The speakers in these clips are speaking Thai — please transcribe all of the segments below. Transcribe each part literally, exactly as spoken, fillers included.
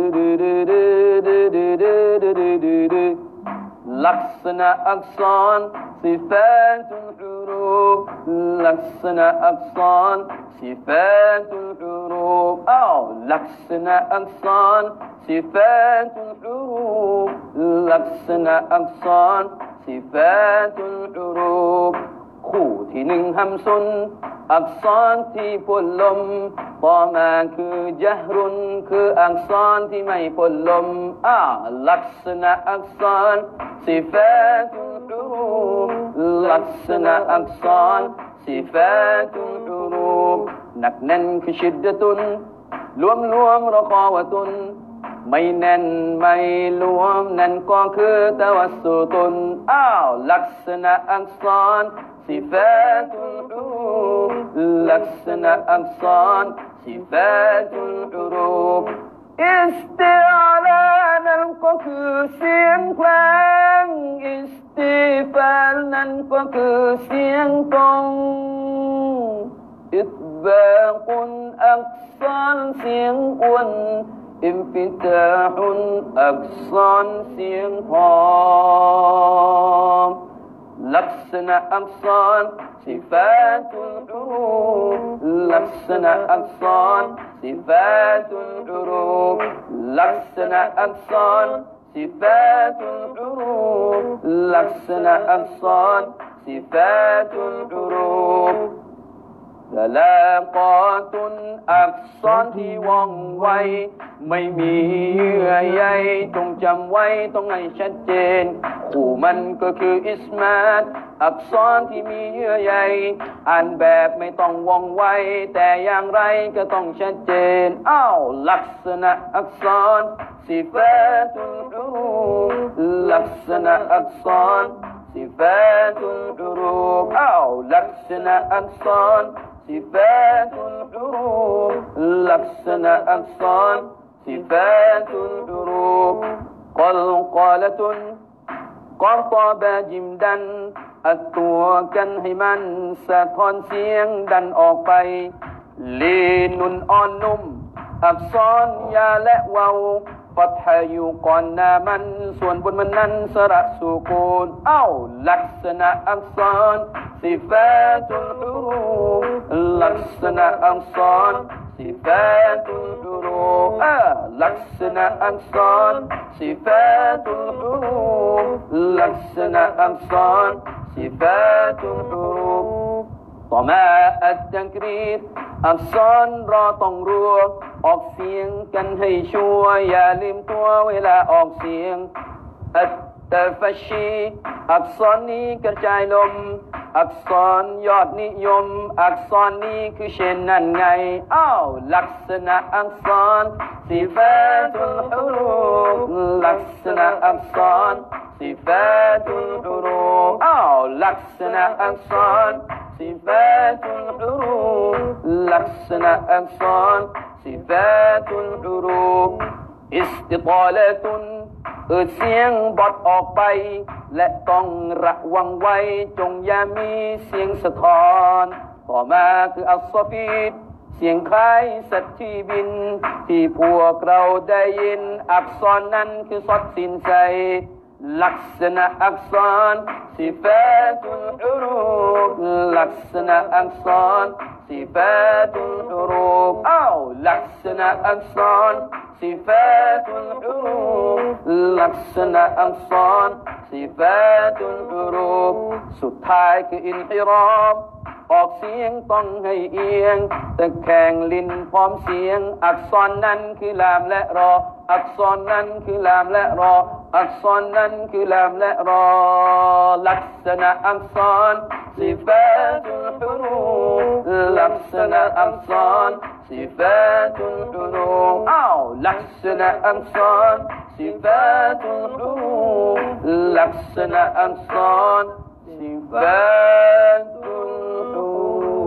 ลักษณะอักษรสิฟาตุลฮุรูฟลักษณะอักษรสิฟาตุลฮุรูฟอ้าวลักษณะอักษรสิฟาตุลฮุรูฟลักษณะอักษรสิฟาตุลฮุรูฟคู่ที่หนึ่งฮัมซุนอักษรที่พ้นลมต่อมาคือญะฮรุนคืออักษรที่ไม่พ้นลมอ่าลักษณะอักษรสิฟาตุลฮุรูฟลักษณะอักษรสิฟาตุลฮุรูฟหนักแน่นคือชิดดะตุนรวมรวมรอคอวะตุนไม่แน่นไม่รวมนั่นก็คือตะวัสสุตุนอ้าวลักษณะอักษรสิฟาตุลฮุรูฟลักษณะอักษรสิฟาตุลฮุรูฟอิสติอาลานั่นก็คือเสียงเพลงอิสติฟาลนั่นก็คือเสียงตรงอิตบากุนอักษรเสียงอ้วนอินฟิตาฮุนอักษรเสียงหอมลักษณะอักษรสิฟาตุลฮุรูฟลักษณะอักษรสิฟาตุลฮุรูฟลักษณะอักษรสิฟาตุลฮุรูฟลักษณะอักษรสิฟาตุลฮุรูฟละลากอตุนอักษรที่ว่องไวไม่มีเยื่อใยจงจำไว้ต้องให้ชัดเจนคู่มันก็คืออิสมาตอักษรที่มีเยื่อใยอ่านแบบไม่ต้องว่องไวแต่อย่างไรก็ต้องชัดเจนอ้าวลักษณะอักษรสิฟาตุลฮุรูฟลักษณะอักษรสิฟาตุลฮุรูฟอ้าวลักษณะอักษรสิฟาตุลฮุรูฟลักษณะอักษรสิฟาตุลฮุรูฟกอลกอละตุนกอตอบะจิมดันอัดตัวกันให้มันสะท้อนเสียงดันออกไปลีนุนอ่อนนุ่มอักษรยาและวาวฟัตฮะอยู่ก่อนหน้ามันส่วนบนมันนั้นสระสุกูนเอ้าลักษณะอักษรสิฟาตุลฮุรูฟลักษณะอักษรสิฟาตุลฮุรูฟอ่าลักษณะอักษรสิฟาตุลฮุรูฟลักษณะอักษรสิฟาตุลฮุรูฟต่อมาอัตตักรีรอักษรรอต้องรัวออกเสียงกันให้ชัวร์อย่าลืมตัวเวลาออกเสียงอัตตะฟัชชีอักษรนี้กระจายลมอักษรยอดนิยมอักษรนี้คือเช่นนั้นไงอ้าวลักษณะอักษรสิฟาตุลฮุรูฟลักษณะอักษรสิฟาตุลฮุรูฟอ้าวลักษณะอักษรสิฟาตุลฮุรูฟลักษณะอักษรสิฟาตุลฮุรูฟอิสติฏอละตุนเอ่ยเสียงบอดออกไปและต้องระวังไว้จงอย่ามีเสียงสะท้อนต่อมาคืออัลซอฟีดเสียงคล้ายสัตว์ที่บินที่พวกเราได้ยินอักษรนั้นคือซอดสินใจลักษณะอักษรสิฟาตุลฮุรูฟลักษณะอักษรสิฟาตุลฮุรูฟอ้าวลักษณะอักษรสิฟาตุลฮุรูฟลักษณะอักษรสิฟาตุลฮุรูฟสุดท้ายคืออินฮิรอบออกเสียงต้องให้เอียงตะแคงลิ้นพร้อมเสียงอักษรนั้นคือลามและรออักษรนั้นคือลามและรออักษรนั้นคือลามและรอลักษณะอักษรสิฟาตุลฮุรูฟลักษณะอักษรสิฟาตุลฮุรูฟอ้าวลักษณะอักษรสิฟาตุลฮุรูฟลักษณะอักษรสิฟาตุลฮุรู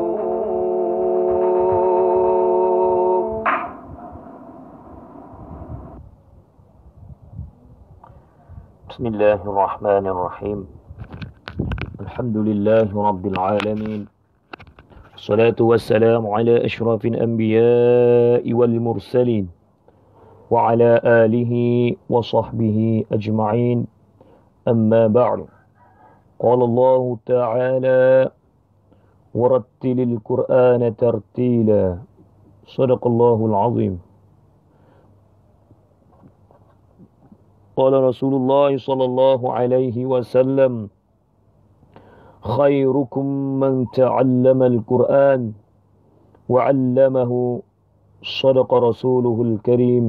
ฟ بسم الله الرحمن الرحيم الحمد لله رب العالمين الصلاة والسلام على أشرف الأنبياء والمرسلين وعلى آله وصحبه أجمعين أما بعد قال الله تعالى ورتل القرآن ترتيلا صدق الله العظيم قال رسول الله صلى الله عليه وسلم خيركم من تعلم القرآن وعلمه صدق رسوله الكريم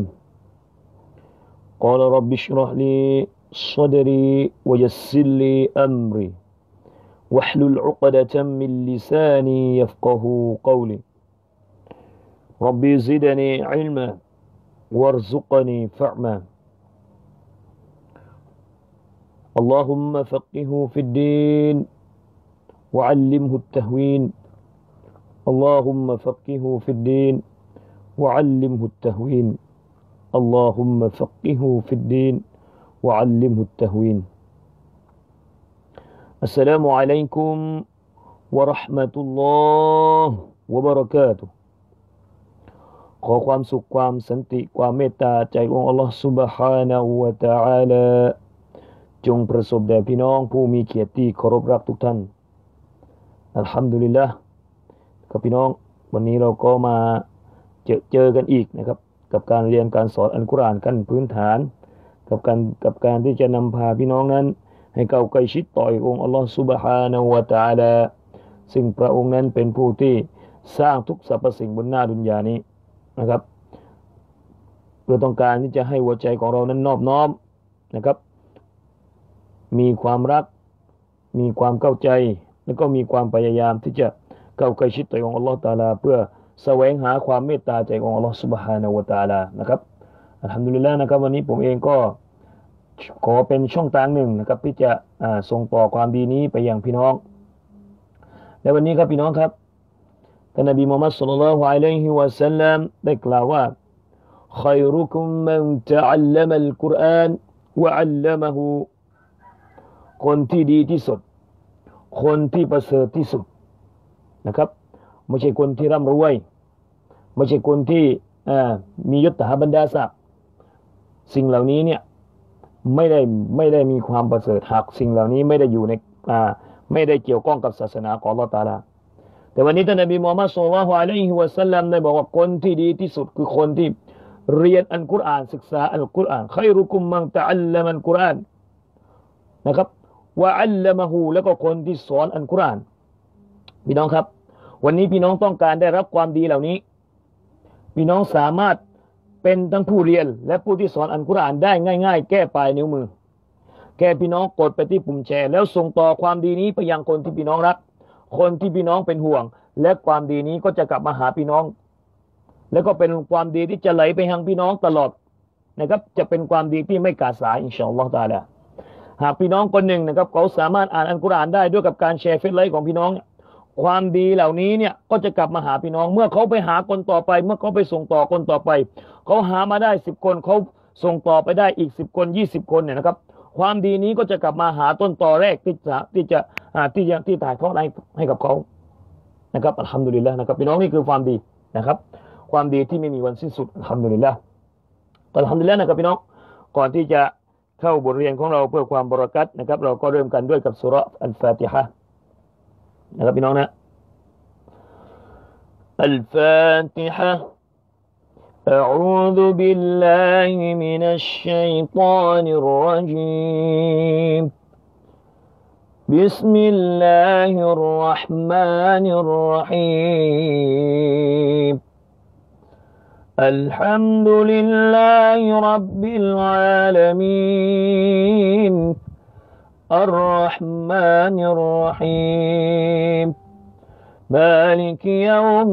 قال رب اشرح لي صدري ويسر لي أمري واحلل عقدة من لساني يفقه قولي ربي زدني علما وارزقني فهما اللهم فقهه في الدين وعلمه التهوين اللهم فقهه في الدين وعلمه التهوين اللهم فقهه في الدين وعلمه التهوين السلام عليكم ورحمة الله وبركاته ขอความสุขความสันติความเมตตาจากองค์อัลลอฮฺซุบฮานะฮูวะตะอาลาจงประสบแด่พี่น้องผู้มีเกียรติที่เคารพรักทุกท่านอัลฮัมดุลิลละห์ครับพี่น้องวันนี้เราก็มาเจอเจอกันอีกนะครับกับการเรียนการสอนอัลกุรอานขั้นพื้นฐานกับการกับการที่จะนำพาพี่น้องนั้นให้เข้าใกล้ชิดต่อองค์อัลลอฮฺซุบฮานะฮูวะตะอาลาซึ่งพระองค์นั้นเป็นผู้ที่สร้างทุกสรรพสิ่งบนหน้าดุนยานี้นะครับเพื่อต้องการที่จะให้หัวใจของเรานั้นนอบน้อมนะครับมีความรักมีความเข้าใจแล้วก็มีความพยายามที่จะเข้าใกล้ชิดต่อองค์อัลลอฮฺตะอาลาเพื่อแสวงหาความเมตตาจากองค์อัลลอฮฺซุบฮานะฮูวะตะอาลานะครับอัลฮัมดุลิลลาห์นะครับวันนี้ผมเองก็ขอเป็นช่องทางหนึ่งนะครับที่จะส่งต่อความดีนี้ไปยังพี่น้องและวันนี้ครับพี่น้องครับท่านนบีมุฮัมมัดศ็อลลัลลอฮุอะลัยฮิวะซัลลัมได้กล่าวว่า خيركم من تعلم القرآن وعلمه คนที่ดีที่สุดคนที่ประเสริฐที่สุดนะครับไม่ใช่คนที่ร่ำรวยไม่ใช่คนที่มียศถาบรรดาศักดิ์สิ่งเหล่านี้เนี่ยไม่ได้ไม่ได้มีความประเสริฐหากสิ่งเหล่านี้ไม่ได้อยู่ในไม่ได้เกี่ยวข้องกับศาสนาของอัลเลาะห์ตะอาลาแต่วันนี้ท่านนบีมุฮัมมัดศ็อลลัลลอฮุอะลัยฮิวะซัลลัมได้บอกว่าคนที่ดีที่สุดคือคนที่เรียนอัลกุรอานศึกษาอัลกุรอานค็อยรุกุมมันตะอัลลัมัลกุรอานนะครับวะอัลลัมะฮูแล้วก็คนที่สอนอัลกุรอานพี่น้องครับวันนี้พี่น้องต้องการได้รับความดีเหล่านี้พี่น้องสามารถเป็นทั้งผู้เรียนและผู้ที่สอนอัลกุรอานได้ง่ายๆแก้ปลายนิ้วมือแค่พี่น้องกดไปที่ปุ่มแชร์แล้วส่งต่อความดีนี้ไปยังคนที่พี่น้องรักคนที่พี่น้องเป็นห่วงและความดีนี้ก็จะกลับมาหาพี่น้องแล้วก็เป็นความดีที่จะไหลไปยังพี่น้องตลอดนะครับจะเป็นความดีที่ไม่ขาดสายอินชาอัลลอฮฺตะอาลาหากพี่น้องคนหนึ่งนะครับเขาสามารถอ่านอัลกุรอานได้ด้วยกับการแชร์เฟซไลฟ์ของพี่น้องความดีเหล่านี้เนี่ยก็จะกลับมาหาพี่น้องเมื่อเขาไปหาคนต่อไปเมื่อเขาไปส่งต่อคนต่อไปเขาหามาได้สิบคนเขาส่งต่อไปได้อีกสิบคนยี่สิบคนเนี่ยนะครับความดีนี้ก็จะกลับมาหาต้นตอแรกที่จะที่จะที่จะที่ถ่ายทอดให้ให้กับเขานะครับอัลฮัมดุลิลละห์นะครับพี่น้องนี่คือความดีนะครับความดีที่ไม่มีวันสิ้นสุดอัลฮัมดุลิลละห์อัลฮัมดุลิลละห์นะครับพี่น้องก่อนที่จะเข้าบทเรียนของเราเพื่อความบารอกัตนะครับเราก็เริ่มกันด้วยกับซูเราะห์อัลฟาติฮะห์นะครับพี่น้องนะอัลฟาติฮะห์أعوذ بالله من الشيطان الرجيم بسم الله الرحمن الرحيم الحمد لله رب العالمين الرحمن الرحيم مالك يوم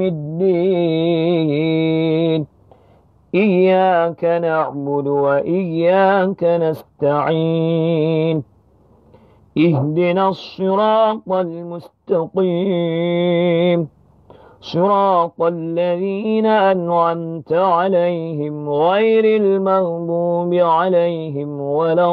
الدين إياك نعبد وإياك نستعين اهدنا الصراط المستقيم صراط الذين أنعمت عليهم غير المغضوب عليهم ولا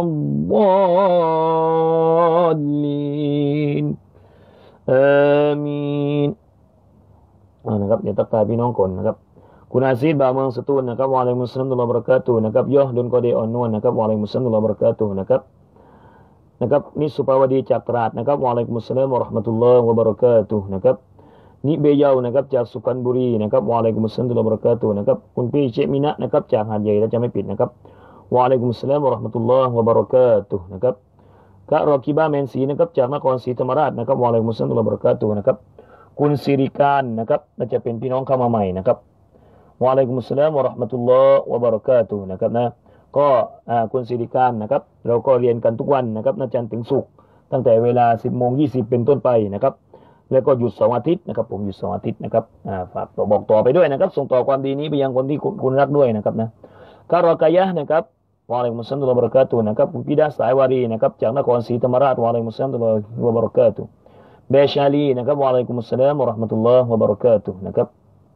الضالين آمين นะครับเดี๋ยวตักทายพี่น้องก่อนนะครับคุณอาซีดบ่าวเมืองสตูลนะครับวะอะลัยกุมุสสลามตุลลอฮ์บะเราะกาตุฮ์นะครับยอดุนกอเดอ่อนนวลนะครับวะอะลัยกุมุสสลามตุลลอฮ์บะเราะกาตุฮ์นะครับนะครับนิสุภาวดีจากตราดนะครับวะอะลัยกุมุสสลามวะเราะห์มะตุลลอฮ์วะบะเราะกาตุฮ์นะครับนิเบยาวนะครับจากสุพรรณบุรีนะครับวะอะลัยกุมุสสลามตุลลอฮ์บะเราะกาตุฮ์นะครับคุณพี่เชมินะนะครับจากหาดใหญ่ถ้าจะไม่ผิดนะครับวะอะลัยกุมุสสลามวะเราะห์มะตุลลอฮ์วะบะเราะกาตุฮ์นะครับกะรอกิบะแมนสีนะครับจากนครศรีธรรมราชนะครับวะอะลัยกุมุสสลามตุลลอฮ์บะเราะกาตุฮ์นะครับคุณสิริการนะครับน่าจะเป็นพี่น้องเข้ามาใหม่นะครับวะอะลัยกุมุสสลามวะเราะห์มะตุลลอฮ์วะบะเราะกาตุฮ์นะครับนะก็คุณสิริการนะครับเราก็เรียนกันทุกวันนะครับนัดจันทร์ถึงศุกร์ตั้งแต่เวลา สิบโมงยี่สิบ เป็นต้นไปนะครับแล้วก็หยุดเสาร์อาทิตย์นะครับผมหยุดเสาร์อาทิตย์นะครับฝากต่อบอกต่อไปด้วยนะครับส่งต่อความดีนี้ไปยังคนที่คุณรักด้วยนะครับนะกะรอกายะห์นะครับวะอะลัยกุมุสสลามวะบะเราะกาตุฮ์นะครับคุณปิดาสายวารีนะครับจากนครศรีธรรมราชวะอะลัยกุมุสสลามวะบะเราะกาตุฮ์เบชาลีนะครับวะอะลัยกุมุสสลามวะเราะห์มะตุลลอฮ์วะบะเราะกาตุฮ์นะครับ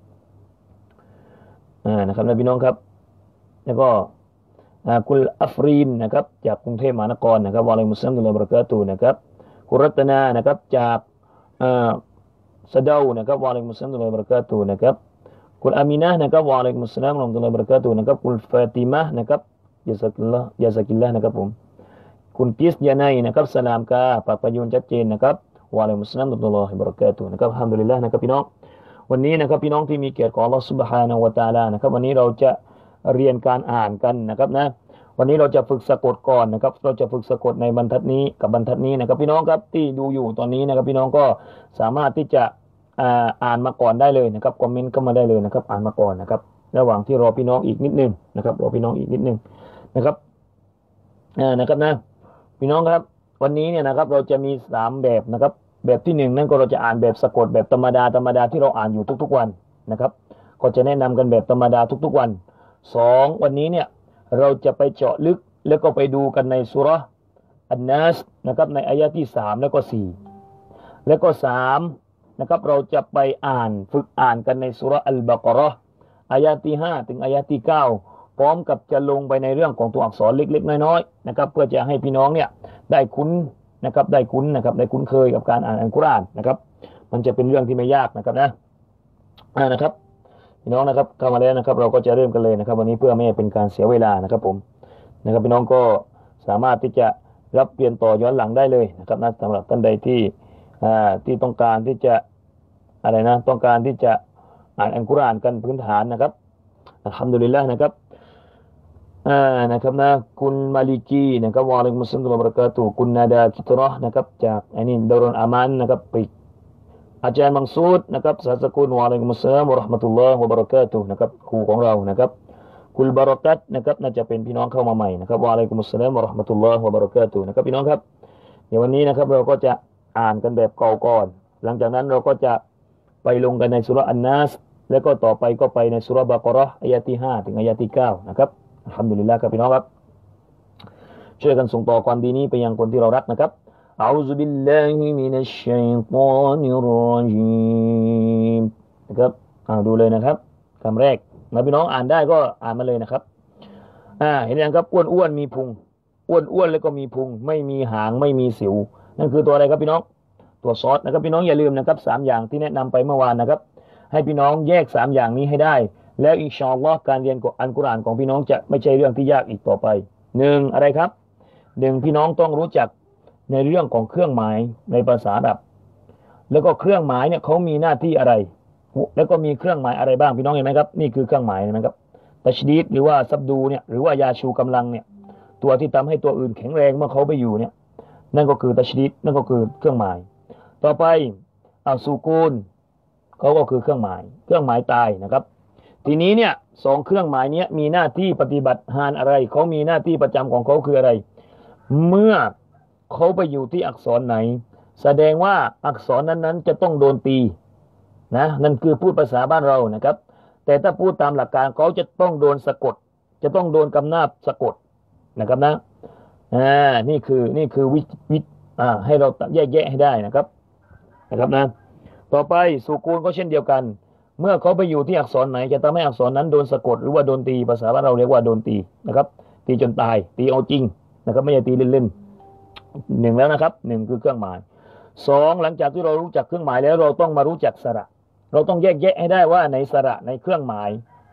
อ่านะครับนะพี่น้องครับแล้วก็คุณอัฟรีนนะครับจากกรุงเทพมหานครนะครับวะอะลัยกุมุสสลามวะบะเราะกาตุฮ์นะครับคุณรัตนานะครับจากอ่าสะเดานะครับวะอะลัยกุมุสสลามวะบะเราะกาตุฮ์นะครับคุณอามีนะห์นะครับวะอะลัยกุมุสสลามวะเราะห์มะตุลลอฮ์วะบะเราะกาตุฮ์นะครับคุณฟาติมะห์นะครับยะซากิลลาฮ์ยะซากิลลาฮ์นะครับผมคุณกิสยานัยนะครับสลามกาปากประยุนชัดเจนนะครับวะอะลัยกุมุสสลามวะเราะห์มะตุลลอฮ์วะบะเราะกาตุฮ์นะครับอัลฮัมดุลิลลาฮ์นะครับพี่น้องวันนี้นะครับพี่น้องที่มีเกียรติของอัลเลาะห์ซุบฮานะฮูวะตะอาลานะครับวันนี้เราจะเรียนการอ่านกันนะครับนะวันนี้เราจะฝึกสะกดก่อนนะครับเราจะฝึกสะกดในบรรทัดนี้กับบรรทัดนี้นะครับพี่น้องครับที่ดูอยู่ตอนนี้นะครับพี่น้องก็สามารถที่จะอ่าอ่านมาก่อนได้เลยนะครับคอมเมนต์เข้ามาได้เลยนะครับอ่านมาก่อนนะครับระหว่างที่รอพี่น้องอีกนิดนึงนะครับรอพี่น้องอีกนิดนึงนะครับอ่านะครับนะพี่น้องครับวันนี้เนี่ยนะครับเราจะมีสามแบบนะครับแบบที่หนึ่งนั่นก็เราจะอ่านแบบสะกดแบบธรรมดาธรรมดาที่เราอ่านอยู่ทุกๆวันนะครับก็จะแนะนำกันแบบธรรมดาทุกๆวันสองวันนี้เนี่ยเราจะไปเจาะลึกแล้วก็ไปดูกันในซูเราะห์อันนัสนะครับในอายะที่สามแล้วก็สี่แล้วก็สามนะครับเราจะไปอ่านฝึกอ่านกันในซูเราะห์อัลบะเกาะเราะห์อายะที่ห้าถึงอายะที่เก้าพร้อมกับจะลงไปในเรื่องของตัวอักษรเล็กๆน้อยๆนะครับเพื่อจะให้พี่น้องเนี่ยได้คุ้นนะครับได้คุ้นนะครับได้คุ้นเคยกับการอ่านอัลกุรอานนะครับมันจะเป็นเรื่องที่ไม่ยากนะครับนะอ่านะครับพี่น้องนะครับเข้ามาแล้วนะครับเราก็จะเริ่มกันเลยนะครับวันนี้เพื่อไม่ให้เป็นการเสียเวลานะครับผมนะครับพี่น้องก็สามารถที่จะรับเรียนต่อย้อนหลังได้เลยนะครับนะสำหรับท่านใดที่อ่าที่ต้องการที่จะอะไรนะต้องการที่จะอ่านอัลกุรอานกันพื้นฐานนะครับอัลฮัมดุลิลละห์นะครับอ่านะครับนะคุณมาลิกีนะครับวะอะลัยกุมุสสลามวะบะเราะกาตุฮ์คุณนาดากิตเราะห์นะครับจากอันนี้ดารุลอามานนะครับปิกอาจารย์มังซูดนะครับศาสกุลวะอะลัยกุมุสสลามวะเราะห์มะตุลลอฮ์วะบะเราะกาตุฮ์นะครับครูของเรานะครับคุณบารอกัตนะครับน่าจะเป็นพี่น้องเข้ามาใหม่นะครับวะอะลัยกุมุสสลามวะเราะห์มะตุลลอฮ์วะบะเราะกาตุฮ์นะครับพี่น้องครับเดี๋ยววันนี้นะครับเราก็จะอ่านกันแบบเก่าก่อนหลังจากนั้นเราก็จะไปลงกันในซูเราะห์อันนัสแล้วก็ต่อไปก็ไปในซูเราะห์บะเกาะเราะห์อายะที่ห้าถึงอายะที่เก้านะครับอัลฮัมดุลิลลาห์ครับพี่น้องครับช่วยกันส่งต่อความดีนี้ไปยังคนที่เรารักนะครับอะอูซุบิลลาฮิมินัชชัยฏอนิรเราะญีมนะครับอ่าดูเลยนะครับคำแรกนะพี่น้องอ่านได้ก็อ่านมาเลยนะครับอ่าเห็นยังครับอ้วนๆมีพุงอ้วนๆแล้วก็มีพุงไม่มีหางไม่มีสิวนั่นคือตัวอะไรครับพี่น้องตัวซอสนะครับพี่น้องอย่าลืมนะครับสามอย่างที่แนะนำไปเมื่อวานนะครับให้พี่น้องแยกสามอย่างนี้ให้ได้แล้วอินชาอัลลอฮ์การเรียนอัลกุรอานของพี่น้องจะไม่ใช่เรื่องที่ยากอีกต่อไปหนึ่งอะไรครับหนึ่งพี่น้องต้องรู้จักในเรื่องของเครื่องหมายในภาษาอาหรับแล้วก็เครื่องหมายเนี่ยเขามีหน้าที่อะไรแล้วก็มีเครื่องหมายอะไรบ้างพี่น้องเห็นไหมครับนี่คือเครื่องหมายเห็นไหมครับตัชดีดหรือว่าซับดูเนี่ยหรือว่ายาชูกำลังเนี่ยตัวที่ทำให้ตัวอื่นแข็งแรงเมื่อเขาไปอยู่เนี่ยนั่นก็คือตัชดีดนั่นก็คือเครื่องหมายต่อไปอัลซูกูนเขาก็คือเครื่องหมายเครื่องหมายตายนะครับทีนี้เนี่ยสองเครื่องหมายนี้มีหน้าที่ปฏิบัติงานอะไรเขามีหน้าที่ประจำของเขาคืออะไรเมื่อเขาไปอยู่ที่อักษรไหนแสดงว่าอักษรนั้นๆจะต้องโดนตีนะนั่นคือพูดภาษาบ้านเรานะครับแต่ถ้าพูดตามหลักการเขาจะต้องโดนสะกดจะต้องโดนกำนาบสะกดนะครับนะอ่านี่คือนี่คือวิวิอ่าให้เราแยกแยะให้ได้นะครับนะครับนะต่อไปสุกูลก็เช่นเดียวกันเมื่อเขาไปอยู่ที่อักษรไหนจะทำให้อักษรนั้นโดนสะกดหรือว่าโดนตีภาษาบ้านเราเรียกว่าโดนตีนะครับตีจนตายตีเอาจริงนะครับไม่ใช่ตีเล่นๆหนึ่งแล้วนะครับหนึ่งคือเครื่องหมายสองหลังจากที่เรารู้จักเครื่องหมายแล้วเราต้องมารู้จักสระเราต้องแยกแยะให้ได้ว่าในสระในเครื่องหมาย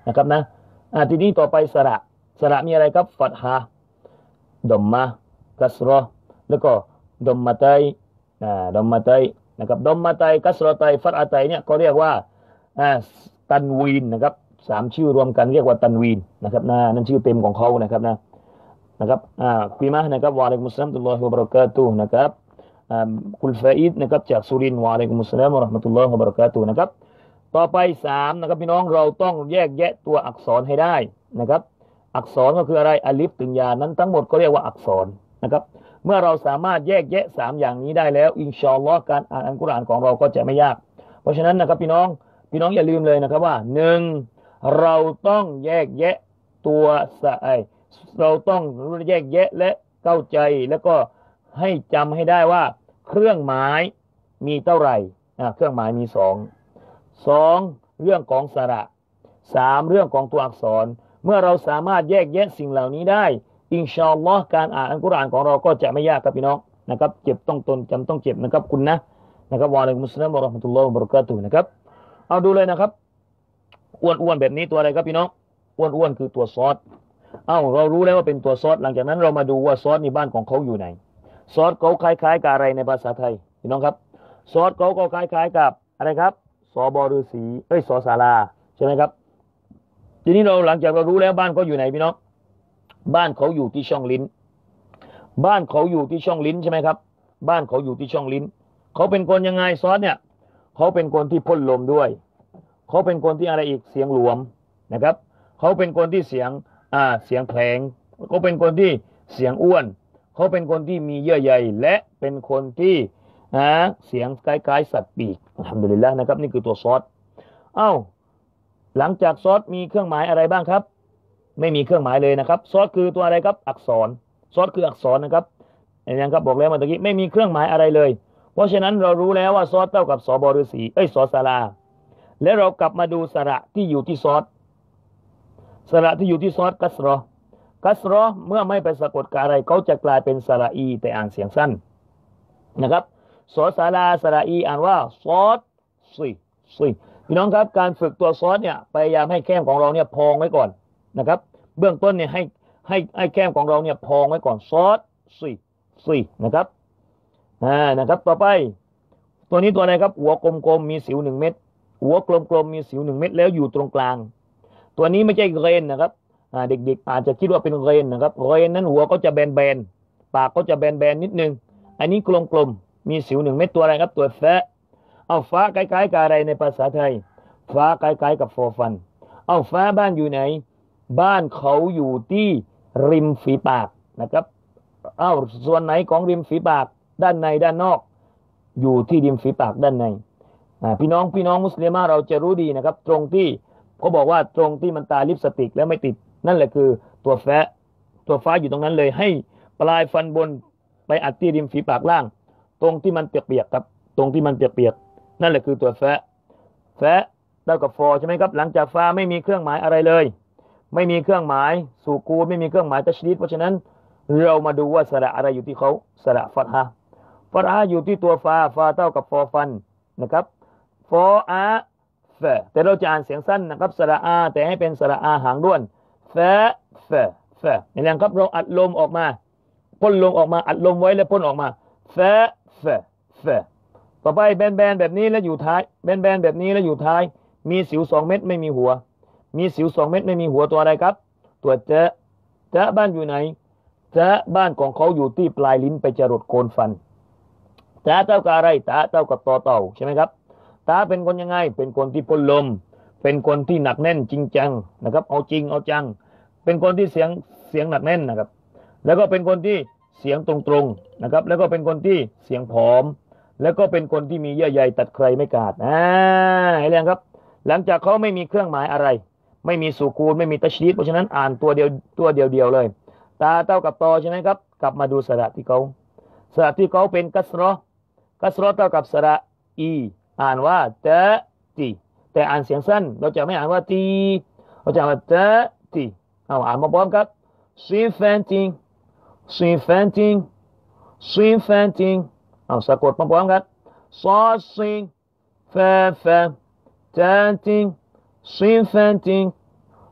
นะครับนะอ่าทีนี้ต่อไปสระสระมีอะไรครับฟัตฮะดอมมะกัสรอแล้วก็ดอมมะไตอ่าดอมมะไตนะครับดอมมะไตกัสรอไตฟัตฮะไตเนี่ยก็เรียกว่าอ่าตันวีนนะครับสามชื่อรวมกันเรียกว่าตันวีนนะครับนะนั่นชื่อเต็มของเขานะครับนะนะครับอ่าคุยมานะครับวะอะลัยกุมุสสลามตุลลอฮิวะบะเราะกาตุฮ์นะครับอ่ากุลฟาอิดนะครับจากสุรินทร์วะอะลัยกุมุสสลามวะเราะห์มะตุลลอฮิวะบะเราะกาตุฮ์นะครับต่อไปสามนะครับพี่น้องเราต้องแยกแยะตัวอักษรให้ได้นะครับอักษรก็คืออะไรอลิฟถึงยานั้นทั้งหมดก็เรียกว่าอักษรนะครับเมื่อเราสามารถแยกแยะสามอย่างนี้ได้แล้วอินชาอัลลอฮ์การอ่านอัลกุรอานของเราก็จะไม่ยากเพราะฉะนั้นนะครับพี่น้องพี่น้องอย่าลืมเลยนะครับว่าหนึ่งเราต้องแยกแยะตัวสะไอเราต้องแยกแยะและเข้าใจแล้วก็ให้จำให้ได้ว่าเครื่องหมายมีเท่าไหร่อ่าเครื่องหมายมีสองสองเรื่องของสระสามเรื่องของตัวอักษรเมื่อเราสามารถแยกแยะสิ่งเหล่านี้ได้อินชาอัลลอฮ์การอ่านอัลกุรอานของเราก็จะไม่ยากครับพี่น้องนะครับเจ็บต้องตนจำต้องเจ็บนะครับคุณนะนะครับวะอะลัยกุมุสสลามวะเราะห์มะตุลลอฮิวะบะเราะกาตุฮ์นะครับเอาดูเลยนะครับอ้วนๆแบบนี้ตัวอะไรครับพี่น้องอ้วนๆคือตัวซอสเอ้าเรารู้แล้วว่าเป็นตัวซอสหลังจากนั้นเรามาดูว่าซอสในบ้านของเขาอยู่ไหนซอสเขาคล้ายๆกับอะไรในภาษาไทยพี่น้องครับซอสเขาก็คล้ายๆกับอะไรครับสบฤาษีเอ้ยสศาลาใช่ไหมครับทีนี้เราหลังจากเรารู้แล้วบ้านเขาอยู่ไหนพี่น้องบ้านเขาอยู่ที่ช่องลิ้นบ้านเขาอยู่ที่ช่องลิ้นใช่ไหมครับบ้านเขาอยู่ที่ช่องลิ้นเขาเป็นคนยังไงซอสเนี่ยเขาเป็นคนที่พ่นลมด้วยเขาเป็นคนที่อะไรอีกเสียงหลวมนะครับเขาเป็นคนที่เสียงอ่าเสียงแผลงเขาเป็นคนที่เสียงอ้วนเขาเป็นคนที่มีเยื่อใยและเป็นคนที่อ่าเสียงคล้ายๆสัตว์ปีกอัลฮัมดุลิลละห์นะครับนี่คือตัวซอสเอ้าหลังจากซอสมีเครื่องหมายอะไรบ้างครับไม่มีเครื่องหมายเลยนะครับซอสคือตัวอะไรครับอักษรซอสคืออักษรนะครับอย่างครับบอกแล้วเมื่อกี้ไม่มีเครื่องหมายอะไรเลยเพราะฉะนั้นเรารู้แล้วว่าซอสเท่ากับสบฤาษีเอ้ยสศาลาและเรากลับมาดูสระที่อยู่ที่ซอสสระที่อยู่ที่ซอสกัสรอกัสรอเมื่อไม่ไปสะกดกับอะไรเขาจะกลายเป็นสระอีแต่อ่านเสียงสั้นนะครับสศาลาสระอีอ่านว่าซอสซีซีพี่น้องครับการฝึกตัวซอสเนี่ยพยายามให้แก้มของเราเนี่ยพองไว้ก่อนนะครับเบื้องต้นเนี่ยให้ให้ให้แก้มของเราเนี่ยพองไว้ก่อนซอสซีซีนะครับอ่านะครับต่อไปตัวนี้ตัวอะไรครับหัวกลมๆมีสิวหนึ่งเม็ดหัวกลมๆมีสิวหนึ่งเม็ดแล้วอยู่ตรงกลางตัวนี้ไม่ใช่เรนนะครับอ่าเด็กๆอาจจะคิดว่าเป็นเรนนะครับเรนนั้นหัวก็จะแบนๆปากก็จะแบนๆนิดนึงอันนี้กลมๆมีสิวหนึ่งเม็ดตัวอะไรครับตัวแฟะเอาฟ้าคล้ายๆกับอะไรในภาษาไทยฟ้าคล้ายๆกับฟอฟันเอาฟ้าบ้านอยู่ไหนบ้านเขาอยู่ที่ริมฝีปากนะครับเอาส่วนไหนของริมฝีปากด้านในด้านนอกอยู่ที่ริมฝีปากด้านในพี่น้องพี่น้องมุสลิมเราจะรู้ดีนะครับตรงที่เขาบอกว่าตรงที่มันตาลิปสติกแล้วไม่ติดนั่นแหละคือตัวแฟะตัวฟ้าอยู่ตรงนั้นเลยให้ปลายฟันบนไปอัดที่ริมฝีปากล่างตรงที่มันเปียกๆครับตรงที่มันเปียกๆนั่นแหละคือตัวแฟะแฟะเท่ากับฟอใช่ไหมครับหลังจากฟ้าไม่มีเครื่องหมายอะไรเลยไม่มีเครื่องหมายสูกูไม่มีเครื่องหมายตัชดีดเพราะฉะนั้นเรามาดูว่าสระอะไรอยู่ที่เขาสระฟัตฮะฟัตฮะอยู่ที่ตัวฟ้าฟ้าเท่ากับฟอฟันนะครับฟออาเฟแต่เราจะอ่านเสียงสั้นนะครับสระอาแต่ให้เป็นสระอาหางด้วนเฟเฟเฟนี่แหละครับเราอัดลมออกมาพ่นลมออกมาอัดลมไว้แล้วพ่นออกมาเฟเฟเฟต่อไปแบนๆแบบนี้แล้วอยู่ท้ายแบนๆแบบนี้แล้วอยู่ท้ายมีสิวสองเม็ดไม่มีหัวมีสิวสองเม็ดไม่มีหัวตัวอะไรครับตัวเจ๊เจ๊บ้านอยู่ไหนเจ๊บ้านของเขาอยู่ที่ปลายลิ้นไปจรดโคนฟันเจ๊เท่ากับอะไรตาเท่ากับตอเต่าใช่ไหมครับตาเป็นคนยังไงเป็นคนที่พ่นลมเป็นคนที่หนักแน่นจริงจังนะครับเอาจริงเอาจังเป็นคนที่เสียงเสียงหนักแน่นนะครับแล้วก็เป็นคนที่เสียงตรงๆนะครับแล้วก็เป็นคนที่เสียงผอมแล้วก็เป็นคนที่มีเยื่อใยตัดใครไม่ขาดอ่าเห็นไหมครับหลังจากเขาไม่มีเครื่องหมายอะไรไม่มีสุกูลไม่มีตัชดีดเพราะฉะนั้นอ่านตัวเดียวตัวเดียวๆเลยตาเท่ากับตอใช่ไหมครับกลับมาดูสระที่เขาสระที่เขาเป็นกัสรอกัสรอเท่ากับสระอีอ่านว่าเตตีแต่อ่านเสียงสั้นเราจะไม่อ่านว่าตีเราจะอ่านว่าเตตีเอาอ่านมาพร้อมครับซีแฟนติงซีแฟนติงซีแฟนติงเอาสะกดมาพร้อมกันซอซิงแฟแฟแฟนติงซีแฟนติง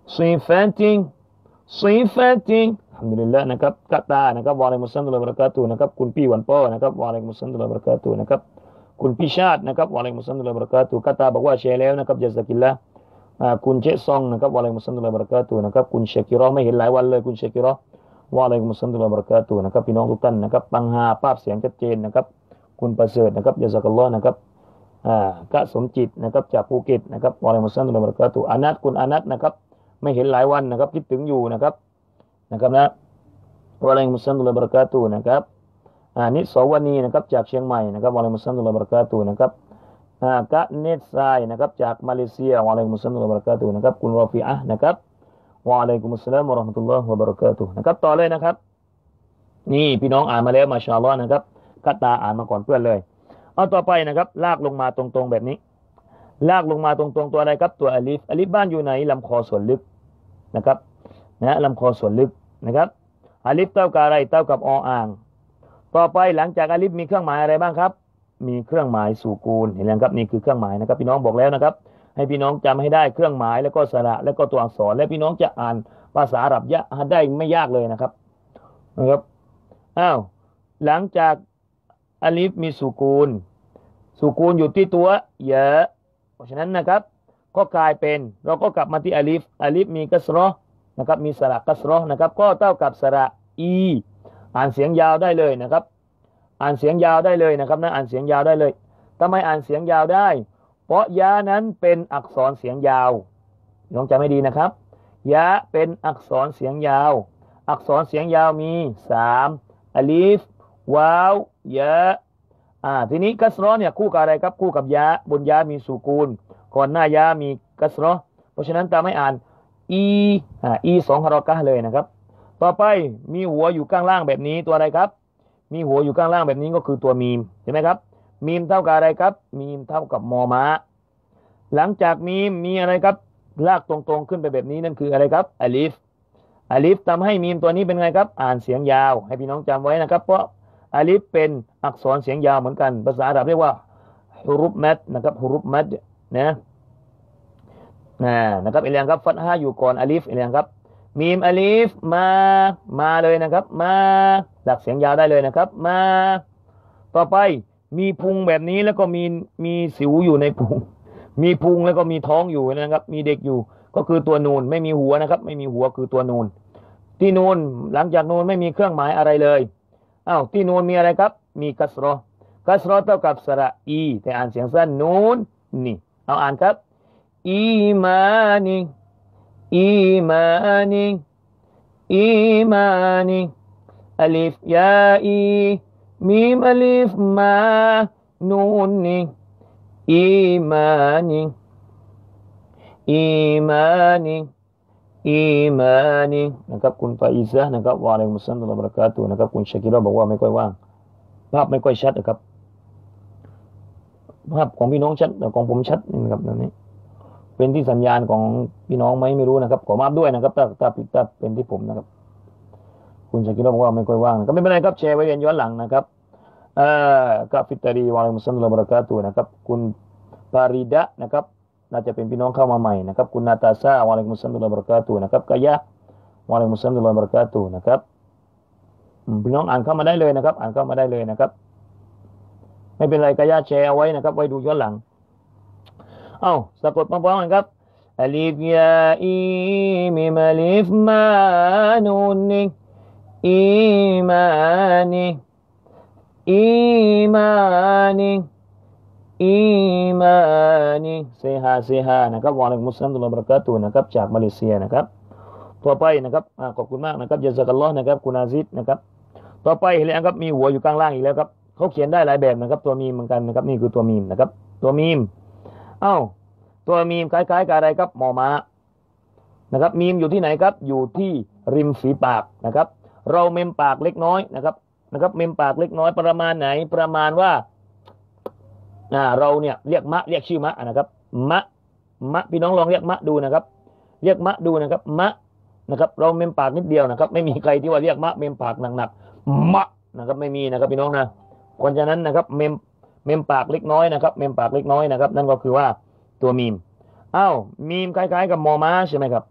ซีฟาติงซีฟาติงอัลฮัมดุลิลละห์นะครับกะตานะครับวะอะลัยกุมุสสลามวะบะเราะกาตุฮ์นะครับคุณพี่วันป้อนะครับวะอะลัยกุมุสสลามวะบะเราะกาตุฮ์นะครับคุณพี่ชาตินะครับวะอะลัยกุมุสสลามวะบะเราะกาตุฮ์กะตาบอกว่าแชร์แล้วนะครับญะซากิลละห์คุณเจซองนะครับวะอะลัยกุมุสสลามวะบะเราะกาตุฮ์นะครับคุณชากิรอไม่เห็นหลายวันเลยคุณชากิรอวะอะลัยกุมุสสลามวะบะเราะกาตุฮ์นะครับพี่น้องทุกท่านนะครับปังหาภาพเสียงชัดเจนนะครับคุณประเสริฐนะครับญะซากัลลอฮ์นะครับอ่ากะสมจิตนะครับจากภูเก็ตนะครับวะอะลัยกุมุสสลามวะบะเราะกาตุฮ์อานัทคุณอานัทนะครับไม่เห็นหลายวันนะครับคิดถึงอยู่นะครับนะครับนะวะอะลัยกุมุสสลามวะบะเราะกาตุฮ์นะครับอ่านิสวนีนะครับจากเชียงใหม่นะครับวะอะลัยกุมุสสลามวะบะเราะกาตุฮ์นะครับอ่ากะเนตไซนะครับจากมาเลเซียวะอะลัยกุมุสสลามวะบะเราะกาตุฮ์นะครับคุณรอฟิอะห์นะครับวะอะลัยกุมุสสลามวะเราะห์มะตุลลอฮ์วะบะเราะกาตุฮ์นะครับต่อเลยนะครับนี่พี่น้องอ่านมาแล้วมาชาอัลลอฮ์นะครับกะตาอ่านมาก่อนเพื่อนเลยเอาต่อไปนะครับลากลงมาตรงๆแบบนี้ลากลงมาตรงๆตัวอะไรครับตัวอลิฟอลิฟบ้านอยู่ไหนลำคอส่วนลึกนะครับนะลำคอส่วนลึกนะครับอลิฟเท่ากับอะไรเท่ากับออ่างต่อไปหลังจากอลิฟมีเครื่องหมายอะไรบ้างครับมีเครื่องหมายสูกูลเห็นไหมครับนี่คือเครื่องหมายนะครับพี่น้องบอกแล้วนะครับให้พี่น้องจำให้ได้เครื่องหมายแล้วก็สระแล้วก็ตัวอักษรและพี่น้องจะอ่านภาษาอาหรับยะได้ไม่ยากเลยนะครับนะครับอ้าวหลังจากอลิฟมีสูกูลสูกูลอยู่ที่ตัวยะเพราะฉะนั้นนะครับก็กลายเป็นเราก็กลับมาที่อลิฟอลิฟมีกัสเราะห์นะครับมีสระกัสเราะห์นะครับก็เท่ากับสระอีอ่านเสียงยาวได้เลยนะครับอ่านเสียงยาวได้เลยนะครับนะอ่านเสียงยาวได้เลยทำไมอ่านเสียงยาวได้เพราะยะนั้นเป็นอักษรเสียงยาวน้องจำให้ดีนะครับยะเป็นอักษรเสียงยาวอักษรเสียงยาวมีสามอลิฟวาวยะอ่าทีนี้กัสเราะห์เนี่ยคู่กับอะไรครับคู่กับยะบนยะมีสูกูลก่อนหน้ายะมีกัสเราะห์เพราะฉะนั้นตามให้อ่านอีอ่าอีสองฮารอกะห์เลยนะครับต่อไปมีหัวอยู่ข้างล่างแบบนี้ตัวอะไรครับมีหัวอยู่ข้างล่างแบบนี้ก็คือตัวมีมเห็นไหมครับมีมเท่ากับอะไรครับมีมเท่ากับมอม้าหลังจากมีมมีอะไรครับลากตรงๆขึ้นไปแบบนี้นั่นคืออะไรครับอลิฟอลิฟทำให้มีมตัวนี้เป็นไงครับอ่านเสียงยาวให้พี่น้องจำไว้นะครับเพราะอลิฟเป็นอักษรเสียงยาวเหมือนกันภาษาอาหรับเรียกว่าฮุรุฟมัดนะครับฮุรุฟมัดนะนะนะครับเอเลียงครับฟัตฮะอยู่ก่อนอลิฟเอเลียงครับมีมอลิฟมามาเลยนะครับมาหลักเสียงยาวได้เลยนะครับมาต่อไปมีพุงแบบนี้แล้วก็มีมีสิวอยู่ในพุงมีพุงแล้วก็มีท้องอยู่นะครับมีเด็กอยู่ก็คือตัวนูนไม่มีหัวนะครับไม่มีหัวคือตัวนูนที่นูนหลังจากนูนไม่มีเครื่องหมายอะไรเลยอ้าวที่นูนมีอะไรครับมีกัสเราะห์กัสเราะห์เท่ากับสระอีแต่อ่านเสียงสั้นนูนนี่เอาอ่านครับอีมานิอีมานิอีมานิอลิฟยาอีมีมอลิฟมานูนนิอีมานิอีมานิอีมานินะครับคุณฟาอิซะนะครับวะอะลัยกุมุสสลามวะบะเราะกาตุฮ์นะครับคุณชากิรอบอกว่าไม่ค่อยว่างภาพไม่ค่อยชัดนะครับภาพของพี่น้องชัดแต่ของผมชัดนะครับตรงนี้เป็นที่สัญญาณของพี่น้องไหมไม่รู้นะครับขอมาด้วยนะครับถ้าถ้าผิดถ้าเป็นที่ผมนะครับคุณชากิรอบอกว่าไม่ค่อยว่างก็ไม่เป็นไรครับแชร์ไว้เรียนย้อนหลังนะครับเอ่อกาฟิตารีวะอะลัยกุมุสสลามวะบะเราะกาตุฮ์นะครับคุณปาริดะนะครับน่าจะเป็นพี่น้องเข้ามาใหม่นะครับคุณนาตาซาวะอะลัยกุมุสสลามวะบะเราะกาตุฮ์นะครับกะยะวะอะลัยกุมุสสลามวะบะเราะกาตุฮ์นะครับพี่น้องอ่านเข้ามาได้เลยนะครับอ่านเข้ามาได้เลยนะครับไม่เป็นไรกะยะแชร์เอาไว้นะครับไว้ดูย้อนหลังเอ้าสะกดพร้อมๆกันครับอลิฟยาอีมิมอลิฟมานูนนิอีมานิอีมานิอีมานิเซฮาเซฮานะครับวะอะลัยกุมุสสลามวะบะเราะกาตุฮ์นะครับจากมาเลเซียนะครับต่อไปนะครับขอบคุณมากนะครับญะซากัลลอฮ์นะครับคุณอาซิดนะครับต่อไปเห็นไหมครับมีหัวอยู่ข้างล่างอีกแล้วครับเขาเขียนได้หลายแบบนะครับตัวมีมเหมือนกันนะครับนี่คือตัวมีมนะครับตัวมีมเอ้าตัวมีมคล้ายๆกับอะไรครับมอม้านะครับมีมอยู่ที่ไหนครับอยู่ที่ริมฝีปากนะครับเราเมมปากเล็กน้อยนะครับนะครับเมมปากเล็กน้อยประมาณไหนประมาณว่าอ่าเราเนี่ยเรียกมะเรียกชื่อมะนะครับมะมะพี่น้องลองเรียกมะดูนะครับเรียกมะดูนะครับมะนะครับเราเมมปากนิดเดียวนะครับไม่มีใครที่ว่าเรียกมะเมมปากหนักๆมะนะครับไม่มีนะครับพี่น้องนะเพราะฉะนั้นนะครับเมมเมมปากเล็กน้อยนะครับเมมปากเล็กน้อยนะครับนั่นก็คือว่าตัวมีมอ้าวมีมคล้ายๆกับมอม้าใช่ไหมครับ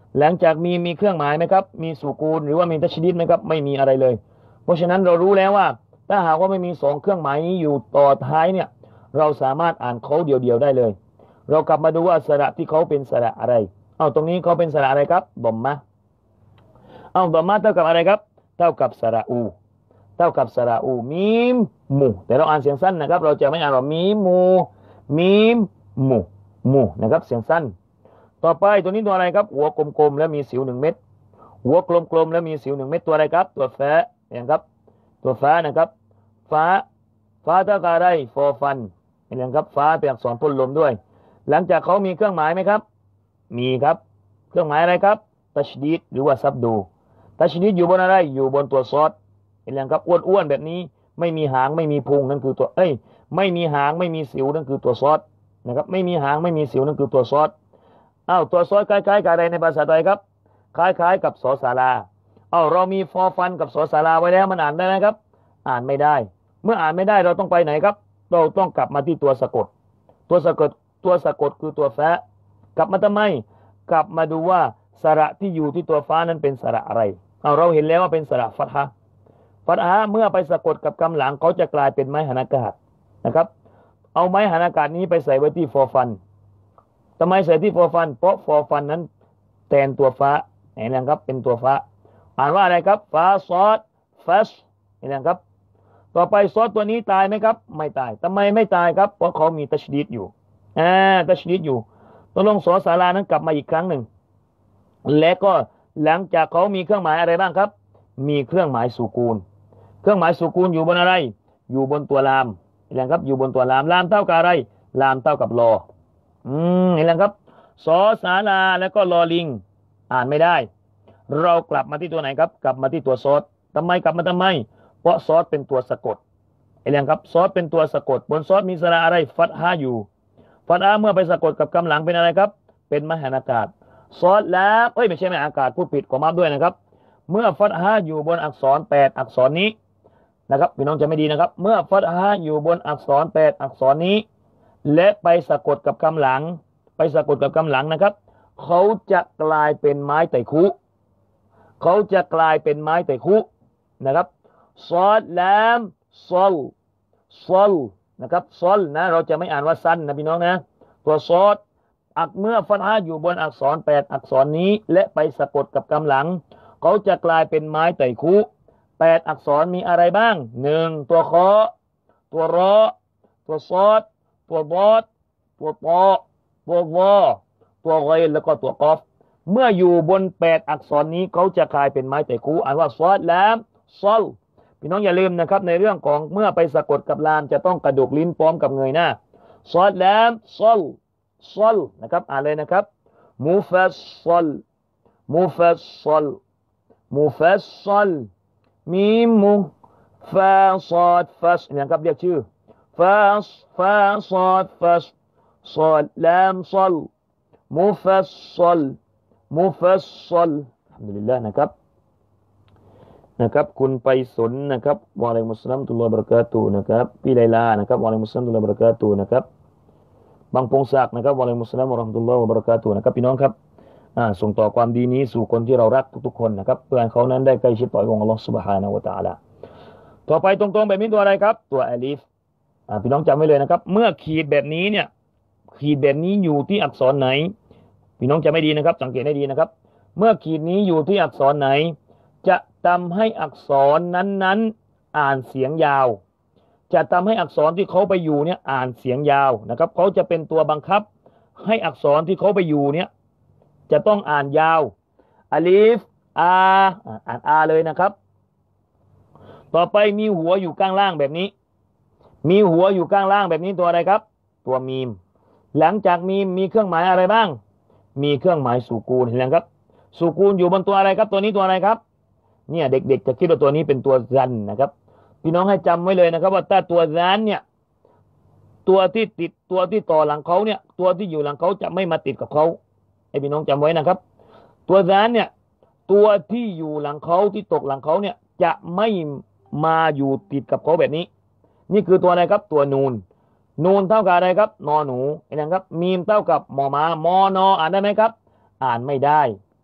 หลังจากมีมีเครื่องหมายไหมครับมีสุกูนหรือว่ามีตัชดีดไหมครับไม่มีอะไรเลยเพราะฉะนั้นเรารู้แล้วว่าถ้าหากว่าไม่มีสองเครื่องหมายนี้อยู่ต่อท้ายเนี่ยเราสามารถอ่านเขาเดียวๆได้เลยเรากลับมาดูว่าสระที่เขาเป็นสระอะไรเอาตรงนี้เขาเป็นสระอะไรครับดอมมะเอาดอมมะเท่ากับอะไรครับเท่ากับสระอูเท่ากับสระอูมีมมูแต่เราอ่านเสียงสั้นนะครับเราจะไม่อ่านว่ามีมูมีมมูมูนะครับเสียงสั้นต่อไปตัวนี้ตัวอะไรครับหัวกลมๆแล้วมีสิวหนึ่งเม็ดหัวกลมๆแล้วมีสิวหนึ่งเม็ดตัวอะไรครับตัวแฝงอย่างครับตัวฟ้านะครับฟ้าฟ้าเท่ากับอะไรฟอฟันเห็นครับฟ้าเป็นอักษรพ่นลมด้วยหลังจากเขามีเครื่องหมายไหมครับมีครับเครื่องหมายอะไรครับตัชดีดหรือว่าซับดูตัชดีดอยู่บนอะไรอยู่บนตัวซอสเห็นครับอ้วนๆแบบนี้ไม่มีหางไม่มีพุงนั่นคือตัวเอ้ยไม่มีหางไม่มีสิวนั่นคือตัวซอสนะครับไม่มีหางไม่มีสิวนั่นคือตัวซอสอ้าวตัวซอสคล้ายๆกับอะไรในภาษาไทยครับคล้ายๆกับสอศาลาอ้าวเรามีฟอฟันกับสอศาลาไว้แล้วมันอ่านได้ไหมครับอ่านไม่ได้เมื่ออ่านไม่ได้เราต้องไปไหนครับเราต้องกลับมาที่ตัวสะกดตัวสะกดตัวสะกดคือตัวแฟะกลับมาทำไมกลับมาดูว่าสระที่อยู่ที่ตัวฟ้านั้นเป็นสระอะไรเอาเราเห็นแล้วว่าเป็นสระฟัตฮะฟัตฮะเมื่อไปสะกดกับกำหลังเขาจะกลายเป็นไม้หันอากาศนะครับเอาไม้หันอากาศนี้ไปใส่ไว้ที่ฟอฟันทำไมใส่ที่ฟอฟันเพราะฟอฟันนั้นแทนตัวฟ้าเห็นไหมครับเป็นตัวฟ้าอ่านว่าอะไรครับฟ้าซอดฟัสเห็นไหมครับต่อไปซอสตัวนี้ตายไหมครับไม่ตายทำไมไม่ตายครับเพราะเขามีตัชดีดอยู่อ่าตัชดีดอยู่ต้องลงสอศาลานั้นกลับมาอีกครั้งหนึ่งและก็หลังจากเขามีเครื่องหมายอะไรบ้างครับมีเครื่องหมายสุกูลเครื่องหมายสุกูลอยู่บนอะไรอยู่บนตัวลามเห็นไหมครับอยู่บนตัวลามลามเท่ากับอะไรลามเท่ากับรออืมเห็นไหมครับสอศาลาแล้วก็รอลิงอ่านไม่ได้เรากลับมาที่ตัวไหนครับกลับมาที่ตัวซอสทำไมกลับมาทำไมเพราะซอสเป็นตัวสะกดเห็นไหมครับซอสเป็นตัวสะกดบนซอสมีสระอะไรฟัตฮะอยู่ฟัตฮะเมื่อไปสะกดกับกำหลังเป็นอะไรครับเป็นมหานอากาศซอสแล้วเอ้ยไม่ใช่มหาอากาศพูดผิดขอมาด้วยนะครับเมื่อฟัตฮะอยู่บนอักษรแปดอักษรนี้นะครับพี่น้องจะไม่ดีนะครับเมื่อฟัตฮะอยู่บนอักษรแปดอักษรนี้และไปสะกดกับกำหลังไปสะกดกับกำหลังนะครับเขาจะกลายเป็นไม้ไต่คุเขาจะกลายเป็นไม้ไต่คุนะครับซอดแลมซอลซอลนะครับซอลนะเราจะไม่อ่านว่าสั้นนะพี่น้องนะตัวซอดอักเมื่อฟัตฮะอยู่บนอักษรแปดอักษรนี้และไปสะกดกับกำหลังเขาจะกลายเป็นไม้ไต่คุแปดอักษรมีอะไรบ้างหนึ่งตัวคอตัวรอตัวซอดตัวบอดตัวปอตัววอตัวเรแล้วก็ตัวกอฟเมื่ออยู่บนแปดอักษรนี้เขาจะกลายเป็นไม้ไต่คุอ่านว่าซอดแลมซอลพี่น้องอย่าลืมนะครับในเรื่องของเมื่อไปสะกดกับลามจะต้องกระดกลิ้นพร้อมกับเงยหน้าซอดแลมซอลซอลนะครับอ่านเลยนะครับมูฟัสซอลมูฟัสซอลมูฟัสซอลมีมูฟาซอดฟัสเนี่ยครับเรียกชื่อฟาฟาซอดฟัสซอดแลมซอลมูฟัสซอลมูฟัสซอลอัลฮัมดุลิลลาห์นะครับนะครับคุณไปสนนะครับวะอะลัยกุมุสสลามตุลลอฮ์บะเราะกาตุฮ์นะครับพี่ไลลานะครับวะอะลัยกุมุสสลามตุลลอฮ์บะเราะกาตุฮ์นะครับบางพงศักดิ์นะครับวะอะลัยกุมุสสลามวะเราะห์มะตุลลอฮ์วะบะเราะกาตุฮ์นะครับพี่น้องครับอ่าส่งต่อความดีนี้สู่คนที่เรารักทุกๆคนนะครับเพื่อให้เขานั้นได้ใกล้ชิดต่อองค์อัลเลาะห์ซุบฮานะฮูวะตะอาลาต่อไปตรงๆแบบนี้ตัวอะไรครับตัวอาลีฟอ่าพี่น้องจำไว้เลยนะครับเมื่อขีดแบบนี้เนี่ยขีดแบบนี้อยู่ที่อักษรไหนพี่น้องจะไม่ดีนะครับสังเกตให้ดีนะครับเมื่อขีดนี้อยู่ที่อักษรไหนจะทำให้อักษรนั้นๆอ่านเสียงยาวจะทำให้อักษรที่เขาไปอยู่เนี่ยอ่านเสียงยาวนะครับเขาจะเป็นตัวบังคับให้อักษรที่เขาไปอยู่เนี่ยจะต้องอ่านยาวอาลีฟอาอ่านอาเลยนะครับต่อไปมีหัวอยู่ข้างล่างแบบนี้มีหัวอยู่ข้างล่างแบบนี้ตัวอะไรครับตัวมีมหลังจากมีมมีเครื่องหมายอะไรบ้างมีเครื่องหมายสุกูลเห็นไหมครับสุกูลอยู่บนตัวอะไรครับตัวนี้ตัวอะไรครับเนี่ยเด็กๆจะคิดว่าตัวนี้เป็นตัวซันนะครับพี่น้องให้จำไว้เลยนะครับว่าถ้าตัวซันเนี่ยตัวที่ติดตัวที่ต่อหลังเขาเนี่ยตัวที่อยู่หลังเขาจะไม่มาติดกับเขาให้พี่น้องจำไว้นะครับตัวซันเนี่ยตัวที่อยู่หลังเขาที่ตกหลังเขาเนี่ยจะไม่มาอยู่ติดกับเขาแบบนี้นี่คือตัวอะไรครับตัวนูนนูนเท่ากับอะไรครับนอหนูเห็นไหมครับมีมเท่ากับมอมามอนออ่านได้ไหมครับอ่านไม่ได้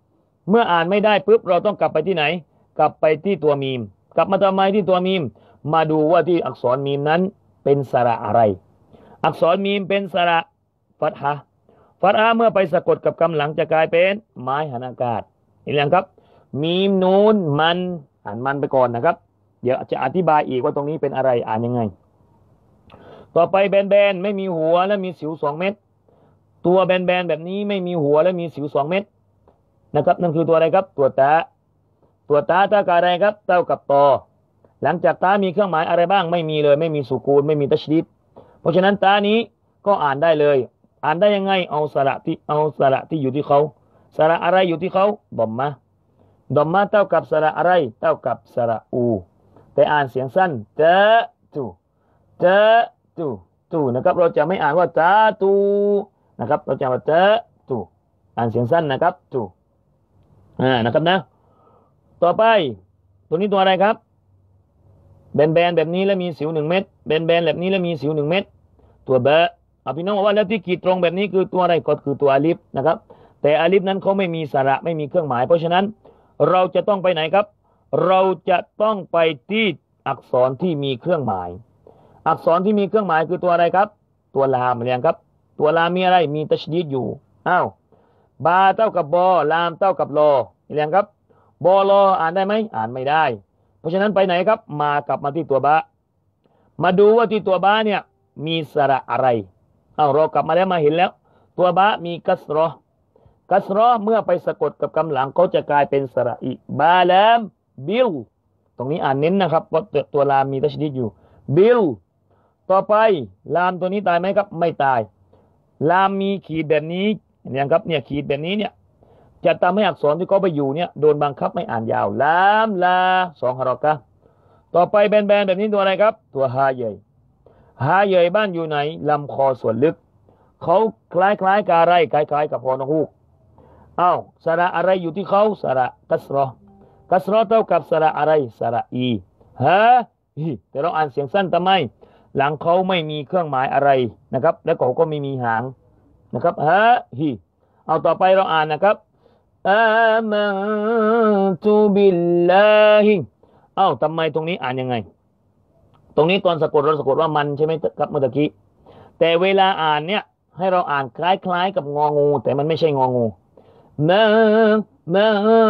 เมื่ออ่านไม่ได้ปุ๊บเราต้องกลับไปที่ไหนกลับไปที่ตัวมีมกลับมาทำไมที่ตัวมีมมาดูว่าที่อักษรมีมนั้นเป็นสระอะไรอักษรมีมเป็นสระฟัตฮะห์ฟัตฮะห์เมื่อไปสะกดกับคำหลังจะกลายเป็นไม้หันอากาศเห็นไหมครับมีมนูนมันอ่านมันไปก่อนนะครับเดี๋ยวจะอธิบายอีกว่าตรงนี้เป็นอะไรอ่านยังไงต่อไปแบนๆไม่มีหัวและมีสิวสองเม็ดตัวแบนๆแบบนี้ไม่มีหัวและมีสิวสองเม็ดนะครับนั่นคือตัวอะไรครับตัวตาตัวตาตากอะไรครับเท่ากับตอหลังจากตามีเครื่องหมายอะไรบ้างไม่มีเลยไม่มีสุกูนไม่มีตัชดีดเพราะฉะนั้นตานี้ก็อ่านได้เลยอ่านได้ยังไงเอาสระที่เอาสระที่อยู่ที่เขาสระอะไรอยู่ที่เขาดอมมะดอมมะเท่ากับสระอะไรเท่ากับสระอูแต่อ่านเสียงสั้นเตตูเตตูตูนะครับเราจะไม่อ่านว่าตาตูนะครับเราจะว่าเตตูอ่านเสียงสั้นนะครับตูอ่านะครับนะต่อไปตัวนี้ตัวอะไรครับแบนๆแบบนี้แล้วมีสิวหนึ่งเม็ดแบนๆแบบนี้แล้วมีสิวหนึ่งเม็ดตัวเบะอ่ะพี่น้องบอกว่าแล้วที่ขีดตรงแบบนี้คือตัวอะไรก็คือตัวอาลิฟนะครับแต่อาลิฟนั้นเขาไม่มีสระไม่มีเครื่องหมายเพราะฉะนั้นเราจะต้องไปไหนครับเราจะต้องไปที่อักษรที่มีเครื่องหมายอักษรที่มีเครื่องหมายคือตัวอะไรครับตัวลามเรียงครับตัวลามมีอะไรมีตัชดีดอยู่อ้าวบาเท่ากับบอลามเท่ากับโลเรียงครับบอลออ่านได้ไหมอ่านไม่ได้เพราะฉะนั้นไปไหนครับมากลับมาที่ตัวบะมาดูว่าที่ตัวบะเนี่ยมีสระอะไรเอาเรากลับมาแล้วมาเห็นแล้วตัวบะมีกัสรอกัสรอเมื่อไปสะกดกับคำหลังเขาจะกลายเป็นสระอีบาลามบิลตรงนี้อ่านเน้นนะครับเพราะตัวลามมีตัชดีดอยู่บิลต่อไปลามตัวนี้ตายไหมครับไม่ตายลามมีขีดแบบนี้เนี่ยครับเนี่ยขีดแบบนี้เนี่ยจะทำให้อักษรที่เขาไปอยู่เนี่ยโดนบังคับไม่อ่านยาวลามลาสองฮารอกะต่อไปแบนๆแบบนี้ตัวอะไรครับตัวฮาเย่ฮาเย่บ้านอยู่ไหนลำคอส่วนลึกเขาคล้ายๆกับอะไรคล้ายๆกับพอนฮูกอ้าวสระอะไรอยู่ที่เขาสระกัสรอกัสรอเท่ากับสระอะไรสระอีฮะแต่เราอ่านเสียงสั้นทำไมหลังเขาไม่มีเครื่องหมายอะไรนะครับแล้วเขาก็ไม่มีหางนะครับฮะฮีเอาต่อไปเราอ่านนะครับอามันตุบิลลาฮิเอ้าทำไมตรงนี้อ่านยังไงตรงนี้ตอนสะกดเราสะกดว่ามันใช่ไหมครับเมื่อกี้แต่เวลาอ่านเนี่ยให้เราอ่านคล้ายๆกับงองูแต่มันไม่ใช่งองูมามา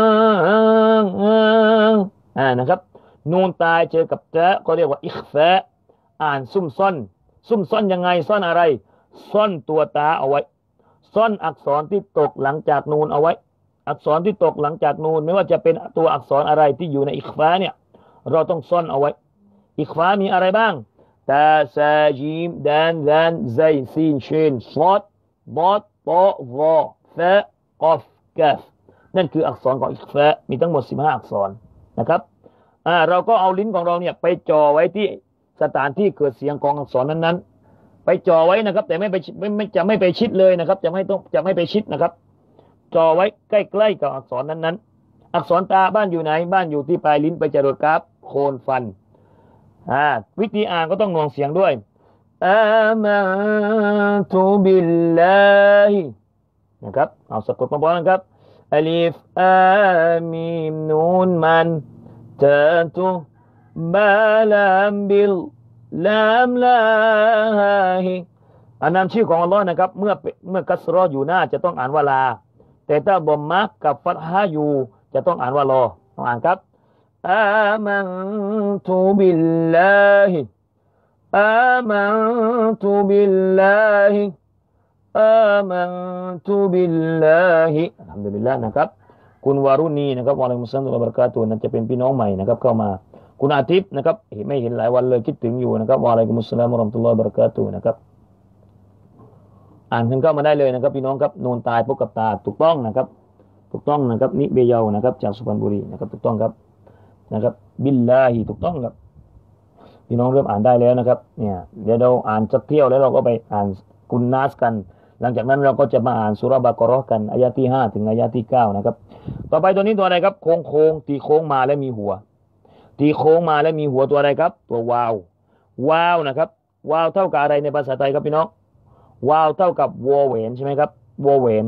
อ่านะครับนูนตายเจอกับเจาก็เรียกว่าอิคฟะอ่านซุ่มซ่อนซุ่มซ่อนยังไงซ่อนอะไรซ่อนตัวตาเอาไว้ซ่อนอักษรที่ตกหลังจากนูนเอาไว้อักษรที่ตกหลังจากนูนไม่ว่าจะเป็นตัวอักษรอะไรที่อยู่ในอิคฟะเนี่ยเราต้องซ่อนเอาไว้อิคฟะมีอะไรบ้างตาซาจีมดานดานไซซีนชินซอดบอดตอวอฟะกอฟกาฟนั่นคืออักษรของอิคฟะมีทั้งหมดสิบห้าอักษรนะครับอ่าเราก็เอาลิ้นของเราเนี่ยไปจ่อไว้ที่สถานที่เกิดเสียงของอักษรนั้นๆไปจ่อไว้นะครับแต่ไม่ไปไม่ไม่จะไม่ไปชิดเลยนะครับจะไม่ต้องจะไม่ไปชิดนะครับจ่อไว้ใกล้ๆกับอักษรนั้นๆอักษรตาบ้านอยู่ไหนบ้านอยู่ที่ปลายลิ้นไปจรดกราฟโคนฟันอ่าวิธีอ่านก็ต้องหน่วงเสียงด้วยอามันตุบิลลาฮินะครับเอาสะกดพร้อมๆกันครับอัลิฟอามีมนูนมันตาตุบาลามบิลลามลาฮิอันนามชื่อของอัลลอฮ์นะครับเมื่อเมื่อกัสรออยู่หน้าจะต้องอ่านว่าลาแต่ถ้าบอมมะกับฟัตฮะอยู่จะต้องอ่านว่ารอต้องอ่านครับอามันตุบิลลาฮิอามันตุบิลลาฮิอามันตุบิลลาฮิอัลฮัมดุลิลลาห์นะครับคุณวารุณีนะครับวะอะลัยกุมุสสลามวะบะเราะกาตุฮ์นั่นจะเป็นพี่น้องใหม่นะครับเข้ามาคุณอาทิตย์นะครับไม่เห็นหลายวันเลยคิดถึงอยู่นะครับวะอะลัยกุมุสสลามวะเราะห์มะตุลลอฮิวะบะเราะกาตุฮ์นะครับอ่านขึ้นเข้ามาได้เลยนะครับพี่น้องครับนูนตายพบกับตาถูกต้องนะครับถูกต้องนะครับนิเบเยานะครับจากสุพรรณบุรีนะครับถูกต้องครับนะครับบิลลาฮิถูกต้องครับพี่น้องเริ่มอ่านได้แล้วนะครับเนี่ยเดี๋ยวเราอ่านสักเที่ยวแล้วเราก็ไปอ่านกุนนัสกันหลังจากนั้นเราก็จะมาอ่านซูเราะห์บะเกาะเราะห์กันอายะที่ห้าถึงอายะที่เก้านะครับต่อไปตัวนี้ตัวอะไรครับโค้งโค้งตีโค้งมาและมีหัวตีโค้งมาและมีหัวตัวอะไรครับตัววาววาวนะครับวาวเท่ากับอะไรในภาษาไทยครับพี่น้องวาวเท่ากับวอแหวนใช่ไหมครับวอแหวน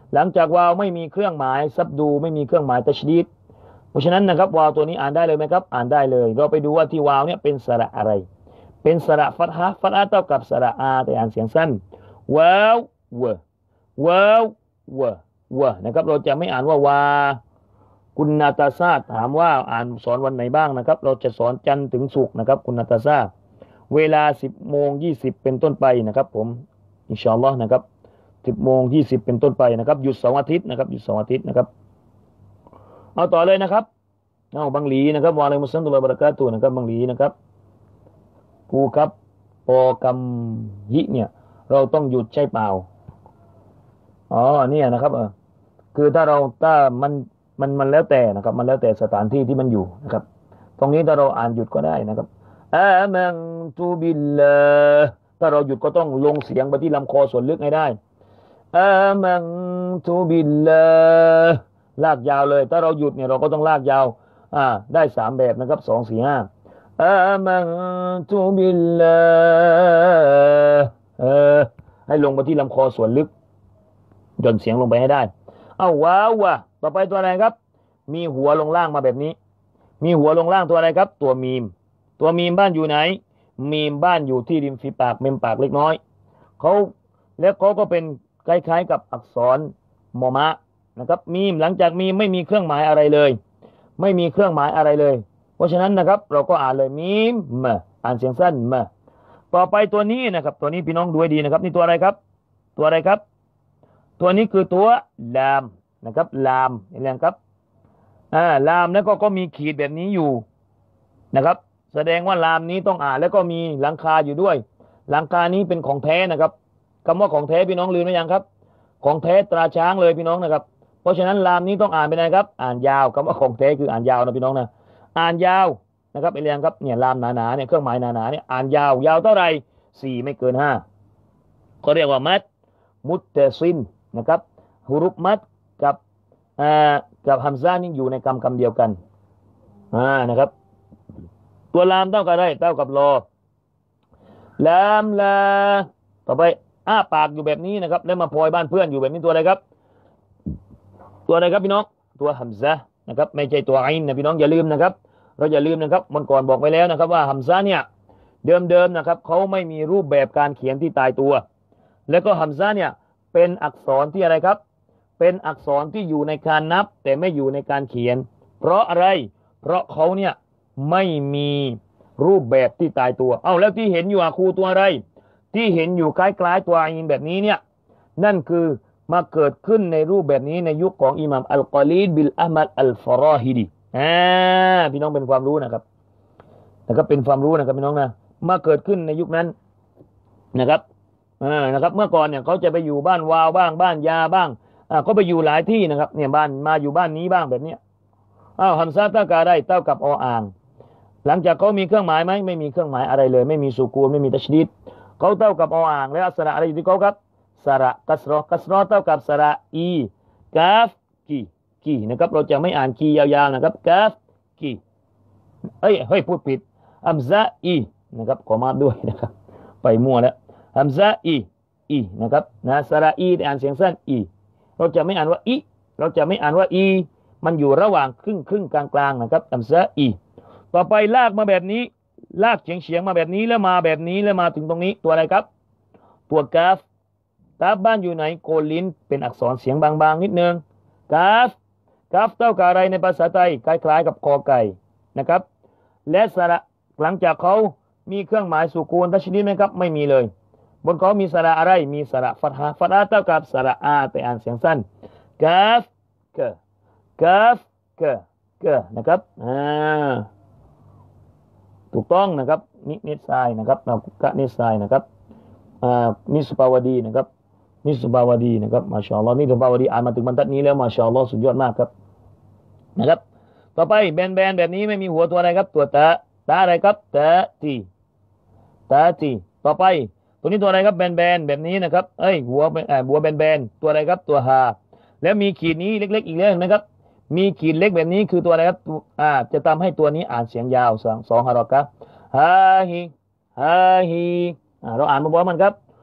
หลังจากวาวไม่มีเครื่องหมายซับดูไม่มีเครื่องหมายตัชดีดเพราะฉะนั้นนะครับวาวตัวนี้อ่านได้เลยไหมครับอ่านได้เลยเราไปดูว่าที่วาวเนี่ยเป็นสระอะไรเป็นสระฟัตฮะฟัตฮะเท่ากับสระอาแต่อ่านเสียงสั้นวาวเววาวเวเวนะครับเราจะไม่อ่านว่าวาคุณนาตาซาถามว่าอ่านสอนวันไหนบ้างนะครับเราจะสอนจันทร์ถึงศุกร์นะครับคุณนาตาซาเวลาสิบโมงยี่สิบเป็นต้นไปนะครับผมอินชาอัลลอฮ์นะครับสิบโมงยี่สิบเป็นต้นไปนะครับหยุดเสาร์อาทิตย์นะครับหยุดเสาร์อาทิตย์นะครับเอาต่อเลยนะครับเอาบังหลีนะครับวะอะลัยกุมุสสลามตุลลอฮิวะบะเราะกาตุฮ์นะครับบังหลีนะครับกูครับปอกำยิเนี่ยเราต้องหยุดใช่เปล่าอ๋อเนี่ยนะครับเออคือถ้าเราถ้ามันมันมันแล้วแต่นะครับมันแล้วแต่สถานที่ที่มันอยู่นะครับตรงนี้ถ้าเราอ่านหยุดก็ได้นะครับอามันตุบิลลาถ้าเราหยุดก็ต้องลงเสียงไปที่ลำคอส่วนลึกให้ได้อามันตุบิลลาลากยาวเลยถ้าเราหยุดเนี่ยเราก็ต้องลากยาวอ่าได้สามแบบนะครับสองสี่ห้าอามันตุบิลลาเออให้ลงไปที่ลำคอส่วนลึกหย่อนเสียงลงไปให้ได้เอาว้าวว่ะต่อไปตัวอะไรครับมีหัวลงล่างมาแบบนี้มีหัวลงล่างตัวอะไรครับตัวมีมตัวมีมบ้านอยู่ไหนมีมบ้านอยู่ที่ริมฝีปากเมมปากเล็กน้อยเขาแล้วเขาก็เป็นคล้ายๆกับอักษรมอมะนะครับมีมหลังจากมีมไม่มีเครื่องหมายอะไรเลยไม่มีเครื่องหมายอะไรเลยเพราะฉะนั้นนะครับเราก็อ่านเลยมีมมาอ่านเสียงสั้นมาต่อไปตัวนี้นะครับตัวนี้พี่น้องดูให้ดีนะครับนี่ตัวอะไรครับตัวอะไรครับตัวนี้คือตัวลามนะครับลามเห็นไหมครับอ่าลามแล้วก็ก็มีขีดแบบนี้อยู่นะครับแสดงว่าลามนี้ต้องอ่านแล้วก็มีหลังคาอยู่ด้วยหลังคานี้เป็นของแท้นะครับคำว่าของแท้พี่น้องลืมหรือยังครับของแท้ตราช้างเลยพี่น้องนะครับเพราะฉะนั้นลามนี้ต้องอ่านเป็นไงครับอ่านยาวคำว่าของแท้คืออ่านยาวนะพี่น้องนะอ่านยาวนะครับเรียนครับเนี่ยลามหนาๆเนี่ยเครื่องหมายหนาๆเนี่ยอ่านยาวยาวเท่าไหร่สี่ไม่เกินห้าเขาเรียกว่ามัดมุตเตซินนะครับฮุรุฟมัดกับอ่ากับฮัมซานี่อยู่ในคำคำเดียวกันอ่านะครับตัวลามเท่ากับอะไรเท่ากับรอลามลาต่อไปอ้าปากอยู่แบบนี้นะครับแล้วมาพลอยบ้านเพื่อนอยู่แบบนี้ตัวอะไรครับตัวอะไรครับพี่น้องตัวฮัมซานะครับไม่ใช่ตัวไอน์นะพี่น้องอย่าลืมนะครับเราอย่าลืมนะครับมันก่อนบอกไปแล้วนะครับว่าฮัมซาเนี่ยเดิมๆนะครับเขาไม่มีรูปแบบการเขียนที่ตายตัวแล้วก็ฮัมซาเนี่ยเป็นอักษรที่อะไรครับเป็นอักษรที่อยู่ในการนับแต่ไม่อยู่ในการเขียนเพราะอะไรเพราะเขาเนี่ยไม่มีรูปแบบที่ตายตัวเอ้าแล้วที่เห็นอยู่อะครูตัวอะไรที่เห็นอยู่คล้ายๆตัวอาอินแบบนี้เนี่ยนั่นคือมาเกิดขึ้นในรูปแบบนี้ในยุคของอิหม่ามอัลกอลีดบิลอะมัดอัลฟารอฮิดีอ่าพี่น้องเป็นความรู้นะครับนะครับเป็นความรู้นะครับพี่น้องนะมาเกิดขึ้นในยุคนั้นนะครับอ่านะครับเมื่อก่อนเนี่ยเขาจะไปอยู่บ้านวาวบ้างบ้านยาบ้างอ่าก็ไปอยู่หลายที่นะครับเนี่ยบ้านมาอยู่บ้านนี้บ้างแบบเนี้ยอ้าวฮัมซาเท่ากับได้เท่ากับออ่างหลังจากเขามีเครื่องหมายไหมไม่มีเครื่องหมายอะไรเลยไม่มีสุกูนไม่มีตัชดีดเขาเท่ากับออ่างแล้วสระอะไรอยู่ที่เขาครับสระกัสรอกัสรอเท่ากับสระอีกาฟกีกีนะครับเราจะไม่อ่านกียาวๆนะครับกาฟกีเอ้ยเฮ้ยพูดผิดฮัมซาอีนะครับขอมาด้วยนะครับไปมั่วแล้วฮัมซาอีอีนะครับนะสระอีอ่านเสียงสั้นอีเราจะไม่อ่านว่าอีเราจะไม่อ่านว่าอีมันอยู่ระหว่างครึ่งครึ่งกลางกลางนะครับฮัมซาอีต่อไปลากมาแบบนี้ลากเฉียงเฉียงมาแบบนี้แล้วมาแบบนี้แล้วมาถึงตรงนี้ตัวอะไรครับตัวกาฟกาฟบ้านอยู่ไหนโกนลิ้นเป็นอักษรเสียงบางๆนิดนึงกาฟกาฟเท่ากับอะไรในภาษาไทยคล้ายๆกับคอไก่นะครับและสระหลังจากเขามีเครื่องหมายสุกูนตัชดีดไหมครับไม่มีเลยบนเขามีสระอะไรมีสระฟัตฮะฟัตฮะเท่ากับสระอาแต่อ่านเสียงสั้นกาฟเกกาฟเกเกนะครับอ่าถูกต้องนะครับนินิสไซนะครับเรากะนิสไซนะครับอ่านิสปาวดีนะครับนิสปาวดีนะครับมาชาอัลลอฮ์นิสปาวดีอ่านมาถึงบรรทัดนี้แล้วมาชาอัลลอฮ์สุดยอดมากครับนะครับต่อไปแบนๆแบบนี้ไม่มีหัวตัวอะไรครับตัวตาตาอะไรครับตาตีตาตีต่อไปตัวนี้ตัวอะไรครับแบนๆแบบนี้นะครับเอ้ยหัวเอ่อหัวแบนๆตัวอะไรครับตัวฮาแล้วมีขีดนี้เล็กๆอีกแล้วเห็นไหมครับมีขีดเล็กแบบนี้คือตัวอะไรครับอ่าจะทำให้ตัวนี้อ่านเสียงยาวสองสองฮารอกะฮาฮิฮาฮิอ่าเราอ่านมาบอกมันครับ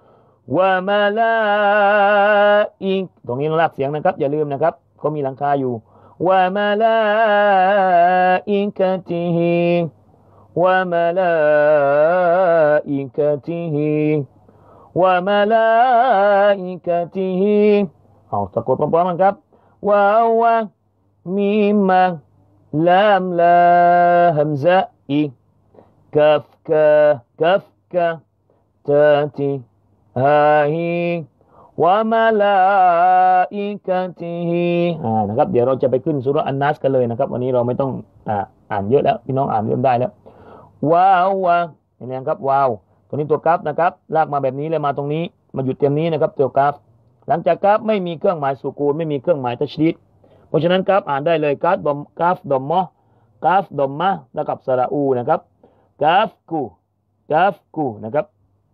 วะมาลาอิกตรงนี้เราลากเสียงนะครับอย่าลืมนะครับเขามีหลังคาอยู่วะมาลาอิกะติฮิวะมาลาอิกะติฮิวะมาลาอิกะติฮิเอาสะกดพร้อมๆกันครับวาวะมีมะลามลาฮัมซะอีกัฟกะกัฟกะตาติฮาฮิวะมาลาอิกะติฮิอ่านะครับเดี๋ยวเราจะไปขึ้นซูเราะห์อันนัสกันเลยนะครับวันนี้เราไม่ต้องอ่าอ่านเยอะแล้วพี่น้องอ่านเริ่มได้แล้วว้าววะเห็นไหมครับว้าวตัวนี้ตัวกราฟนะครับลากมาแบบนี้เลยมาตรงนี้มาหยุดเต็มนี้นะครับตัวกราฟหลังจากกราฟไม่มีเครื่องหมายสุกูลไม่มีเครื่องหมายตัชดีดเพราะฉะนั้นกราฟอ่านได้เลยกราฟดอมกราฟดอมมอกราฟดอมมะแล้วกับสระอูนะครับกราฟกูกราฟกูนะครับ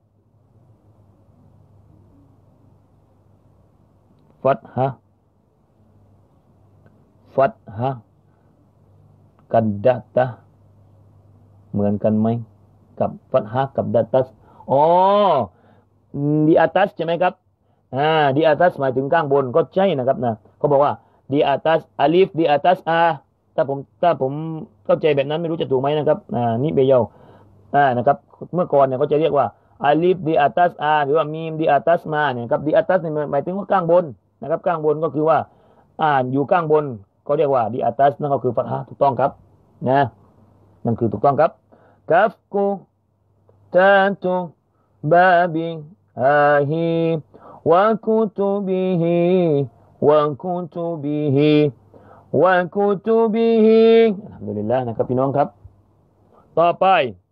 ฟัตฮะฟัตฮะกัดดะตะเหมือนกันไหมกับฟัตฮะกับดัตตัสอ๋อdi atas ใช่ไหมครับอ่า di atas หมายถึงข้างบนก็ใช่นะครับนะเขาบอกว่า di atas alif di atas a ถ้าผมถ้าผมเข้าใจแบบนั้นไม่รู้จะถูกไหมนะครับอ่านี่เบยาวอ่านะครับเมื่อก่อนเนี่ยเขาจะเรียกว่า alif di atas a หรือว่ามีม di atas ma เนี่ยครับ di atas เนี่ยหมายถึงว่าข้างบนนะครับข้างบนก็คือว่าอ่านอยู่ข้างบนก็เรียกว่า di atas นั่นก็คือฟัตฮะถูกต้องครับนะนั่นคือถูกต้องครับกัฟกูตาตุบาบิฮาฮิวะกุตุบิฮิวะกุตุบิฮิวะกุตุบิฮิอัลฮัมดุลิลลาห์นะครับพี่น้องครับต่อไป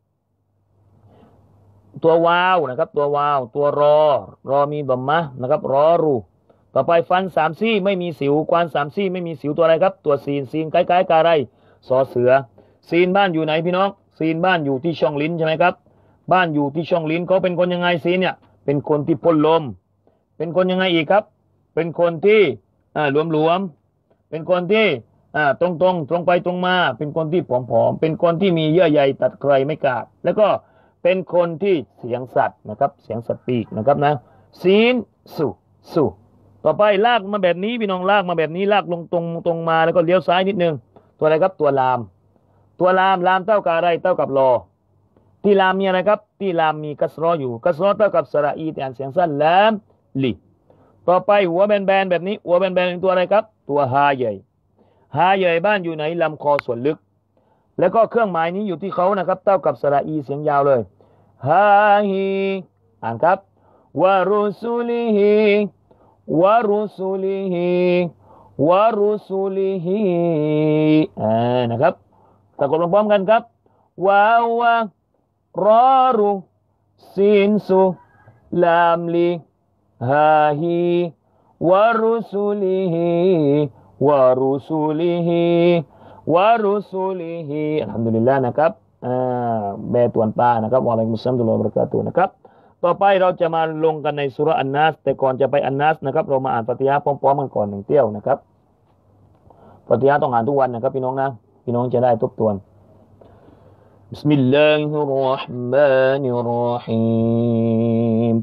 ตัววาวนะครับตัววาวตัวรอรอมีดัมมะนะครับรอรูต่อไปฟันสามซี่ไม่มีสิวกวานสามซี่ไม่มีสิวตัวอะไรครับตัวซีนซีนคล้ายๆกาไรสอเสือซีนบ้านอยู่ไหนพี่น้องซีนบ้านอยู่ที่ช่องลิ้นใช่ไหมครับบ้านอยู่ที่ช่องลิ้นเขาเป็นคนยังไงซีนเนี่ยเป็นคนที่พ่นลมเป็นคนยังไงอีกครับเป็นคนที่อ่าหลวมๆเป็นคนที่อ่าตรงๆตรงไปตรงมาเป็นคนที่ผอมๆเป็นคนที่มีเยื่อใยตัดใครไม่ขาดแล้วก็เป็นคนที่เสียงสัตว์นะครับเสียงสัตว์ปีกนะครับนะซีนสุสุต่อไปลากมาแบบนี้พี่น้องลากมาแบบนี้ลากลงตรงตรงมาแล้วก็เลี้ยวซ้ายนิดนึงตัวอะไรครับตัวลามตัวลามลามเท่ากับอะไรเท่ากับรอที่ลามมีอะไรครับที่ลามมีกัสรออยู่กัสรอเท่ากับสระอีแต่อ่านเสียงสั้นลามลิต่อไปหัวแบนๆแบบนี้หัวแบนๆเป็นตัวอะไรครับตัวฮาใหญ่ฮาใหญ่บ้านอยู่ไหนลำคอส่วนลึกแล้วก็เครื่องหมายนี้อยู่ที่เขานะครับเท่ากับสระอีเสียงยาวเลยฮาฮีอ่านครับวะรุสุลิฮิวะรุสุลิฮิวะรุสุลิฮิอ่านะครับสะกดพร้อมๆกันครับวาวะรอรุซินสุลามลิฮาฮีวะรุสุลิฮิวะรุสุลิฮิวะรุสุลิฮิอัลฮัมดุลิลลาห์นะครับอ่าแบตวนปานะครับวะอะลัยกุมุสสลามตุลลอฮิวะบะเราะกาตุฮ์นะครับต่อไปเราจะมาลงกันในซูเราะห์อันนัสแต่ก่อนจะไปอันนัสนะครับเรามาอ่านฟาติฮะห์พร้อมๆกันก่อนหนึ่งเที่ยวนะครับฟาติฮะห์ต้องอ่านทุกวันนะครับพี่น้องนะพี่น้องจะได้ทบทวนบิสมิลลาฮิรเราะห์มานิรเราะฮีม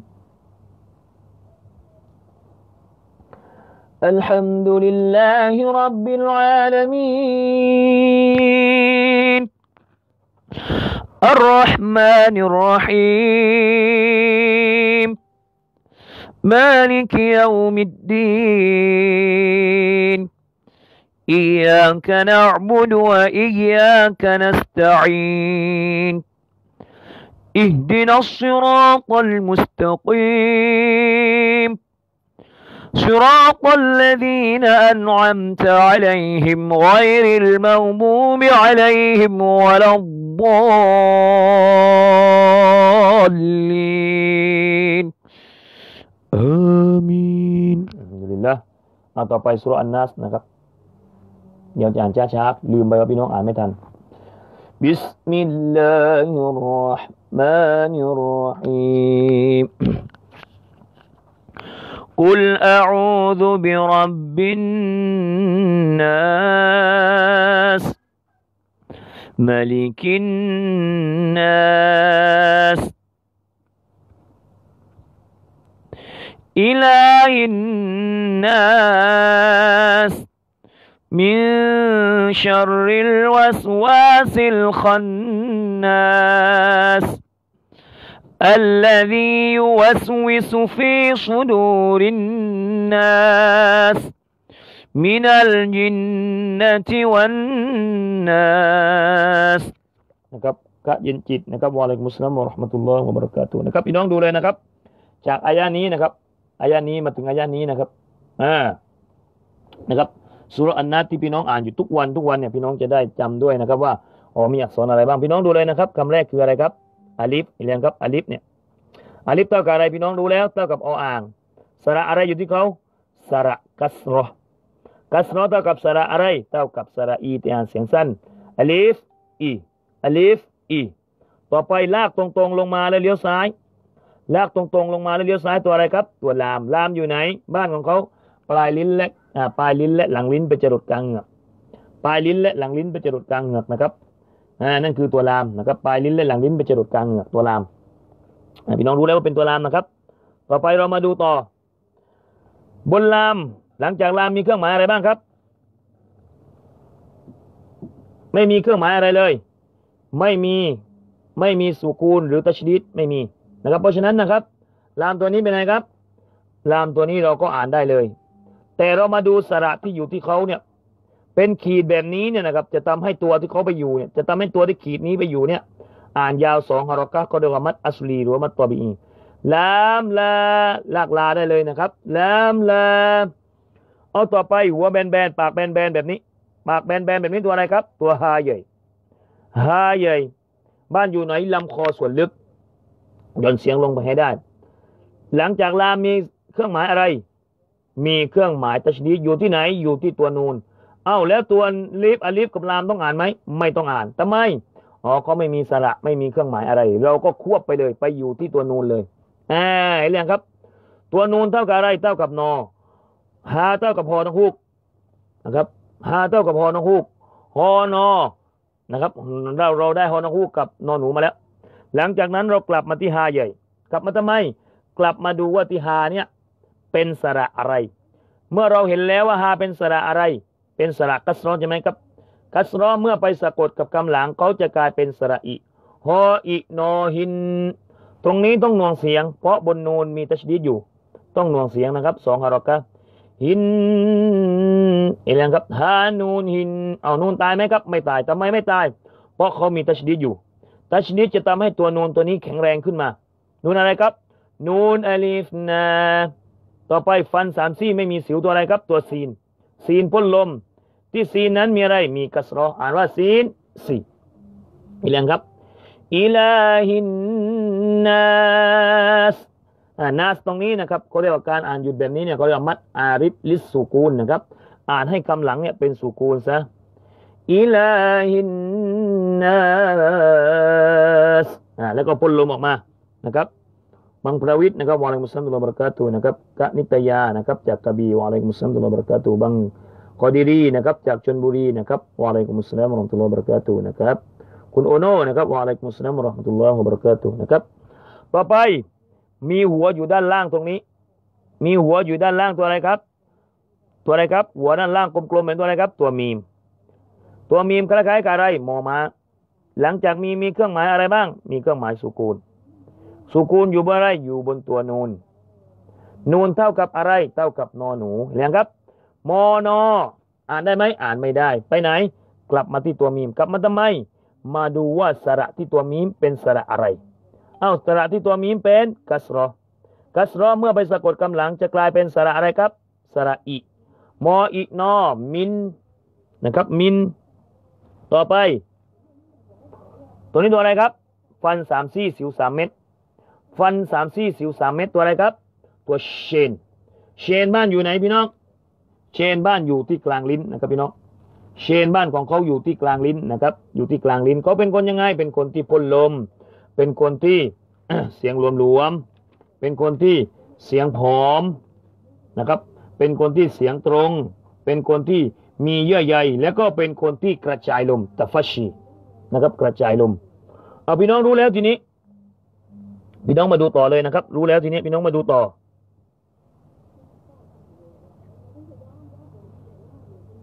الحمد لله رب العالمين الرحمن الرحيم مالك يوم الدين إياك نعبد وإياك نستعين اهدنا الصراط المستقيم صراط الذين أنعمت عليهم غير المغضوب عليهم ولا الضالين آمين อัลฮัมดุลิลลาห์เอาต่อไปซูเราะห์อันนัสนะครับเดี๋ยวจะอ่านช้าๆลืมไปว่าพี่น้องอ่านไม่ทันบิสมิลลาฮิรเราะห์มานิรเราะฮีมقل أعوذ برب الناس ملك الناس إله الناس من شر الوسواس الخناس الذي يوسوس في صدور الناس من الجنة والناس นะครับกะเย็นจิตนะครับวะอะลัยกุมุสสลามวะเราะห์มะตุลลอฮ์วะบะเราะกาตุฮ์นะครับพี่น้องดูเลยนะครับจากอายะนี้นะครับอายะนี้มาถึงอายะนี้นะครับอ่านะครับซูเราะห์อันนัสที่พี่น้องอ่านอยู่ทุกวันทุกวันเนี่ยพี่น้องจะได้จำด้วยนะครับว่าอ๋อมีอักษรอะไรบ้างพี่น้องดูเลยนะครับคำแรกคืออะไรครับอาลิฟเรียนครับอาลิฟเนี่ยอาลิฟเท่ากับอะไรพี่น้องดูแล้วเท่ากับออ่างสระอะไรอยู่ที่เขาสระกัสเราะห์กัสเราะห์เท่ากับสระอะไรเท่ากับสระอีที่อ่านเสียงสั้นอาลิฟอีอาลิฟอีต่อไปลากตรงๆลงมาแล้วเลี้ยวซ้ายลากตรงๆลงมาแล้วเลี้ยวซ้ายตัวอะไรครับตัวลามลามอยู่ไหนบ้านของเขาปลายลิ้นและอ่าปลายลิ้นและหลังลิ้นไปจรดกลางเหงือกปลายลิ้นและหลังลิ้นไปจรดกลางเหงือกนะครับอ่านั่นคือตัวลามนะครับปลายลิ้นและหลังลิ้นไปจรดกลางเหงือกตัวลามพี่น้องรู้แล้วว่าเป็นตัวลามนะครับต่อไปเรามาดูต่อบนลามหลังจากลามมีเครื่องหมายอะไรบ้างครับไม่มีเครื่องหมายอะไรเลยไม่มีไม่มีสุกูนหรือตัชดีดไม่มีนะครับเพราะฉะนั้นนะครับลามตัวนี้เป็นไงครับลามตัวนี้เราก็อ่านได้เลยแต่เรามาดูสระที่อยู่ที่เขาเนี่ยเป็นขีดแบบนี้เนี่ยนะครับจะทำให้ตัวที่เขาไปอยู่เนี่ยจะทำให้ตัวที่ขีดนี้ไปอยู่เนี่ยอ่านยาวสองฮารอกะห์ก็เรียกว่ามัดอัสลีหรือว่ามัดตอบีอีลามลาลากลาได้เลยนะครับลามลาเอาต่อไปหัวแบนๆปากแบนๆแบบนี้ปากแบนๆแบบนี้ตัวอะไรครับตัวฮาใหญ่ฮาใหญ่บ้านอยู่ไหนลำคอส่วนลึกย่อนเสียงลงไปให้ได้หลังจากลามมีเครื่องหมายอะไรมีเครื่องหมายตัชดีดอยู่ที่ไหนอยู่ที่ตัวนูนเอ้าแล้วตัวลิฟอลิฟกับลามต้องอ่านไหมไม่ต้องอ่านทำไมอ๋อเขาไม่มีสระไม่มีเครื่องหมายอะไรเราก็ควบไปเลยไปอยู่ที่ตัวนูนเลยอ่าเห็นยังครับตัวนูนเท่ากับอะไรเท่ากับนอฮาเท่ากับฮอนกฮูกนะครับฮาเท่ากับฮอนกฮูกฮอนอนะครับเราเราได้ฮอนกฮูกกับนอหนูมาแล้วหลังจากนั้นเรากลับมาที่ฮาใหญ่กลับมาทำไมกลับมาดูว่าที่ฮาเนี่ยเป็นสระอะไรเมื่อเราเห็นแล้วว่าฮาเป็นสระอะไรเป็นสระกัสเราะห์ใช่ไหมครับกัสเราะห์เมื่อไปสะกดกับคำหลังเขาจะกลายเป็นสระอิฮออินอหินตรงนี้ต้องหน่วงเสียงเพราะบนนูนมีตัชดีดอยู่ต้องหน่วงเสียงนะครับสองฮารอกะห์หินเห็นยังครับฮานูนหินเอานูนตายไหมครับไม่ตายทำไมไม่ตายเพราะเขามีตัชดีดอยู่ตัชดีดจะทำให้ตัวนูนตัวนี้แข็งแรงขึ้นมานูนอะไรครับนูนอลิฟนาต่อไปฟันสามซี่ไม่มีสิวตัวอะไรครับตัวซีนซีนพ่นลมที่ซีนนั้นมีอะไรมีกัสเราะห์อ่านว่าซีนซีเห็นยังครับอิลาฮินนัสนัสตรงนี้นะครับเขาเรียกว่าการอ่านหยุดแบบนี้เนี่ยเขาเรียกว่ามัดอาริฟลิสสุกูนนะครับอ่านให้คำหลังเนี่ยเป็นสุกูนซะอิลาฮินนัสอ่าแล้วก็พ่นลมออกมานะครับบังประวิทย์นะครับวะอะลัยกุมุสสลามตุลลอฮ์บะเราะกาตุฮ์นะครับกะนิตยานะครับจากกระบี่วะอะลัยกุมุสสลามตุลลอฮ์บะเราะกาตุฮ์บังกอดีรีนะครับจากชลบุรีนะครับวะอะลัยกุมุสสลามวะเราะห์มะตุลลอฮ์บะเราะกาตุฮ์นะครับคุณโอโน่นะครับวะอะลัยกุมุสสลามวะเราะห์มะตุลลอฮ์บะเราะกาตุฮ์นะครับต่อไปมีหัวอยู่ด้านล่างตรงนี้มีหัวอยู่ด้านล่างตัวอะไรครับตัวอะไรครับหัวด้านล่างกลมๆเป็นตัวอะไรครับตัวมีมตัวมีมคล้ายๆกับอะไรมอม้าหลังจากมีมีเครื่องหมายอะไรบ้างมีเครื่องหมายสุกูนสุกูนอยู่บนอะไรอยู่บนตัวนูนนูนเท่ากับอะไรเท่ากับนอหนูเห็นครับมอนออ่านได้ไหมอ่านไม่ได้ไปไหนกลับมาที่ตัวมีมกลับมาทำไมมาดูว่าสระที่ตัวมีมเป็นสระอะไรเอ้าสระที่ตัวมีมเป็นกัสเราะห์กัสเราะห์เมื่อไปสะกดกำหลังจะกลายเป็นสระอะไรครับสระอิมออินอมินนะครับมินต่อไปตัวนี้ตัวอะไรครับฟันสามซี่สิวสามเม็ดฟันสามซี่สิวสามเม็ดตัวอะไรครับตัวเชนเชนบ้านอยู่ไหนพี่น้องเชนบ้านอยู่ที่กลางลิ้นนะครับพี่น้องเชนบ้านของเขาอยู่ที่กลางลิ้นนะครับอยู่ที่กลางลิ้นเขาเป็นคนยังไงเป็นคนที่พ่นลมเป็นคนที่ เสียงรวมๆเป็นคนที่เสียงผอมนะครับเป็นคนที่เสียงตรงเป็นคนที่มีเยื่อใยและก็เป็นคนที่กระจายลมตะฟัชชีนะครับกระจายลมเอาพี่น้องรู้แล้วทีนี้พี่น้องมาดูต่อเลยนะครับรู้แล้วทีนี้พี่น้องมาดูต่อ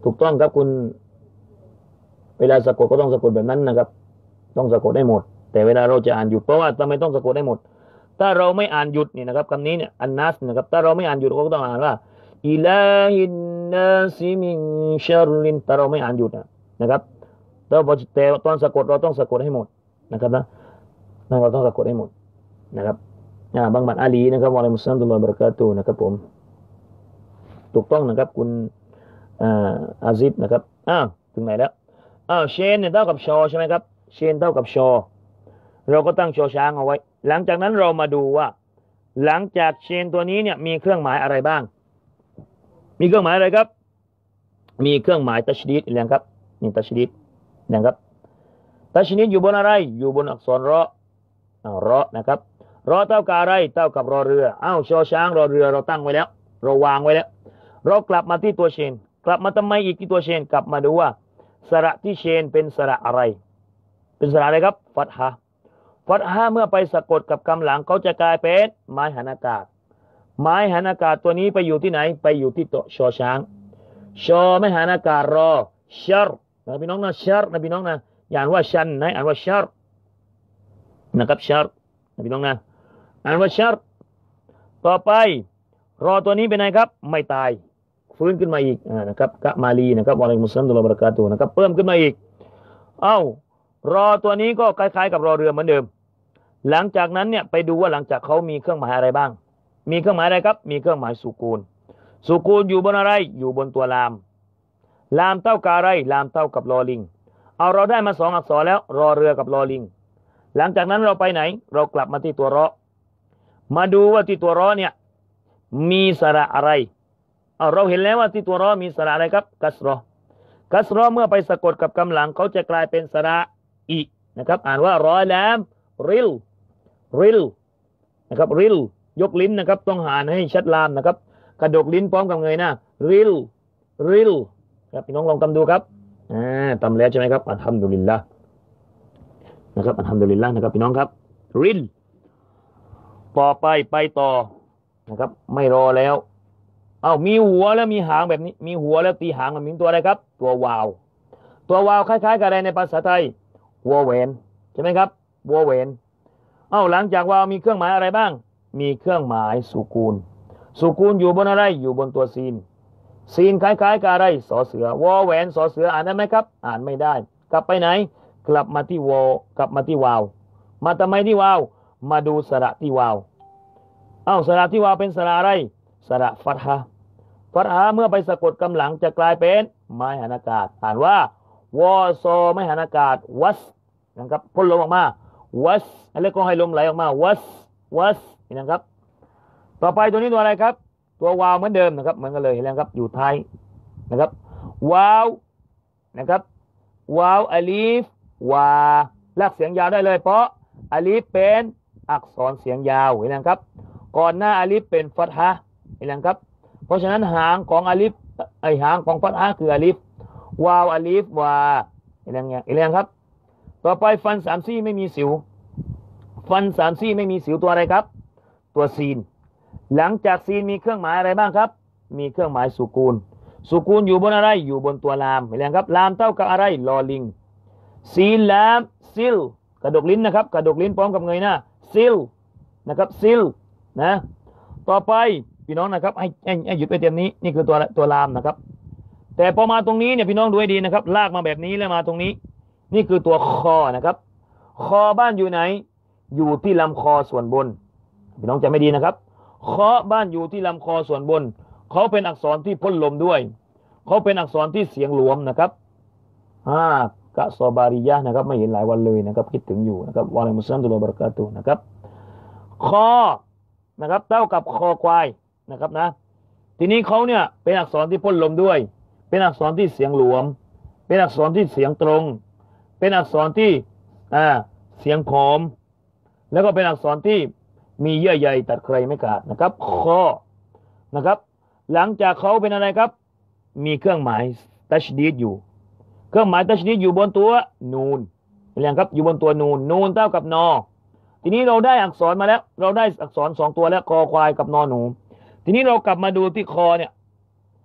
ถูกต้องครับคุณเวลาสะกดก็ต้องสะกดแบบนั้นนะครับต้องสะกดได้หมดแต่เวลาเราจะอ่านหยุดเพราะว่าทำไมต้องสะกดได้หมดถ้าเราไม่อ่านหยุดนี่นะครับคำนี้เนี่ยอันนัสนะครับถ้าเราไม่อ่านหยุดเราก็ต้องอ่านว่าอิลาฮินนัสมินชัรลินถ้าเราไม่อ่านหยุดนะครับแต่แต่ตอนสะกดเราต้องสะกดให้หมดนะครับนะเราต้องสะกดให้หมดนะครับอ่าบางบัดอาลีนะครับวะอะลัยกุมสสลามตุลลอฮิวะบะเราะกาตุฮ์นะครับผมถูกต้องนะครับคุณอ่าอาซิดนะครับอ้าวถึงไหนแล้วอ้าวเชนเนี่ยเท่ากับชอใช่ไหมครับเชนเท่ากับชอเราก็ตั้งชอช้างเอาไว้หลังจากนั้นเรามาดูว่าหลังจากเชนตัวนี้เนี่ยมีเครื่องหมายอะไรบ้างมีเครื่องหมายอะไรครับมีเครื่องหมายตัชดีดอย่างครับนี่ตัชดีดอย่างครับตัชดีดอยู่บนอะไรอยู่บนอักษรรออ้าวรอนะครับรอเท่ากับอะไรเท่ากับรอเรืออ้าวชอช้างรอเรือเราตั้งไว้แล้วเราวางไว้แล้วเรากลับมาที่ตัวเชนกลับมาทำไมอีกที่ตัวเชนกลับมาดูว่าสระที่เชนเป็นสระอะไรเป็นสระอะไรครับฟัตฮะฟัตฮะเมื่อไปสะกดกับคำหลังเขาจะกลายเป็นไม้หันอากาศไม้หันอากาศตัวนี้ไปอยู่ที่ไหนไปอยู่ที่ตัวชอช้างชอไม่หันอากาศรอชัรนะพี่น้องนะชัรนะพี่น้องนะอย่าอ่านว่าชันนะอ่านว่าชัรนะครับชัรนะพี่น้องนะอ่านว่าชัรต่อไปรอตัวนี้เป็นไงครับไม่ตายฟื้นขึ้นมาอีกอ่านะครับกะมาลีนะครับวะอะลัยกุมุสสลามตุลลอฮิวะบะเราะกาตุฮ์นะครับเพิ่มขึ้นมาอีกเอ้ารอตัวนี้ก็คล้ายๆกับรอเรือเหมือนเดิมหลังจากนั้นเนี่ยไปดูว่าหลังจากเขามีเครื่องหมายอะไรบ้างมีเครื่องหมายอะไรครับมีเครื่องหมายสุกูลสุกูลอยู่บนอะไรอยู่บนตัวลามลามเท่ากับอะไรลามเท่ากับลอลิงเอาเราได้มาสองอักษรแล้วรอเรือกับลอลิงหลังจากนั้นเราไปไหนเรากลับมาที่ตัวรอมาดูว่าที่ตัวรอเนี่ยมีสระอะไรเอาเราเห็นแล้วว่าที่ตัวรอมีสระอะไรครับกัสรอกัสรอเมื่อไปสะกดกับคำหลังเขาจะกลายเป็นสระอีนะครับอ่านว่ารอลามริลริลนะครับริลยกลิ้นนะครับต้องอ่านให้ชัดลามนะครับกระดกลิ้นพร้อมกับเงยหน้าริลริลครับพี่น้องลองทำดูครับอ่าทำแล้วใช่ไหมครับอัลฮัมดุลิลละนะครับอัลฮัมดุลิลละนะครับพี่น้องครับริลต่อไปไปต่อนะครับไม่รอแล้วเอ้ามีหัวแล้วมีหางแบบนี้มีหัวแล้วตีหางมันมีตัวอะไรครับตัววาวตัววาวคล้ายๆกับอะไรในภาษาไทยวอแหวนใช่ไหมครับวอแหวนเอ้าหลังจากวาวมีเครื่องหมายอะไรบ้างมีเครื่องหมายสุกูลสุกูลอยู่บนอะไรอยู่บนตัวซีนซีนคล้ายๆกับอะไรสอเสือวอแหวนสอเสืออ่านได้ไหมครับอ่านไม่ได้กลับไปไหนกลับมาที่วอกลับมาที่วาวมาทำไมที่วาวมาดูสระที่วาวเอ้าสระที่วาวเป็นสระอะไรสระฟัตฮะฟัตฮะเมื่อไปสะกดกำหลังจะกลายเป็นไม้หันอากาศอ่านว่าวอโซไม้หันอากาศวัสนะครับพ่นลมออกมาวัสแล้วก็ให้ลมไหลออกมาวัสวัสนี่นะครับต่อไปตัวนี้ตัวอะไรครับตัววาวเหมือนเดิมนะครับเหมือนกันเลยเห็นไหมครับอยู่ท้ายนะครับวาวนะครับวาวอลีฟวาลากเสียงยาวได้เลยเพราะอลีฟเป็นอักษรเสียงยาวเห็นไหมครับก่อนหน้าอลีฟเป็นฟัตฮะเห็นไหมครับเพราะฉะนั้นหางของอลีฟไอหางของฟัตฮะคืออลีฟวาวอลีฟวาเห็นไหมเห็นไหมครับต่อไปฟันสามซี่ไม่มีสิวฟันสามซี่ไม่มีสิวตัวอะไรครับตัวซีนหลังจากซีนมีเครื่องหมายอะไรบ้างครับมีเครื่องหมายสุกูลสุกูลอยู่บนอะไรอยู่บนตัวลามเห็นไหมครับลามเท่ากับอะไรลอลิงซีนลามซิลกระดกลิ้นนะครับกระดกลิ้นพร้อมกับเงยหน้าซิลนะครับซิลนะต่อไปพี่น้องนะครับให้ให้หยุดไปเต็มนี้นี่คือตัวตัวลามนะครับแต่พอมาตรงนี้เนี่ยพี่น้องดูให้ดีนะครับลากมาแบบนี้แล้วมาตรงนี้นี่คือตัวคอนะครับคอบ้านอยู่ไหนอยู่ที่ลำคอส่วนบนพี่น้องจำไม่ดีนะครับคอบ้านอยู่ที่ลำคอส่วนบนเขาเป็นอักษรที่พ่นลมด้วยเขาเป็นอักษรที่เสียงหลวมนะครับอ่ากะซอบาริยะนะครับไม่เห็นหลายวันเลยนะครับคิดถึงอยู่นะครับวะอะลัยกุมุสสลามตุลลอฮิวะบะเราะกาตุฮ์นะครับคอนะครับเท่ากับคอควายนะครับนะทีนี้เขาเนี่ยเป็นอักษรที่พ่นลมด้วยเป็นอักษรที่เสียงหลวมเป็นอักษรที่เสียงตรงเป็นอักษรที่อ่าเสียงผอมแล้วก็เป็นอักษรที่มีเยื่อใยตัดใครไม่ขาดนะครับคอนะครับหลังจากเขาเป็นอะไรครับมีเครื่องหมายตัชดีดอยู่เครื่องหมายตัชดีดอยู่บนตัวนูนเห็นไหมครับอยู่บนตัวนูนนูนเท่ากับนอทีนี้เราได้อักษรมาแล้วเราได้อักษรสองตัวแล้วคอควายกับนอหนูทีนี้เรากลับมาดูที่คอเนี่ย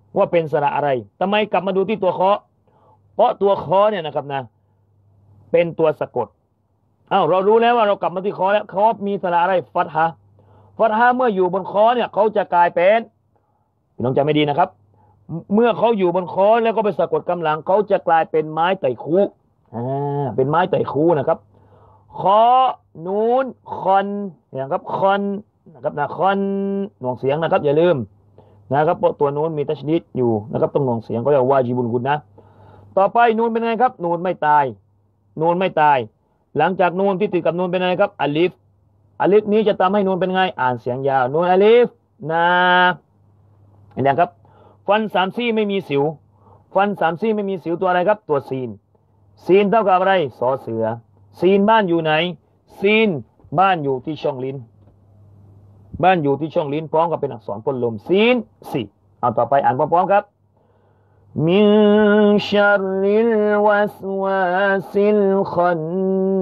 ว่าเป็นสระอะไรทำไมกลับมาดูที่ตัวเคาะเพราะตัวเคาะเนี่ยนะครับนะเป็นตัวสะกดอ้าวเรารู้แล้วว่าเรากลับมาที่เคาะแล้วเคาะมีสระอะไรฟัตฮะฟัตฮะเมื่ออยู่บนเคาะเนี่ยเขาจะกลายเป็นพี่น้องจำไม่ดีนะครับเมื่อเขาอยู่บนเคาะแล้วก็ไปสะกดกำลังเขาจะกลายเป็นไม้ไต่คูอ่าเป็นไม้ไต่คูนะครับคอนูนคอนนะครับคอนนะครับนะคอนหน่วงเสียงนะครับอย่าลืมนะครับเพราะตัวนูนมีตัชนีดอยู่นะครับต้องหน่วงเสียงเขาเรียกวาจิบุลกุนนะต่อไปนูนเป็นไงครับนูนไม่ตายนูนไม่ตายหลังจากนูนที่ติดกับนูนเป็นไงครับอัลิฟอัลิฟนี้จะทำให้นูนเป็นไงอ่านเสียงยาวนูนอัลิฟนะเห็นไหมครับฟันสามซี่ไม่มีสิวฟันสามซี่ไม่มีสิวตัวอะไรครับตัวซีนซีนเท่ากับอะไรสอเสือซีนบ้านอยู่ไหนซีนบ้านอยู่ที่ช่องลิ้นบ้านอยู่ที่ช่องลิ้นพร้อมกับเป็นอักษรพ่นลมซีนสี่เอาต่อไปอ่านพร้อมๆครับมินชัรริลวัสวาสิลขัน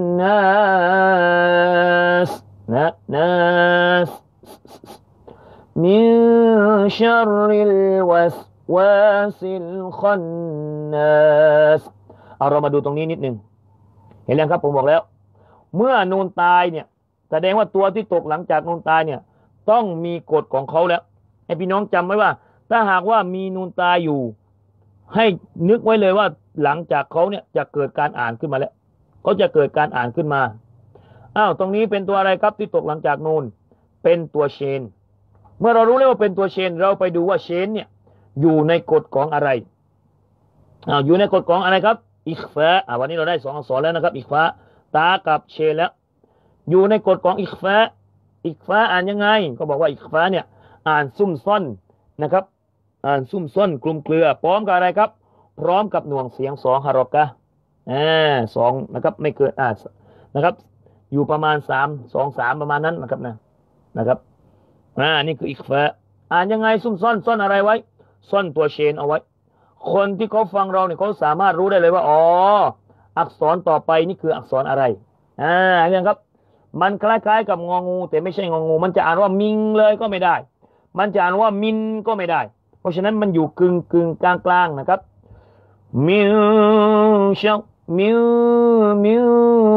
นัสนะนัสมินชัรริลวัสวาสิลขันนัสเอาเรามาดูตรงนี้นิดนึงเห็นแล้วครับผมบอกแล้วเมื่อนูนตายเนี่ยแสดงว่าตัวที่ตกหลังจากนูนตายเนี่ยต้องมีกฎของเขาแล้วให้พี่น้องจำไว้ว่าถ้าหากว่ามีนูนตายอยู่ให้นึกไว้เลยว่าหลังจากเขาเนี่ยจะเกิดการอ่านขึ้นมาแล้วเขาจะเกิดการอ่านขึ้นมาอ้าวตรงนี้เป็นตัวอะไรครับที่ตกหลังจากนูนเป็นตัวเชนเมื่อเรารู้แล้วว่าเป็นตัวเชนเราไปดูว่าเชนเนี่ยอยู่ในกฎของอะไรอ้าวอยู่ในกฎของอะไรครับอิคฟาอ่าวันนี้เราได้สองอักษรแล้วนะครับอิคฟาตากับเชนแล้วอยู่ในกฎของอิคฟาอิคฟาอ่านยังไงก็บอกว่าอิคฟาเนี่ยอ่านซุ่มซ่อนนะครับอ่านซุ่มซ่อนกลุ่มเกลือพร้อมกับอะไรครับพร้อมกับหน่วงเสียงสองฮารอกะอ่าสองนะครับไม่เกินอ่านะครับอยู่ประมาณสามสองสามประมาณนั้นนะครับนะนะครับอ่านี่คืออิคฟาอ่านยังไงซุ่มซ่อนซ่อนอะไรไว้ซ่อนตัวเชนเอาไว้คนที่เขาฟังเราเนี่ยเขาสามารถรู้ได้เลยว่าอ๋ออักษรต่อไปนี่คืออักษรอะไรอ่าเรื่องครับมันคล้ายๆกับงองูแต่ไม่ใช่งองูมันจะอ่านว่ามิงเลยก็ไม่ได้มันจะอ่านว่ามินก็ไม่ได้เพราะฉะนั้นมันอยู่กึ่งกึ่งกลางกลางนะครับมิวชักมิวมิว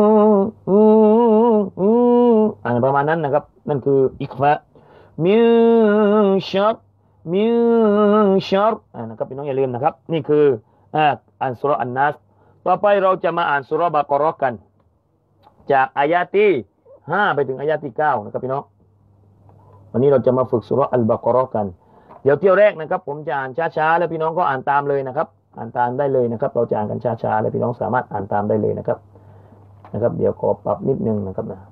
อ่านประมาณนั้นนะครับนั่นคืออิคฟามิวชักมิวชักอ่านะครับพี่น้องอย่าลืมนะครับนี่คืออ่าอ่านสุเราะห์อันนัสต่อไปเราจะมาอ่านสุเราะห์บะเกาะเราะห์กันจากอายะที่ห้าไปถึงอายะที่เก้านะครับพี่น้องวันนี้เราจะมาฝึกสุเราะห์อัลบะเกาะเราะห์กันเดี๋ยวเที่ยวแรกนะครับผมจะอ่านช้าๆแล้วพี่น้องก็อ่านตามเลยนะครับอ่านตามได้เลยนะครับเราจะอ่านกันช้าๆแล้วพี่น้องสามารถอ่านตามได้เลยนะครับนะครับเดี๋ยวขอปรับนิดนึงนะครับนะ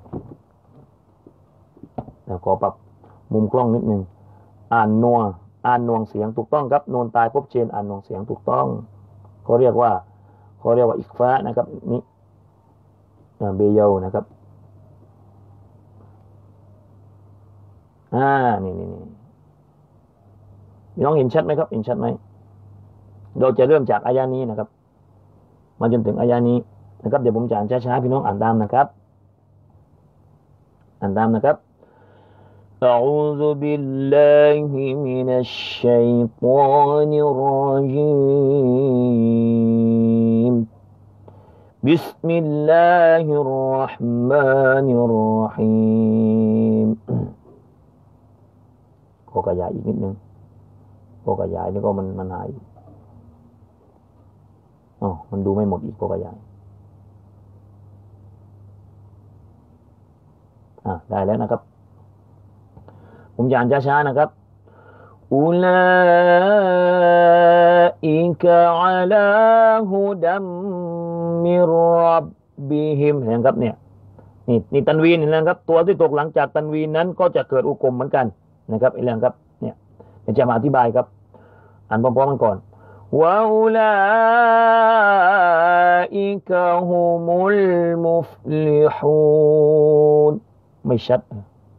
ขอปรับมุมกล้องนิดนึงอ่านนัวอ่านนวงเสียงถูกต้องครับนูนตายพบเชนอ่านนวงเสียงถูกต้องเขาเรียกว่าเขาเรียกว่าอิกฟานะครับนี่เบโยนะครับอ่านี่นี่นี่พี่น้องเห็นชัดไหมครับเห็นชัดไหมเราจะเริ่มจากอายะนี้นะครับมาจนถึงอายะนี้นะครับเดี๋ยวผมจะอ่านช้าๆพี่น้องอ่านตามนะครับอ่านตามนะครับ أعوذ بالله من الشيطان الرجيم بسم الله الرحمن الرحيم ขอขยายอีกนิดนึงขอขยายนี่ก็มันมันหายอ๋อมันดูไม่หมดอีกขอขยายอ่ะได้แล้วนะครับผมจะอ่านช้าๆนะครับอุลาอิกะอะลาฮุดัมมิรับบิฮิมเห็นครับเนี่ยนี่นี่ตันวีนเห็นไหมครับตัวที่ตกหลังจากตันวีนนั้นก็จะเกิดอุกมเหมือนกันนะครับอีกเรื่องครับเนี่ยจะมาอธิบายครับอ่านพร้อมๆกันก่อนวะอุลาอิกะฮุมุลมุฟลิฮูนไม่ชัด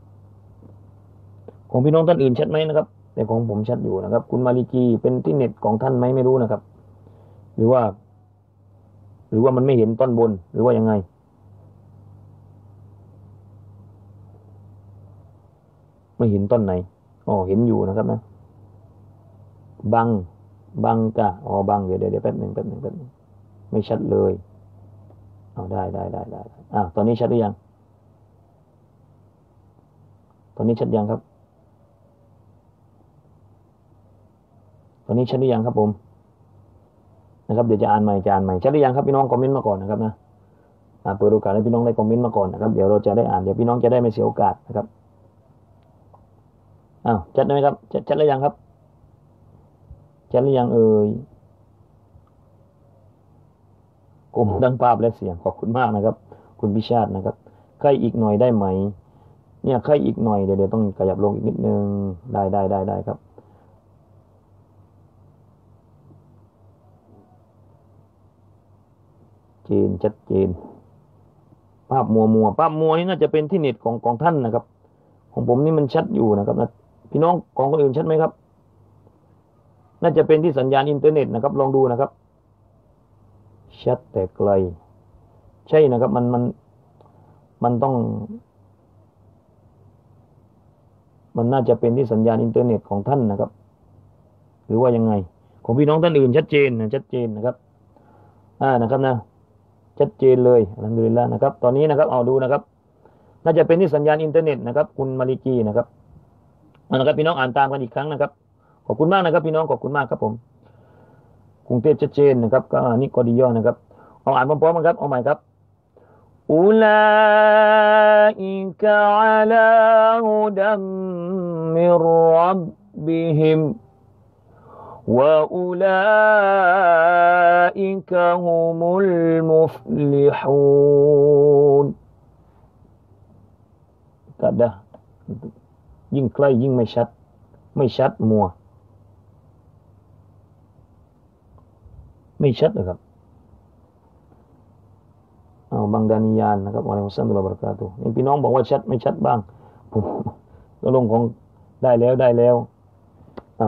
ของพี่น้องท่านอื่นชัดไหมนะครับแต่ของผมชัดอยู่นะครับคุณมาลิกีเป็นที่เน็ตของท่านไหมไม่รู้นะครับหรือว่าหรือว่ามันไม่เห็นต้นบนหรือว่ายังไงไม่เห็นต้นไหนอ๋อเห็นอยู่นะครับนะบังบังกะอ๋อบังเดี๋ยวเดี๋ยวแป๊บหนึ่งแป๊บหนึ่งแป๊บหนึ่งไม่ชัดเลยเอาได้ได้ได้ได้อ่าตอนนี้ชัดหรือยังตอนนี้ชัดยังครับตอนนี้ชัดหรือยังครับผมนะครับเดี๋ยวจะอ่านใหม่จะอ่านใหม่ชัดหรือยังครับพี่น้องคอมเมนต์มาก่อนนะครับนะอ่าเปิดโอกาสให้พี่น้องได้คอมเมนต์มาก่อนนะครับเดี๋ยวเราจะได้อ่านเดี๋ยวพี่น้องจะได้ไม่เสียโอกาสนะครับอ้าวชัดไหมครับชัดชัดหรือยังครับชัดหรือยังเอ่ยกลุ่มดังภาพและเสียงขอบคุณมากนะครับคุณพิชาตินะครับใกล้อีกหน่อยได้ไหมเนี่ยใกล้อีกหน่อยเดี๋ยวเดี๋ยวต้องขยับลงอีกนิดนึงได้ได้ได้ได้ครับเจนชัดเจนภาพมัวมัวภาพมัวนี่น่าจะเป็นที่เน็ตของของท่านนะครับของผมนี่มันชัดอยู่นะครับนะพี่น้องของคนอื่นชัดไหมครับน่าจะเป็นที่สัญญาณอินเทอร์เน็ตนะครับลองดูนะครับชัดแต่ไกลใช่นะครับมันมันมันต้องมันน่าจะเป็นที่สัญญาณอินเทอร์เน็ตของท่านนะครับหรือว่ายังไงของพี่น้องท่านอื่นชัดเจนนะชัดเจนนะครับอ่านะครับนะชัดเจนเลยอัลฮัมดุลิลละห์นะครับตอนนี้นะครับเอาดูนะครับน่าจะเป็นที่สัญญาณอินเทอร์เน็ตนะครับคุณมาลิกีนะครับเอานะครับพี่น้องอ่านตามกันอีกครั้งนะครับขอบคุณมากนะครับพี่น้องขอบคุณมากครับผมกรุงเทพชัดเจนนะครับก็นี่ก็ดีย่อนะครับเอาอ่านพร้อมๆกันครับเอาใหม่ครับอุลาอิกะอะลาฮุดัมมิรร็อบบิฮิมวะอุลาอิกะฮุมุลมุฟลิฮูนก็ได้ยิ่งใกล้ยิ่งไม่ชัดไม่ชัดมัวไม่ชัดนะครับเอาบางดานิยานนะครับวะอะลัยกุมสสลามวะบะเราะกาตุฮ์นี่พี่น้องบอกว่าชัดไม่ชัดบ้างผมก็ลงของได้แล้วได้แล้วเอา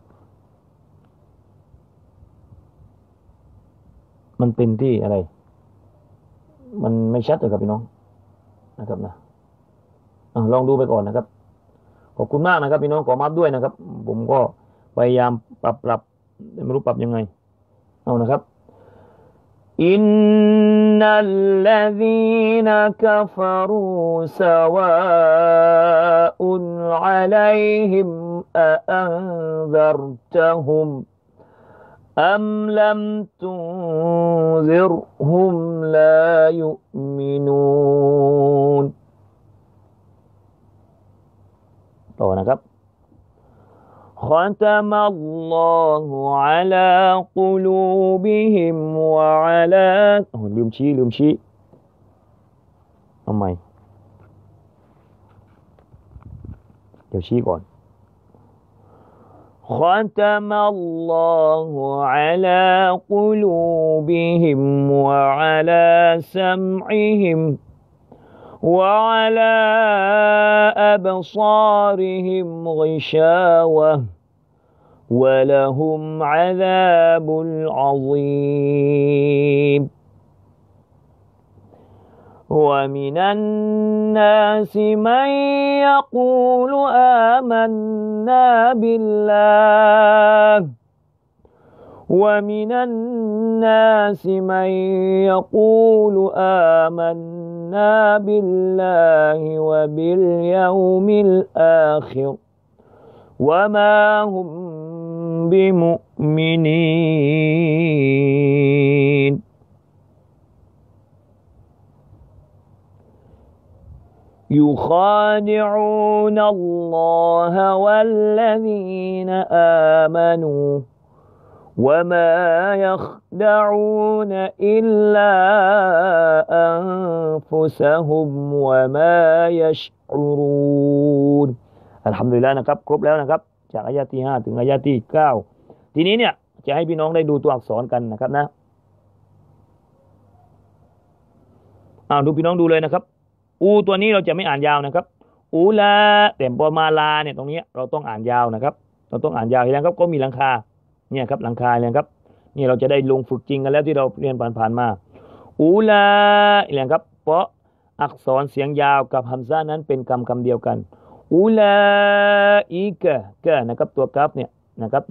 มันเป็นที่อะไรมันไม่ชัดเลยครับพี่น้องนะครับนะเอาลองดูไปก่อนนะครับขอบคุณมากนะครับพี่น้องขอมาฟด้วยนะครับผมก็พยายามปรับปรับไม่รู้ปรับยังไงเอานะครับอินนัลลซีนกัฟรูซาวาอุนอะลัยฮิมอะอันซัรตะฮุมอัมลัมตุนซิรฮุมลายุมินูนต่อนะครับختم الله على قلوبهم وعلى โอ้ลืมชี้ลืมชี้เอาใหม่เดี๋ยวชี้ก่อน ختم الله على قلوبهم وعلى سمعهم وعلى أبصارهم غشاوة ولهم عذاب عظيم ومن الناس من يقول آمنا بالله ومن الناس من يقول آمنا بالله وباليوم الآخر وما هم بمؤمنين يخادعون الله والذين آمنوا وما يخدعون إلا أنفسهم وما يشعرون อัลฮัมดุลิลละห์นะครับครบแล้วนะครับจากอายะที่ห้าถึงอายะที่เก้าทีนี้เนี่ยจะให้พี่น้องได้ดูตัวอักษรกันนะครับนะอ่าดูพี่น้องดูเลยนะครับอูตัวนี้เราจะไม่อ่านยาวนะครับอูลาแต่พอมาลาเนี่ยตรงนี้เราต้องอ่านยาวนะครับเราต้องอ่านยาวเห็นแล้วครับก็มีหลังคาเนี่ยครับหลังคาเนี่ยครับนี่เราจะได้ลงฝึกจริงกันแล้วที่เราเรียนผ่านๆมาอูลาเนี่ยครับเพราะอักษรเสียงยาวกับฮัมซานั้นเป็นคำคำเดียวกันอูลาอีกะกะนะครับตัวกัฟเนี่ยนะครับนะ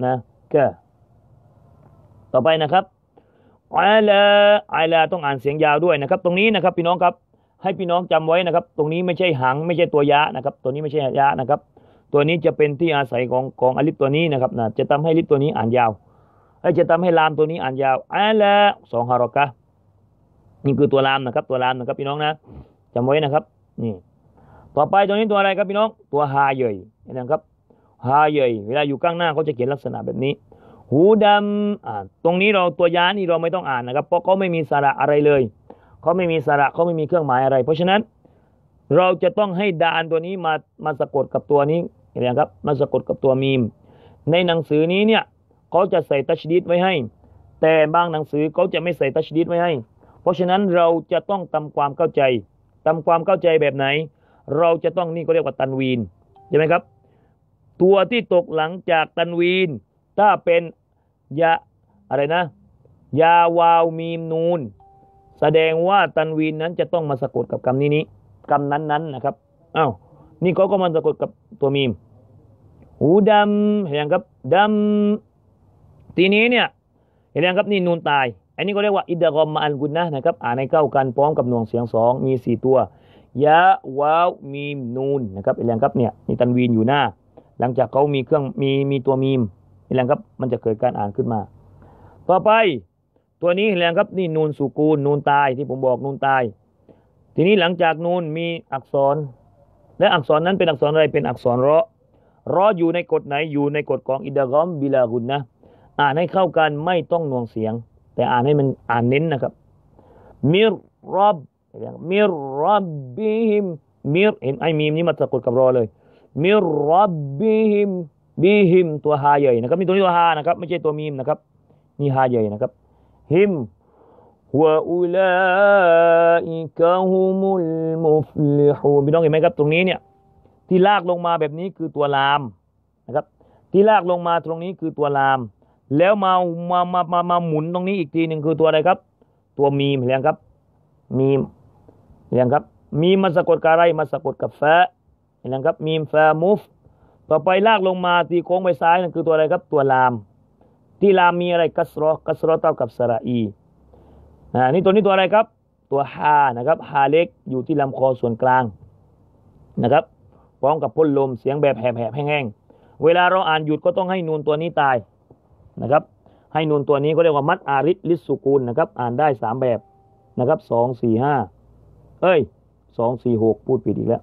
กะต่อไปนะครับอาลาอาลาต้องอ่านเสียงยาวด้วยนะครับตรงนี้นะครับพี่น้องครับให้พี่น้องจำไว้นะครับตรงนี้ไม่ใช่หังไม่ใช่ตัวยะนะครับตัวนี้ไม่ใช่ยะนะครับตัวนี้จะเป็นที่อาศัยของของอลิฟตัวนี้นะครับนะจะทำให้ลิฟตัวนี้อ่านยาวจะทำให้ลามตัวนี้อ่านยาวอาลาสองฮารอกะนี่คือตัวลามนะครับตัวลามนะครับพี่น้องนะจำไว้นะครับนี่ต่อไปตัวนี้ตัวอะไรครับพี่น้องตัวฮาเยยนะครับฮาเยยเวลาอยู่ข้างหน้าเขาจะเขียนลักษณะแบบนี้หูดำอ่าตรงนี้เราตัวยานี่เราไม่ต้องอ่านนะครับเพราะเขาไม่มีสระอะไรเลยเขาไม่มีสระเขาไม่มีเครื่องหมายอะไรเพราะฉะนั้นเราจะต้องให้ดานตัวนี้มามาสะกดกับตัวนี้เห็นไหมครับมาสะกดกับตัวมีมในหนังสือนี้เนี่ยเขาจะใส่ตัชดีดไว้ให้แต่บางหนังสือเขาจะไม่ใส่ตัชดีดไว้ให้เพราะฉะนั้นเราจะต้องทำความเข้าใจทำความเข้าใจแบบไหนเราจะต้องนี่เขาเรียกว่าตันวีนใช่ไหมครับตัวที่ตกหลังจากตันวีนถ้าเป็นยาอะไรนะยาวาวมีมนูนแสดงว่าตันวีนนั้นจะต้องมาสะกดกับคำนี้นี้คำนั้นๆ นนะครับอ้าวนี่เขาก็มาสะกดกับตัวมีมหูดำเห็นยังครับดำทีนี้เนี่ยเห็นยังครับนี่นูนตายอันนี้ก็เรียกว่าอิดะกอมมาอัลกุนนะนะครับอ่านให้เข้ากันพร้อมกับหน่วงเสียงสองมีสี่ตัวยะวาวมีมนูนนะครับเห็นยังครับเนี่ยนี่ตันวีนอยู่หน้าหลังจากเขามีเครื่องมีมีตัวมีมเห็นยังครับมันจะเกิดการอ่านขึ้นมาต่อไปตัวนี้เห็นยังครับนี่นูนสุกูลนูนตายที่ผมบอกนูนตายทีนี้หลังจากนูนมีอักษรและอักษรนั้นเป็นอักษรอะไรเป็นอักษรรอรออยู่ในกฎไหนอยู่ในกฎของอิดะกอมบิลากุนนะอ่านให้เข้ากันไม่ต้องหน่วงเสียงแต่อ่านให้มันอ่านเน้นนะครับมิรรับมิรรับบิฮิมมิรเห็นไอ้มีมนี้มาสะกดกับรอเลยมิรรับบิฮิมบิฮิมตัวฮาใหญ่นะครับมีตัวนี้ตัวฮานะครับไม่ใช่ตัวมีมนะครับนี่ฮาใหญ่นะครับฮิมวะอุลาอิกะฮุมุลมุฟลิฮูนพี่น้องเห็นไหมครับตรงนี้เนี่ยที่ลากลงมาแบบนี้คือตัวลามนะครับที่ลากลงมาตรงนี้คือตัวลามแล้วมามามามามาหมุนตรงนี้อีกทีหนึ่งคือตัวอะไรครับตัวมีมเห็นครับมีมเห็นครับมีมาสะกดกับอะไรมาสะกดกับฟะเห็นครับมีมฟะมุฟต่อไปลากลงมาตีโค้งไปซ้ายนั่นคือตัวอะไรครับตัวลามที่ลามมีอะไรกัสรอกัสรอเท่ากับสระอีอ่านี่ตัวนี้ตัวอะไรครับตัวฮานะครับฮาเล็กอยู่ที่ลำคอส่วนกลางนะครับพร้อมกับพ่นลมเสียงแบบแหบๆแห้งๆเวลาเราอ่านหยุดก็ต้องให้นูนตัวนี้ตายนะครับให้นูนตัวนี้ก็เรียกว่ามัดอาริสลิสสุกูลนะครับอ่านได้สามแบบนะครับสองสี่ห้าเอ้ยสองสี่หกพูดผิดอีกแล้ว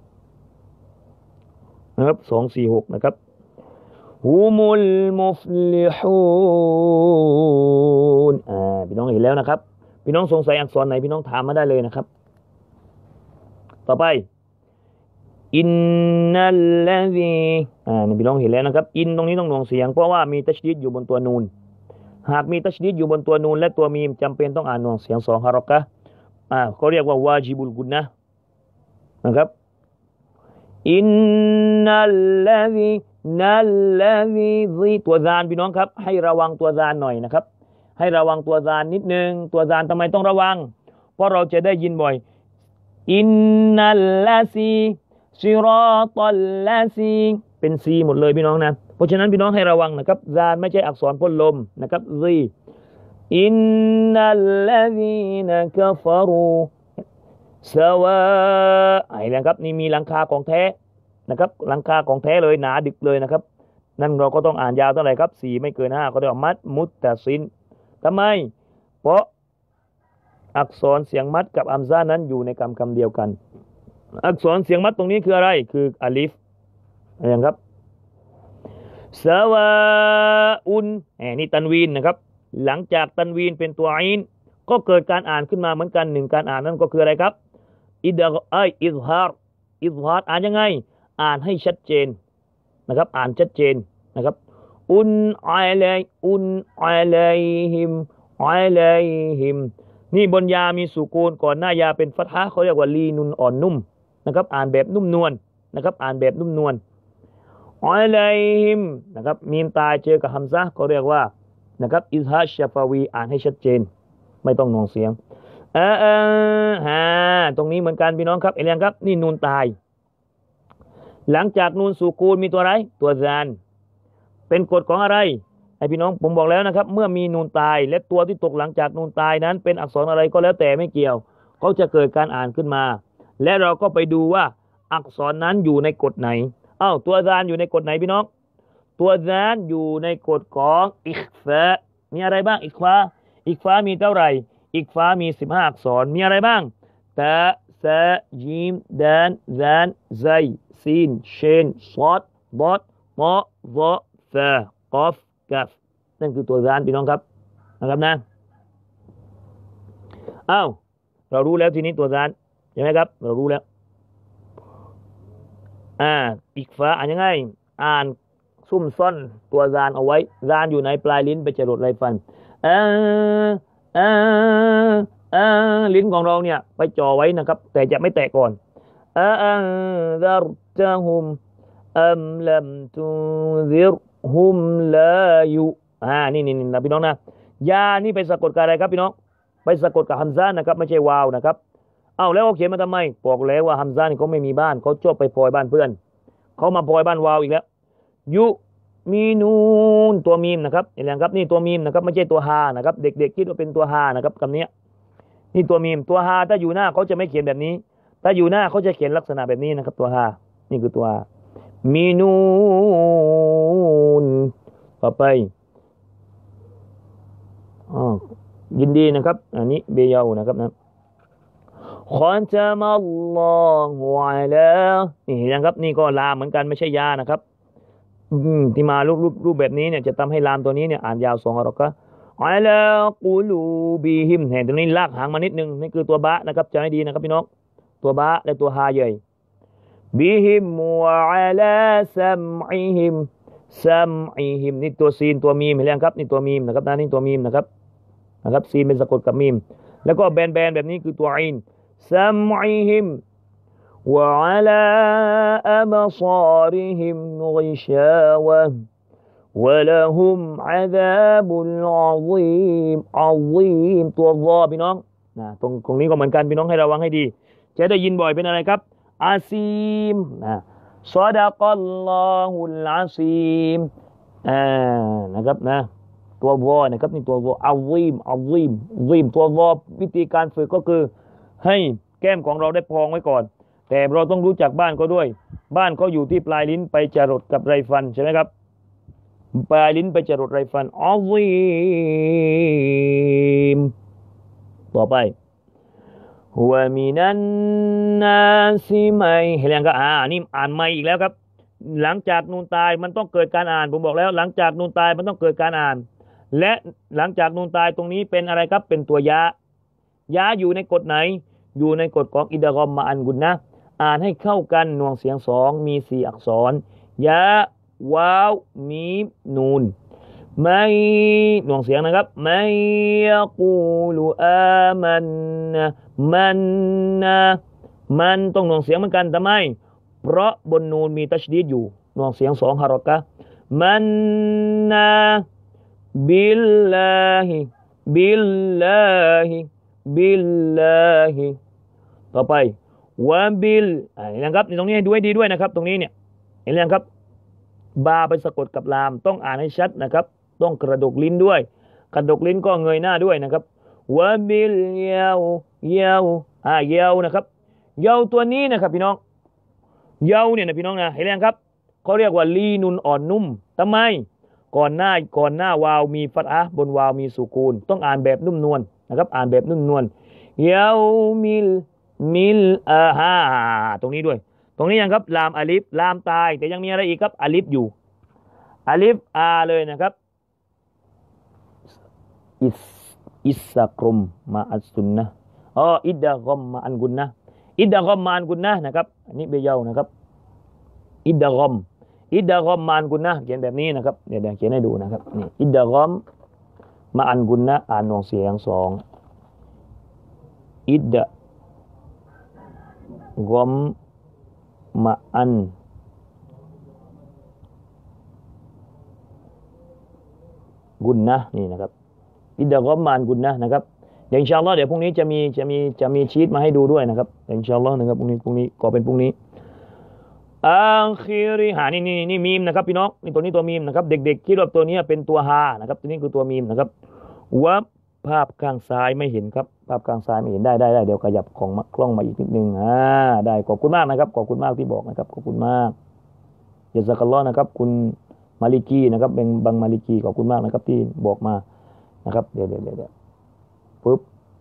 นะครับสองสี่หกนะครับฮุมุลมุฟลิฮูนอ่าพี่น้องเห็นแล้วนะครับพี่น้องสงสัยอักษรไหนพี่น้องถามมาได้เลยนะครับต่อไปอินนัลลซีอ่านี่พี่น้องเห็นแล้วนะครับอินตรงนี้ต้องหน่วงเสียงเพราะว่ามีตัชดีดอยู่บนตัวนูนหากมีตัชดีดอยู่บนตัวนูนและตัวมีมจำเป็นต้องอ่านหน่วงเสียงสองฮารอกะอ่าเขาเรียกว่าวาจิบุลกุนนะนะครับอินนัลลซีนัลลซีซีตัวซานพี่น้องครับให้ระวังตัวซานหน่อยนะครับให้ระวังตัวซานนิดนึงตัวซานทำไมต้องระวังเพราะเราจะได้ยินบ่อยอินนัลลซีซิรอตัลลซีเป็นซีหมดเลยพี่น้องนะเพราะฉะนั้นพี่น้องให้ระวังนะครับซานไม่ใช่อักษรพ่นลมนะครับซีอินนัลลซีนะกะฟารูสวาไอ้นะครับนี่มีหลังคาของแท้นะครับหลังคาของแท้เลยหนาดึกเลยนะครับนั่นเราก็ต้องอ่านยาวเท่าไหร่ครับสี่ไม่เกินห้าก็เรียกว่ามัดมุตตะซินทำไมเพราะอักษรเสียงมัดกับอัมซานั้นอยู่ในคำคำเดียวกันอักษรเสียงมัดตรงนี้คืออะไรคืออาลิฟอะไรครับสวาอุนแหมนี่ตันวีนนะครับหลังจากตันวีนเป็นตัวอินก็เกิดการอ่านขึ้นมาเหมือนกันหนึ่งการอ่านนั่นก็คืออะไรครับอิดะไออิซฮาร์อิซฮาร์อ่านยังไงอ่านให้ชัดเจนนะครับอ่านชัดเจนนะครับอุนอะลัยอุนอะลัยฮิมอะลัยฮิมนี่บนยามีสุกูลก่อนหน้ายาเป็นฟัตฮะเขาเรียกว่าลีนุนอ่อนนุ่มนะครับอ่านแบบนุ่มนวลนะครับอ่านแบบนุ่มนวลอะลัยฮิมนะครับมีมตายเจอกับฮัมซะเขาเรียกว่านะครับอิซฮาร์ชฟาวีอ่านให้ชัดเจนไม่ต้องงงเสียงเออเออฮะตรงนี้เหมือนกันพี่น้องครับเอเลียนครับนี่นูนตายหลังจากนูนสุกูลมีตัวอะไรตัวซานเป็นกฎของอะไรไอพี่น้องผมบอกแล้วนะครับ เมื่อมีนูนตายและตัวที่ตกหลังจากนูนตายนั้นเป็นอักษรอะไรก็แล้วแต่ไม่เกี่ยวเขาจะเกิดการอ่านขึ้นมาและเราก็ไปดูว่าอักษรนั้นอยู่ในกฎไหนอ้าวตัวซานอยู่ในกฎไหนพี่น้องตัวซานอยู่ในกฎของอิคฟามีอะไรบ้างอิคฟาอิคฟามีเท่าไหร่อิคฟามีสิบห้าอักษรมีอะไรบ้างตาซาจีมดานซานไซซีนเชนซอดบอดมอซอฟากอฟกัฟนั่นคือตัวซานพี่น้องครับนะครับนะอ้าวเรารู้แล้วทีนี้ตัวซานใช่ไหมครับเรารู้แล้วอ่าอิกฟาอ่านยังไงอ่านซุ่มซ่อนตัวซานเอาไว้ซานอยู่ในปลายลิ้นไปจรดไรฟันอ่าอ่าอ่าลิ้นของเราเนี่ยไปจ่อไว้นะครับแต่จะไม่แตะก่อนอ่าอันซาร์ตะฮุมอัมลัมตุซิรฮุมลายุอ่านี่นี่นะพี่น้องนะยานี่ไปสะกดกับอะไรครับพี่น้องไปสะกดกับฮัมซานะครับไม่ใช่วาวนะครับเอ้าแล้วเขาเขียนมาทำไมบอกแล้วว่าฮัมซานี่เขาไม่มีบ้านเขาชอบไปพลอยบ้านเพื่อนเขามาพลอยบ้านวาวอีกแล้วยุมีนูนตัวมีมนะครับเห็นไหมครับนี่ตัวมีมนะครับไม่ใช่ตัวฮานะครับเด็กๆคิดว่าเป็นตัวฮานะครับคำนี้นี่ตัวมีมตัวฮาถ้าอยู่หน้าเขาจะไม่เขียนแบบนี้ถ้าอยู่หน้าเขาจะเขียนลักษณะแบบนี้นะครับตัวฮานี่คือตัวฮามีนูนต่อไปอ๋อยินดีนะครับอันนี้เบยาวนะครับนะขอจะมาอัลลอฮฺอะลานี่เห็นยังครับนี่ก็ลามเหมือนกันไม่ใช่ยานะครับที่มารูปรูปรูปแบบนี้เนี่ยจะทำให้ลามตัวนี้เนี่ยอ่านยาวสองอรอกะอะลากูลูบีฮิมเห็นตรงนี้ลากหางมานิดนึงนี่คือตัวบะนะครับจะให้ดีนะครับพี่น้องตัวบะและตัวฮาใหญ่บีฮิมวะอะลาซัมอิฮิมซัมอิฮิมนี่ตัวซีนตัวมีมเห็นยังครับนี่ตัวมีมนะครับนี่ตัวมีมนะครับนะครับซีนเป็นสะกดกับมีมแล้วก็แบนๆแบบนี้คือตัวอินซัมอิฮิมوعلى أبصارهم غشاوة ولهم عذاب عظيم عظيم ตัววอพี่น้องนะตรงตรงนี้ก็เหมือนกันพี่น้องให้ระวังให้ดีจะได้ยินบ่อยเป็นอะไรครับอาซีมนะซอดะกัลลอฮุลอาซีมอ่านะครับนะตัววอนะครับนี่ตัววออาซีมอาซีมซีมตัววอวิธีการฝึกก็คือให้แก้มของเราได้พองไว้ก่อนแต่เราต้องรู้จักบ้านเขาด้วยบ้านเขาอยู่ที่ปลายลิ้นไปจรดกับไรฟันใช่ไหมครับปลายลิ้นไปจรดไรฟันอัลซีมต่อไปหัวมินันนาซิมัยเห็นยังก็อ่านี่อ่านไม่อีกแล้วครับหลังจากนูนตายมันต้องเกิดการอ่านผมบอกแล้วหลังจากนูนตายมันต้องเกิดการอ่านและหลังจากนูนตายตรงนี้เป็นอะไรครับเป็นตัวยะยะอยู่ในกฎไหนอยู่ในกฎของอิดะกอมมาอันกุนนะอ่านให้เข้ากันหน่วงเสียงสองมีสี่อักษรยะวาวมีมนูนไม่หน่วงเสียงนะครับไม่ยะกูลูอามันนะมันนะมันต้องหน่วงเสียงเหมือนกันทำไมเพราะบนนูนมีตัชดีดอยู่หน่วงเสียงสองฮารอกะมันนะบิลลาฮิบิลลาฮิบิลลาฮิต่อไปวะบิลเห็นไหมครับตรงนี้ดูให้ดีด้วยนะครับตรงนี้เนี่ยเห็นไหมครับบาไปสะกดกับลามต้องอ่านให้ชัดนะครับต้องกระดกลิ้นด้วยกระดกลิ้นก็เงยหน้าด้วยนะครับวะบิลยาวเยาวอ่ายาวนะครับยาวตัวนี้นะครับพี่น้องยาวเนี่ยนะพี่น้องนะเห็นไหมครับเขาเรียกว่าลีนุนอ่อนนุ่มทำไมก่อนหน้าก่อนหน้าวาวมีฟัตอะห์บนวาวมีสุกูนต้องอ่านแบบนุ่มนวลนะครับอ่านแบบนุ่มนวลยาวมิลมิลอาฮาตรงนี้ด้วยตรงนี้ยังครับลามอาลิฟลามตายแต่ยังมีอะไรอีกครับอาลิฟอยู่อาลิฟอาเลยนะครับอิสอิสซากรมมาอัสซุนนะอ๋ออิดดะกอมมาอันกุนนะอิดดะกอมมาอันกุนนะนะครับอันนี้เบยาวนะครับอิดดะกอมอิดดะกอมมาอันกุนนะเขียนแบบนี้นะครับเดี๋ยวเดี๋ยวเขียนให้ดูนะครับนี่อิดดะกอมมาอันกุนนะอ่านหน่วงเสียงสองอิดดะกอมมาอันกุนนะนี่นะครับอิดดะกอมมาอันกุนนะนะครับอย่างอินชาอัลลอฮ์เดี๋ยวพรุ่งนี้จะมีจะมีจะมีชีทมาให้ดูด้วยนะครับอย่างอินชาอัลลอฮ์นะครับพรุ่งนี้พรุ่งนี้ก็เป็นพรุ่งนี้อังคิริหานี่นี่นี่มีมนะครับพี่น้องนี่ตัวนี้ตัวมีมนะครับเด็กๆคิดว่าตัวนี้เป็นตัวฮานะครับตัวนี้คือตัวมีมนะครับวับภาพข้างซ้ายไม่เห็นครับภาพข้างซ้ายไม่เห็นได้ได้ได้เดี๋ยวขยับของกล้องมาอีกนิดนึงอ่าได้ขอบคุณมากนะครับขอบคุณมากที่บอกนะครับขอบคุณมากยะซากัลลอฮ์นะครับคุณมาลิกีนะครับเป็นบังมาลิกีขอบคุณมากนะครับที่บอกมานะครับเดี๋ยวเดี๋ยวเดี๋ยวปึ๊บ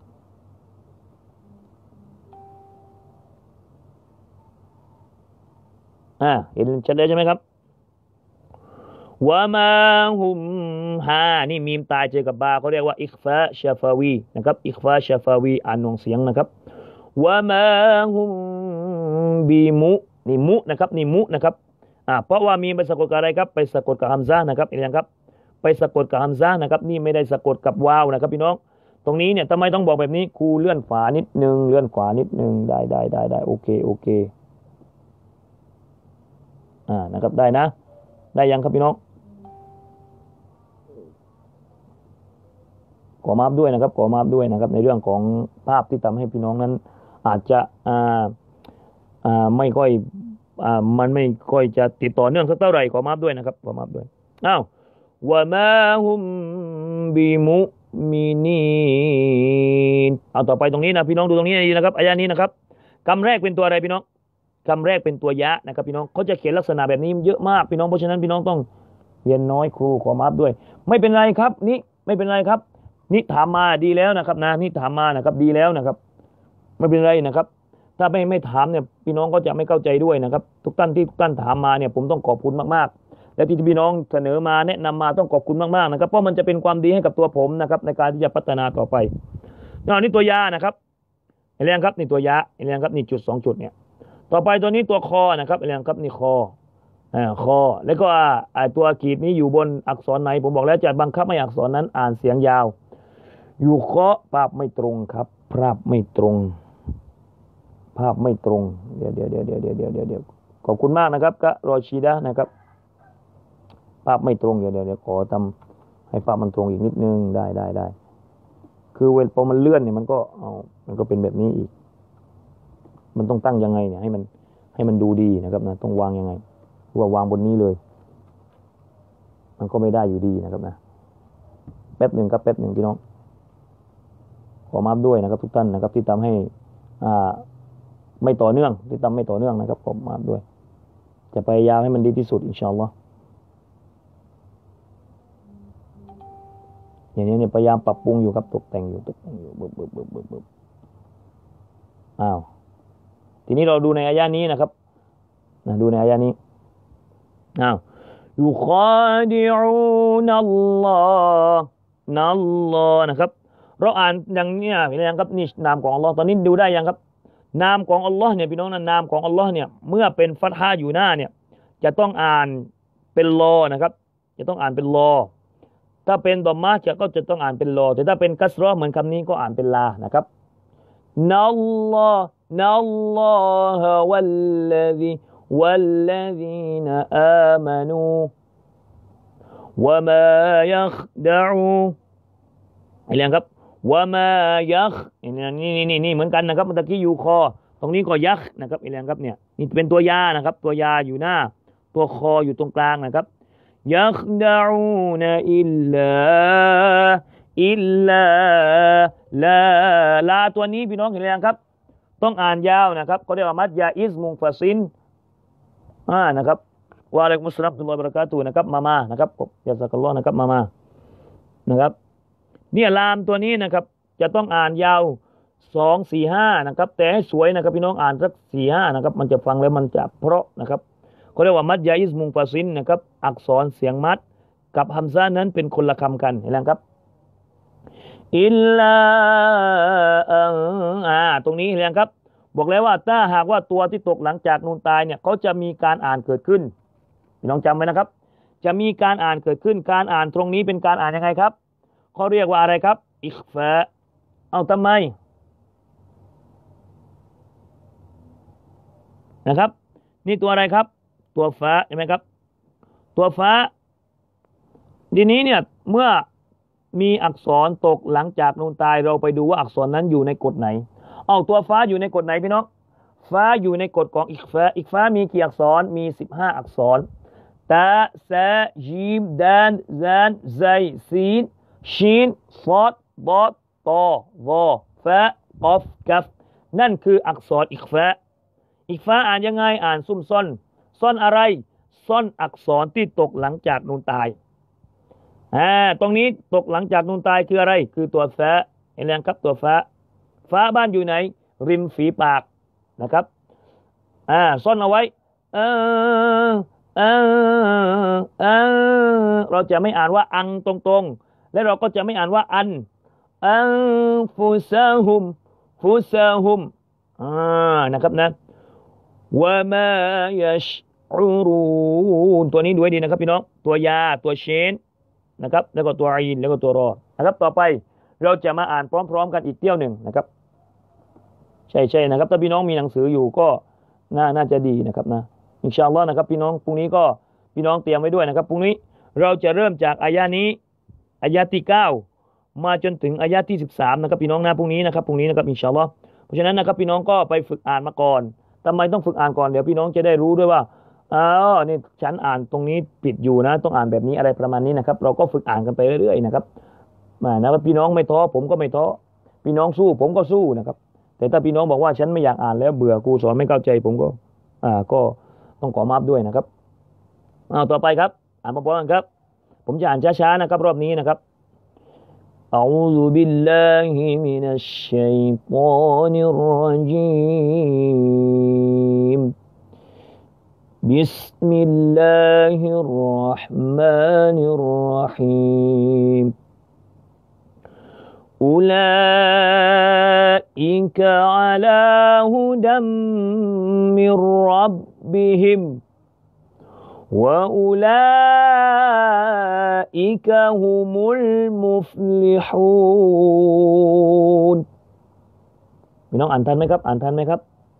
อ่าเห็นชัดเลยใช่ไหมครับวะมาฮุมฮานี่มีมตายเจอกับบาเขาเรียกว่าอิคฟาชาฟาวีนะครับอิคฟาชาฟาวีอ่านนองเสียงนะครับวะมาฮุมบีมุนี่มุนะครับนี่มุนะครับอ่าเพราะว่ามีไปสะกดกับอะไรครับไปสะกดกับฮัมซะนะครับเห็นยังครับไปสะกดกับฮัมซะนะครับนี่ไม่ได้สะกดกับวาวนะครับพี่น้องตรงนี้เนี่ยทำไมต้องบอกแบบนี้ครูเลื่อนขวานิดนึงเลื่อนขวานิดนึงได้ได้ได้ได้โอเคโอเคอ่านะครับได้นะได้ยังครับพี่น้องขอมาบด้วยนะครับขอมาบด้วยนะครับในเรื่องของภาพที่ทำให้พี่น้องนั้นอาจจะอ่าอ่าไม่ค่อยอ่ามันไม่ค่อยจะติดต่อเนื่องสักเท่าไหร่ขอมาบด้วยนะครับขอมาบด้วยอ้าววะมาฮุมบิมุมินีนเอาต่อไปตรงนี้นะพี่น้องดูตรงนี้ดีนะครับอายะนี้นะครับคำแรกเป็นตัวอะไรพี่น้องคำแรกเป็นตัวยะนะครับพี่น้องเขาจะเขียนลักษณะแบบนี้เยอะมากพี่น้องเพราะฉะนั้นพี่น้องต้องเรียนน้อยครูขอมาบด้วยไม่เป็นไรครับนี่ไม่เป็นไรครับนี่ถามมาดีแล้วนะครับนะนี่ถามมานะครับดีแล้วนะครับไม่เป็นไรนะครับถ้าไม่ไม่ถามเนี่ยพี่น้องก็จะไม่เข้าใจด้วยนะครับทุกท่านที่ทุกท่านถามมาเนี่ยผมต้องขอบคุณมากๆและที่พี่น้องเสนอมาแนะนำมาต้องขอบคุณมากๆนะครับเพราะมันจะเป็นความดีให้กับตัวผมนะครับในการที่จะพัฒนาต่อไปนี่ตัวยานะครับเห็นไหมครับนี่ตัวยาเห็นไหมครับนี่จุดสองจุดเนี่ยต่อไปตัวนี้ตัวคอนะครับเห็นไหมครับนี่คออ่าคอแล้วก็ไอตัวขีดนี้อยู่บนอักษรไหนผมบอกแล้วจะบังคับให้อักษรนั้นอ่านเสียงยาวอยู่เคาะภาพไม่ตรงครับภาพไม่ตรงภาพไม่ตรงเดี๋ยวเดี๋ยวเดี๋ยวเดี๋ยวเดี๋ยวเดี๋ยวเดี๋ยวเดี๋ยวขอบคุณมากนะครับกะรอชีดะนะครับภาพไม่ตรงเดี๋ยวเดี๋ยวเดี๋ยวขอทำให้ภาพมันตรงอีกนิดนึงได้ได้ได้คือเวลาพอมันเลื่อนเนี่ยมันก็เอามันก็เป็นแบบนี้อีกมันต้องตั้งยังไงเนี่ยให้มันให้มันดูดีนะครับนะต้องวางยังไงว่าวางบนนี้เลยมันก็ไม่ได้อยู่ดีนะครับนะแป๊บหนึ่งครับแป๊บหนึ่งพี่น้องขอมาบด้วยนะครับทุกท่านนะครับที่ทำให้อ่าไม่ต่อเนื่องที่ทำไม่ต่อเนื่องนะครับผมมาบด้วยจะพยายามให้มันดีที่สุดอินชาอัลลอฮ์อย่างนี้เนี่ยพยายามปรับปรุงอยู่ครับตกแต่งอยู่ตกแต่งอยู่บึบบึบบึบบึบบึบอ้าวทีนี้เราดูในอายะนี้นะครับนะดูในอายะนี้อ้าวยุคาดิอูนัลลอฮ์นัลลอฮ์นะครับเราอ่านอย่างนี้เห็นยังครับนี่นามของอัลลอฮ์ตอนนี้ดูได้ยังครับนามของอัลลอฮ์เนี่ยพี่น้องนะนามของอัลลอฮ์เนี่ยเมื่อเป็นฟัตฮะอยู่หน้าเนี่ยจะต้องอ่านเป็นลอนะครับจะต้องอ่านเป็นลอถ้าเป็นดอมมะจะก็จะต้องอ่านเป็นลอแต่ถ้าเป็นกัสเราะห์เหมือนคำนี้ก็อ่านเป็นลานะครับนัลลอฮ์นัลลอฮะวัลลซีวัลลซีนอามานูวะมายัคดะอูอะไรครับวะมายัคนี่นี่นี่นี่เหมือนกันนะครับเมื่อกี้อยู่คอตรงนี้ก็ยัคนะครับอะไรครับเนี่ยนี่เป็นตัวยานะครับตัวยาอยู่หน้าตัวคออยู่ตรงกลางนะครับยัคดะอูนอิลลาอิลลาลาลาตัวนี้พี่น้องเห็นไหมครับต้องอ่านยาวนะครับเขาเรียกว่ามัดยาอิสมุงฟาซินอ่านะครับวะอะลัยกุมุสสลามตุลลอฮิวะบะเราะกาตุฮ์นะครับมามานะครับยะซากัลลอฮ์นะครับมามานะครับเนี่ยลามตัวนี้นะครับจะต้องอ่านยาวสองสี่ห้านะครับแต่ให้สวยนะครับพี่น้องอ่านสักสี่ห้านะครับมันจะฟังแล้วมันจะเพราะนะครับเขาเรียกว่ามัดยาอิสมุงฟาซินนะครับอักษรเสียงมัดกับฮัมซะนั้นเป็นคนละคำกันเห็นไหมครับอิลลาอ่าตรงนี้เห็นไหมครับบอกแล้วว่าถ้าหากว่าตัวที่ตกหลังจากนูนตายเนี่ยเขาจะมีการอ่านเกิดขึ้นพี่น้องจำไว้นะครับจะมีการอ่านเกิดขึ้นการอ่านตรงนี้เป็นการอ่านยังไงครับเขาเรียกว่าอะไรครับอิคฟาเอาทำไมนะครับนี่ตัวอะไรครับตัวฟ้าเห็นไหมครับตัวฟ้าทีนี้เนี่ยเมื่อมีอักษรตกหลังจากนูนตายเราไปดูว่าอักษรนั้นอยู่ในกฎไหนเอาตัวฟ้าอยู่ในกฎไหนพี่น้องฟ้าอยู่ในกฎของอิกฟาอิกฟามีกี่อักษรมีสิบห้าอักษรตาซาจีมดานซานไซซีนชีนซอดบอตอวอฟะกอฟกัฟนั่นคืออักษรอิกฟาอิกฟาอ่านยังไงอ่านซุ่มซ่อนซ่อนอะไรซ่อนอักษรที่ตกหลังจากนูนตายอ่าตรงนี้ตกหลังจากนูนตายคืออะไรคือตัวฟะเห็นไหมครับตัวฟะฟ้าบ้านอยู่ไหนริมฝีปากนะครับอ่าซ่อนเอาไว้เออเออเออเราจะไม่อ่านว่าอังตรงๆและเราก็จะไม่อ่านว่าอันอันฟุซาฮุมฟุซาฮุมอ่านะครับนะวะมายชอูรูนตัวนี้ดูให้ดีนะครับพี่น้องตัวยาตัวเชนนะครับแล้วก็ตัวอีนแล้วก็ตัวรอนะครับต่อไปเราจะมาอ่านพร้อมๆกันอีกเที่ยวหนึ่งนะครับใช่ๆนะครับถ้าพี่น้องมีหนังสืออยู่ก็น่าน่าจะดีนะครับนะอินชาอัลลอฮ์นะครับพี่น้องพรุ่งนี้ก็พี่น้องเตรียมไว้ด้วยนะครับพรุ่งนี้เราจะเริ่มจากอายะนี้อายะที่เก้ามาจนถึงอายะที่สิบสามนะครับพี่น้องนะพรุ่งนี้นะครับพรุ่งนี้นะครับอินชาอัลลอฮ์เพราะฉะนั้นนะครับพี่น้องก็ไปฝึกอ่านมาก่อนทำไมต้องฝึกอ่านก่อนเดี๋ยวพี่น้องจะได้รู้ด้วยว่าอ๋อนี่ฉันอ่านตรงนี้ผิดอยู่นะต้องอ่านแบบนี้อะไรประมาณนี้นะครับเราก็ฝึกอ่านกันไปเรื่อยๆนะครับมานะครับพี่น้องไม่ท้อผมก็ไม่ท้อพี่น้องสู้ผมก็สู้นะครับแต่ถ้าพี่น้องบอกว่าฉันไม่อยากอ่านแล้วเบื่อครูสอนไม่เข้าใจผมก็อ่าก็ต้องขอมาฟด้วยนะครับเอาต่อไปครับอ่านพร้อมๆกันครับผมจะอ่านช้าๆนะครับรอบนี้นะครับอะอูซุบิลลาฮิมินัชชัยฏอนิรเราะญีมบิสมิลลาฮิรเราะห์มานิรเราะฮีมأولئك على هدى من ربهم وأولئك هم المفلحون พี่น้องอ่านทันไหมครับอ่านทันไหมครับ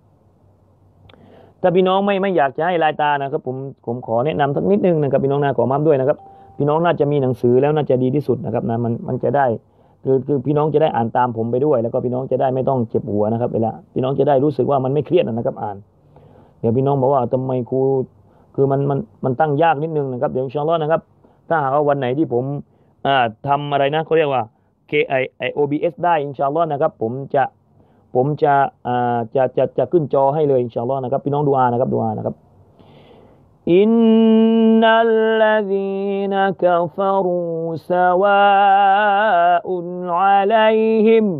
ถ้าพี่น้องไม่ไม่อยากจะให้ลายตานะครับผมผมขอแนะนำสักนิดนึงนะครับพี่น้องนะขอมาด้วยนะครับพี่น้องน่าจะมีหนังสือแล้วน่าจะดีที่สุดนะครับนะมันมันจะได้คือคือพี่น้องจะได้อ่านตามผมไปด้วยแล้วก็พี่น้องจะได้ไม่ต้องเจ็บหัวนะครับเวลาพี่น้องจะได้รู้สึกว่ามันไม่เครียดนะครับอ่านเดี๋ยวพี่น้องบอกว่าทำไมครูคือมันมันมันตั้งยากนิดนึงนะครับเดี๋ยวอินชาอัลลอฮ์นะครับถ้าหากว่าวันไหนที่ผมอ่าทำอะไรนะเขาเรียกว่า เค ไอ ไอ โอ บี เอส ได้อินชาอัลลอฮ์นะครับผมจะผมจะอ่าจะจะจะขึ้นจอให้เลยอินชาอัลลอฮ์นะครับพี่น้องดูอานะครับดูอานะครับอินนัลลซีนกัฟรูซาวาอุนอะลัยฮิม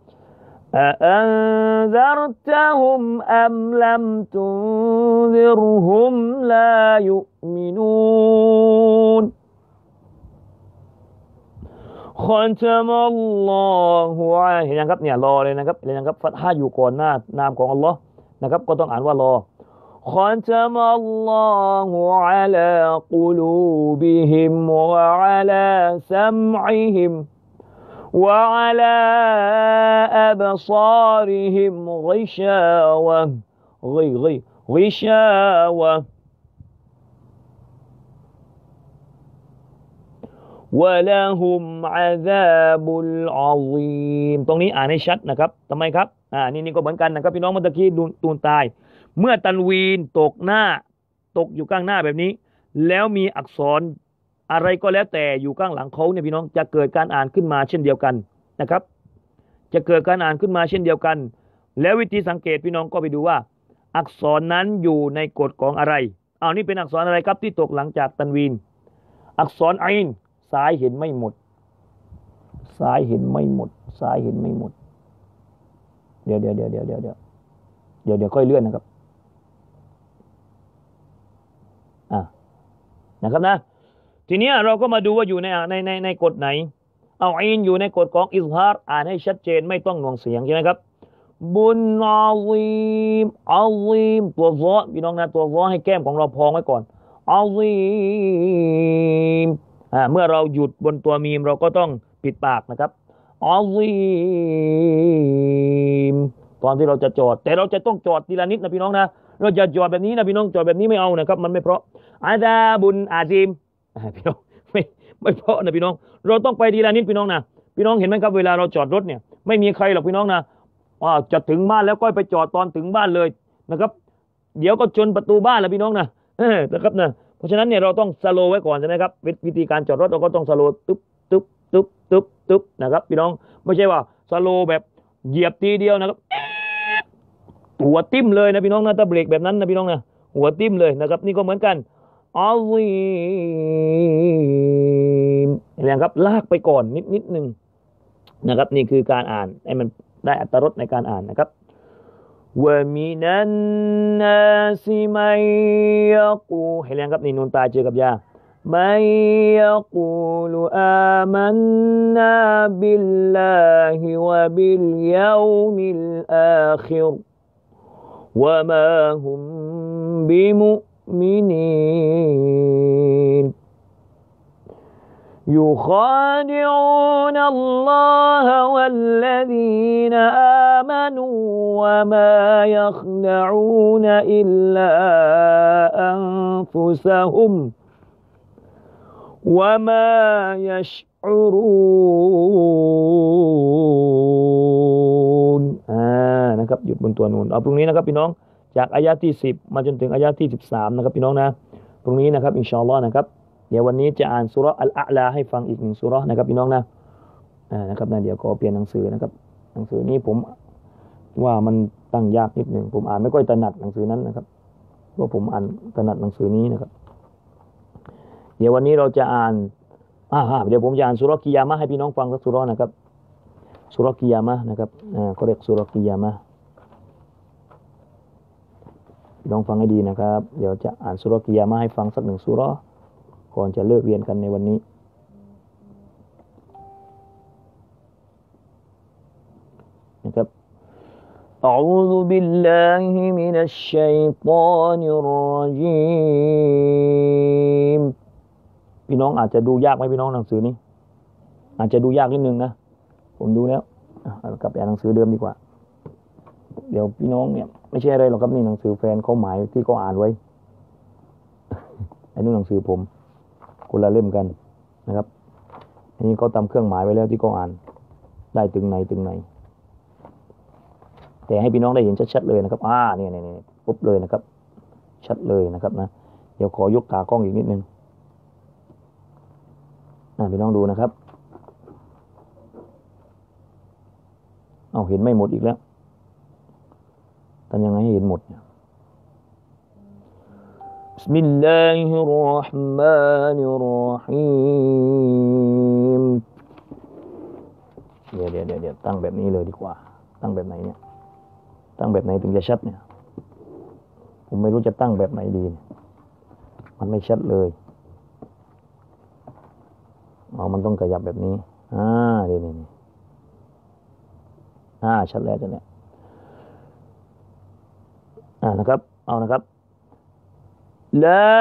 أأنذرتهم أم لم تنذرهم لا يؤمنون ختم الله عليه เห็นยังครับเนี่ยรอเลยนะครับเห็นยังครับฟัตฮะอยู่ก่อนหน้านามของอัลลอฮ์นะครับก็ต้องอ่านว่ารอ ختم الله على قلوبهم وعلى سمعهم وعلى أبصارهم غشاوة غي غي غشاوة ولهم عذاب عظيم ตรงนี้อ่านให้ชัดนะครับทำไมครับอ่านี่นี่ก็เหมือนกันนะครับพี่น้องเมื่อตะกี้ตูนตายเมื่อตันวีนตกหน้าตกอยู่ข้างหน้าแบบนี้แล้วมีอักษรอะไรก็แล้วแต่อยู่ข้างหลังเขาเนี่ยพี่น้องจะเกิดการอ่านขึ้นมาเช่นเดียวกันนะครับจะเกิดการอ่านขึ้นมาเช่นเดียวกันแล้ววิธีสังเกตพี่น้องก็ไปดูว่าอักษรนั้นอยู่ในกฎของอะไรอ้าวนี่เป็นอักษรอะไรครับที่ตกหลังจากตันวีนอักษรอินซ้ายเห็นไม่หมดซ้ายเห็นไม่หมดซ้ายเห็นไม่หมดเดี๋ยวเดี๋ยวเดี๋ยวเดี๋ยวเดี๋ยวเดี๋ยวเดี๋ยวเดี๋ยวค่อยเลื่อนนะครับอ่ะนะครับนะทีนี้เราก็มาดูว่าอยู่ในในในในกฎไหนเอาอินอยู่ในกฎของอิซฮาร์อ่านให้ชัดเจนไม่ต้องหน่วงเสียงใช่ไหมครับบุญอาลีมอาลีมตัวซอพี่น้องนะตัวซอให้แก้มของเราพองไว้ก่อนอาลีมอ่าเมื่อเราหยุดบนตัวมีมเราก็ต้องปิดปากนะครับอาลีมตอนที่เราจะจอดแต่เราจะต้องจอดทีละนิดนะพี่น้องนะเราจะจอดแบบนี้นะพี่น้องจอดแบบนี้ไม่เอานะครับมันไม่เพราะอาดาบุญอาซีมพี่น้องไม่ไม่เพราะนะพี่น้องเราต้องไปทีละนิดพี่น้องนะพี่น้องเห็นไหมครับเวลาเราจอดรถเนี่ยไม่มีใครหรอกพี่น้องนะว่าจะถึงบ้านแล้วก็ไปจอดตอนถึงบ้านเลยนะครับเดี๋ยวก็ชนประตูบ้านแล้วพี่น้องนะเออนะครับนะเพราะฉะนั้นเนี่ยเราต้องสโลว์ไว้ก่อนใช่ไหมครับวิธีการจอดรถเราก็ต้องสโลว์ตึ๊บตึ๊บตึ๊บตึ๊บตึ๊บนะครับพี่น้องไม่ใช่ว่าสโลว์แบบเหยียบทีเดียวนะครับหัวติ้มเลยนะพี่น้องนะถ้าเบรกแบบนั้นนะพี่น้องนะหัวติ้มเลยนะครับนี่ก็เหมือนกันอัลลีมอะไรครับลากไปก่อนนิดนิดนึงนะครับนี่คือการอ่านให้มันได้อรรถรสในการอ่านนะครับว่ามินันนาซิมัยยะกูเห็นไหมครับนี่นูนตาเจอกับยามัยยะกูลุอามันนาบิลลาฮิวะบิลยาวมิลอาคิรวะมาฮุมบิมุมินีนيخادعون الله والذين آمنوا وما يخدعون إلا أنفسهم وما يشعرون อ่านะครับหยุดบนตัวนูนเอาตรงนี้นะครับพี่น้องจากอายะที่สิบมาจนถึงอายะที่สิบสามนะครับพี่น้องนะตรงนี้นะครับอินชาอัลลอฮ์นะครับเดี๋ยววันนี้จะอ่านซูเราะห์อัลอาลาให้ฟังอีกหนึ่งซูเราะห์นะครับพี่น้องนะอ่านะครับนะเดี๋ยวขอเปลี่ยนหนังสือนะครับหนังสือนี้ผมว่ามันตั้งยากนิดหนึ่งผมอ่านไม่ค่อยถนัดหนังสือนั้นนะครับเพราะผมอ่านถนัดหนังสือนี้นะครับเดี๋ยววันนี้เราจะอ่านอ่าเดี๋ยวผมจะอ่านซูเราะห์กิยามะห์ให้พี่น้องฟังสักซูเราะห์นะครับซูเราะห์กิยามะห์นะครับอ่าเขาเรียกซูเราะห์กิยามะห์พี่น้องฟังให้ดีนะครับเดี๋ยวจะอ่านซูเราะห์กิยามะห์ให้ฟังสักหนึ่งซูเราะห์ก่อนจะเลิกเรียนกันในวันนี้นะครับอะอูซุบิลลาฮิมินัชชัยฏอนิรเราะญีมพี่น้องอาจจะดูยากไหมพี่น้องหนังสือนี้อาจจะดูยากนิดนึงนะผมดูแล้วกลับไปอ่านหนังสือเดิมดีกว่าเดี๋ยวพี่น้องเนี่ยไม่ใช่อะไรหรอกครับนี่หนังสือแฟนเขาหมายที่เขาอ่านไว้ไอ้นู่นหนังสือผมคนละเล่มกันนะครับอันนี้เขาทำเครื่องหมายไว้แล้วที่เขาอ่านได้ถึงไหนถึงไหนแต่ให้พี่น้องได้เห็นชัดๆเลยนะครับอ่าเนี่ยเนี่ยปุ๊บเลยนะครับชัดเลยนะครับนะเดี๋ยวขอยกขากล้องอีกนิดนึงอ่าพี่น้องดูนะครับเอาเห็นไม่หมดอีกแล้วทำยังไงให้เห็นหมดเนี่ยبسم الله الرحمن الرحيم เดี๋ยวเดี๋ยวเดี๋ยวตั้งแบบนี้เลยดีกว่าตั้งแบบไหนเนี่ยตั้งแบบไหนถึงจะชัดเนี่ยผมไม่รู้จะตั้งแบบไหนดีมันไม่ชัดเลยอ๋อมันต้องขยับแบบนี้อ่าเดี๋ยวนี่อ่าชัดแล้วจังเนี่ยอ่านะครับเอานะครับلا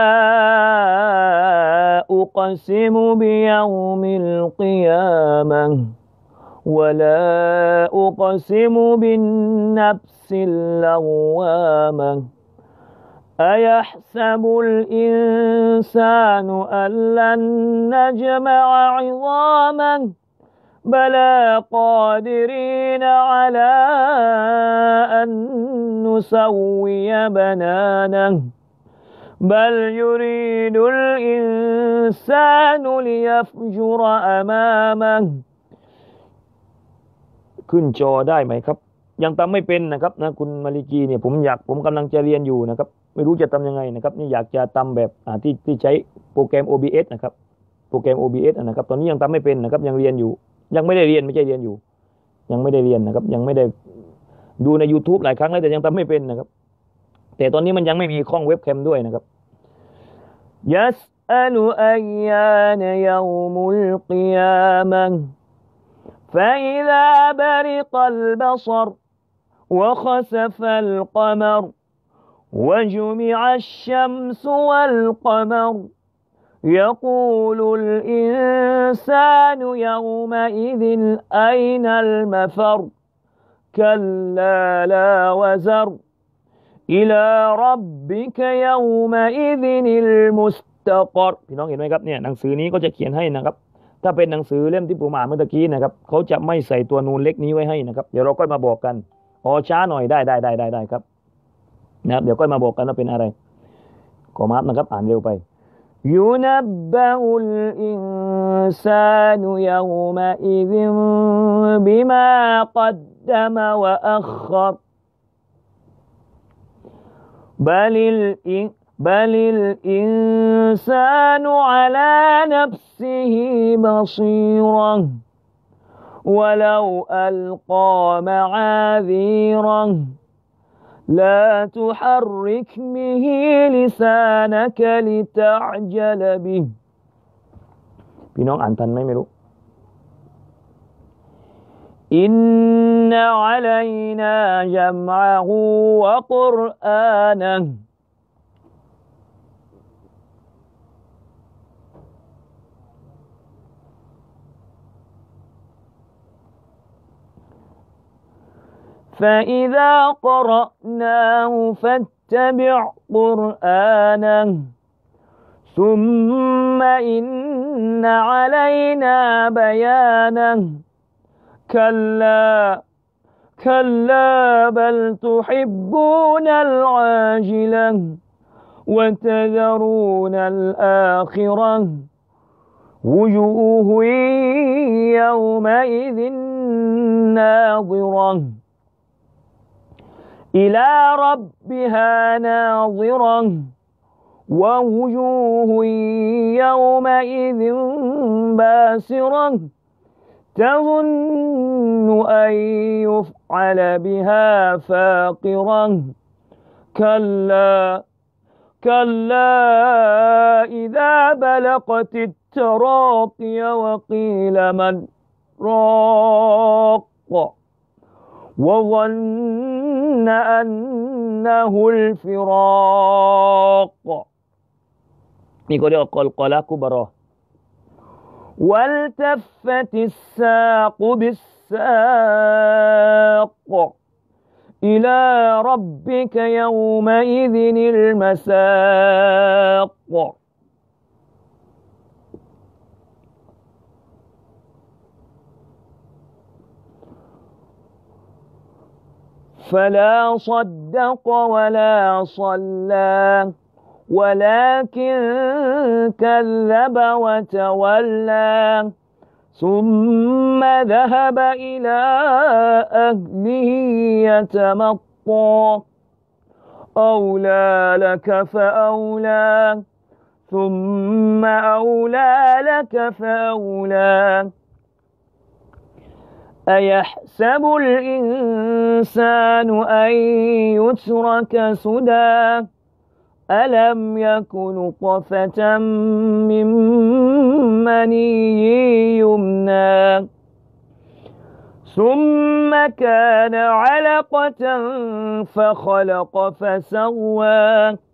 أقسم بيوم القيامة ولا أقسم بالنفس اللوامة أيحسب الإنسان أن لن نجمع عظامه بلى قادرين على أن نسوي بنانه بل يريد الإنسان ليفجر أمامه ขึ้นจอได้ไหมครับยังทำไม่เป็นนะครับนะคุณมาลิกีเนี่ยผมอยากผมกำลังจะเรียนอยู่นะครับไม่รู้จะทำยังไงนะครับนี่อยากจะทำแบบที่ที่ใช้โปรแกรม โอ บี เอส นะครับโปรแกรม โอ บี เอส นะครับตอนนี้ยังทำไม่เป็นนะครับยังเรียนอยู่ยังไม่ได้เรียนไม่ใช่เรียนอยู่ยังไม่ได้เรียนนะครับยังไม่ได้ดูใน YouTube หลายครั้งแล้วแต่ยังทำไม่เป็นนะครับแต่ตอนนี้มันยังไม่มีข้องเว็บแคมด้วยนะครับยัสอัลอัยยานยอมุลกิยามะห์ฟะอิซาบริกัลบัศรวะขสฟัลกะมรวะจุมิอัชชัมซุวัลกะมรيقول الإنسان يومئذ أين المفر كلا لا وزر إلى ربك يومئذ المستقر พี่น้องเห็นไหมครับเนี่ยหนังสือนี้ก็จะเขียนให้นะครับถ้าเป็นหนังสือเล่มที่ผมอ่านเมื่อกี้นะครับเขาจะไม่ใส่ตัวนูนเล็กนี้ไว้ให้นะครับเดี๋ยวเราก็มาบอกกันอ๋อช้าหน่อยได้ได้ได้ได้ได้ครับนะครับเดี๋ยวก็มาบอกกันว่าเป็นอะไรขอมาฟนะครับอ่านเร็วไปยุนับบะอุลอินซานุยะอุมะอิซินบิมากัดดะมะวะอัคคัรบัลิลอินبل الإنسان على نفسه بصيرة ولو ألقى معاذيره لا تحرك به لسانك لتعجل به พี่น้องอ่านทันไหมไม่รู้อินนะอะลัยนาญัมอะฮูวะกุรอานะฮ์فإذا قرأناه فاتبع قرآنه ثم إن علينا بيانه كلا كلا بل تحبون العاجلة وتذرون الآخرة وجوه يومئذ ناظرة إلى ربها ناظرة ووجوه يومئذ باسرة تظن أن يفعل بها فاقرة كلا كلا إذا بلغت التراقي وقيل من راق وظن أنه الفراق นี่ก็เรียกว่ากอลกอละกุบรอ والتفت الساق بالساق إلى ربك يومئذ المساق فلا صدق ولا صلى ولكن كذب وتولى ثم ذهب إلى أهله يتمطى أولى لك فأولى ثم أولى لك فأولى أيحسب الإنسان أن يترك سدى ألم يكن نطفة من مني يمنى ثم كان علقة فخلق فسوى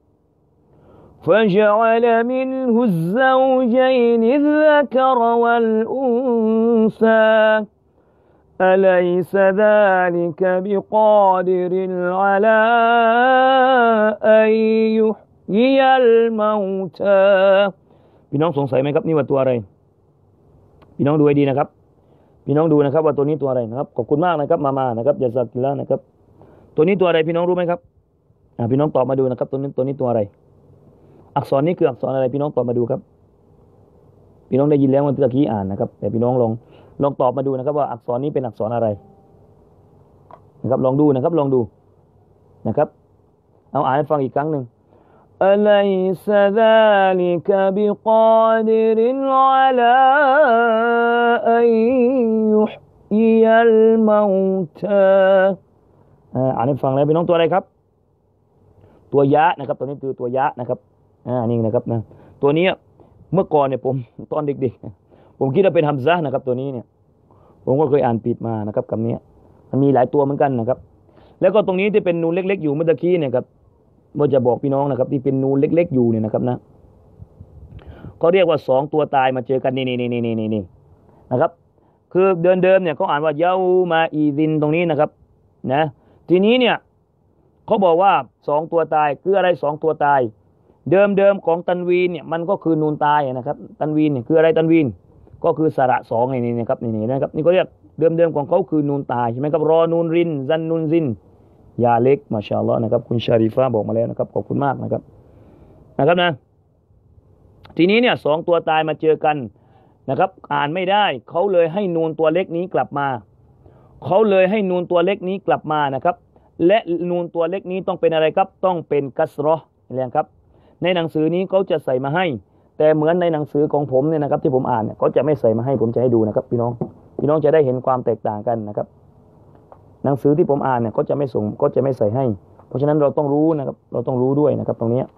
فجعل منه الزوجين الذكر والأنثى أليس ذلك بقادر على أن يحيي الموتى พี่น้องสงสัยไหมครับนี่ว่าตัวอะไรพี่น้องดูให้ดีนะครับพี่น้องดูนะครับว่าตัวนี้ตัวอะไรนะครับขอบคุณมากนะครับมามานะครับยาซักกิลละนะครับตัวนี้ตัวอะไรพี่น้องรู้ไหมครับอ่าพี่น้องตอบมาดูนะครับตัวนี้ตัวนี้ตัวอะไรอักษรนี้คืออักษรอะไรพี่น้องตอบมาดูครับพี่น้องได้ยินแล้วเมื่อกี้อ่านนะครับแต่พี่น้องลองลองตอบมาดูนะครับว่าอักษรนี้เป็นอักษรอะไรนะครับลองดูนะครับลองดูนะครับเอาอ่านให้ฟังอีกครั้งหนึ่งอะลัยซะซาลิกะบิกอดิรินอะลาอันยุฮยิยัลเมาตาอ่านให้ฟังแล้วพี่น้องตัวอะไรครับตัวยะนะครับตัวนี้คือตัวยะนะครับอ่านี่นะครับนะตัวนี้เมื่อก่อนเนี่ยผมตอนเด็กๆผมคิดว่าเป็นฮัมซะห์นะครับตัวนี้เนี่ยผมก็เคยอ่านผิดมานะครับคำนี้มันมีหลายตัวเหมือนกันนะครับแล้วก็ตรงนี้ที่เป็นนูนเล็กๆอยู่เมื่อกี้เนี่ยครับว่าจะบอกพี่น้องนะครับที่เป็นนูนเล็กๆอยู่เนี่ยนะครับนะเขาเรียกว่าสองตัวตายมาเจอกันนี่นี่นี่นี่นี่นี่นะครับคือเดินเดิมเนี่ยเขาอ่านว่าเยามาอีซินตรงนี้นะครับนะทีนี้เนี่ยเขาบอกว่าสองตัวตายคืออะไรสองตัวตายเดิมเดิมของตันวีนเนี่ยมันก็คือนูนตายนะครับตันวีนเนี่ยคืออะไรตันวีนก็คือสระสองนี่นี่นะครับนี่นี่นะครับนี่ก็เรียกเดิมเดิมของเขาคือนูนตายใช่ไหมครับรอนูนรินซันนูนซินยาเล็กมาชาอัลลอฮ์นะครับคุณชาริฟาบอกมาแล้วนะครับขอบคุณมากนะครับนะครับนะทีนี้เนี่ยสองตัวตายมาเจอกันนะครับอ่านไม่ได้เขาเลยให้นูนตัวเล็กนี้กลับมาเขาเลยให้นูนตัวเล็กนี้กลับมานะครับและนูนตัวเล็กนี้ต้องเป็นอะไรครับต้องเป็นกัสเราะห์เห็นไหมครับในหนังสือนี้เขาจะใส่มาให้แต่เหมือนในหนังสือของผมเนี่ยนะครับที่ผมอ่านเนี่ยเขาจะไม่ใส่มาให้ผมจะให้ดูนะครับพี่น้องพี่น้องจะได้เห็นความแตกต่างกันนะครับหนังสือที่ผมอ่านเนี่ยเขาจะไม่ส่งก็จะไม่ใส่ให้เพราะฉะนั้นเราต้องรู้นะครับเราต้องรู้ด้วยนะครับตรงนี้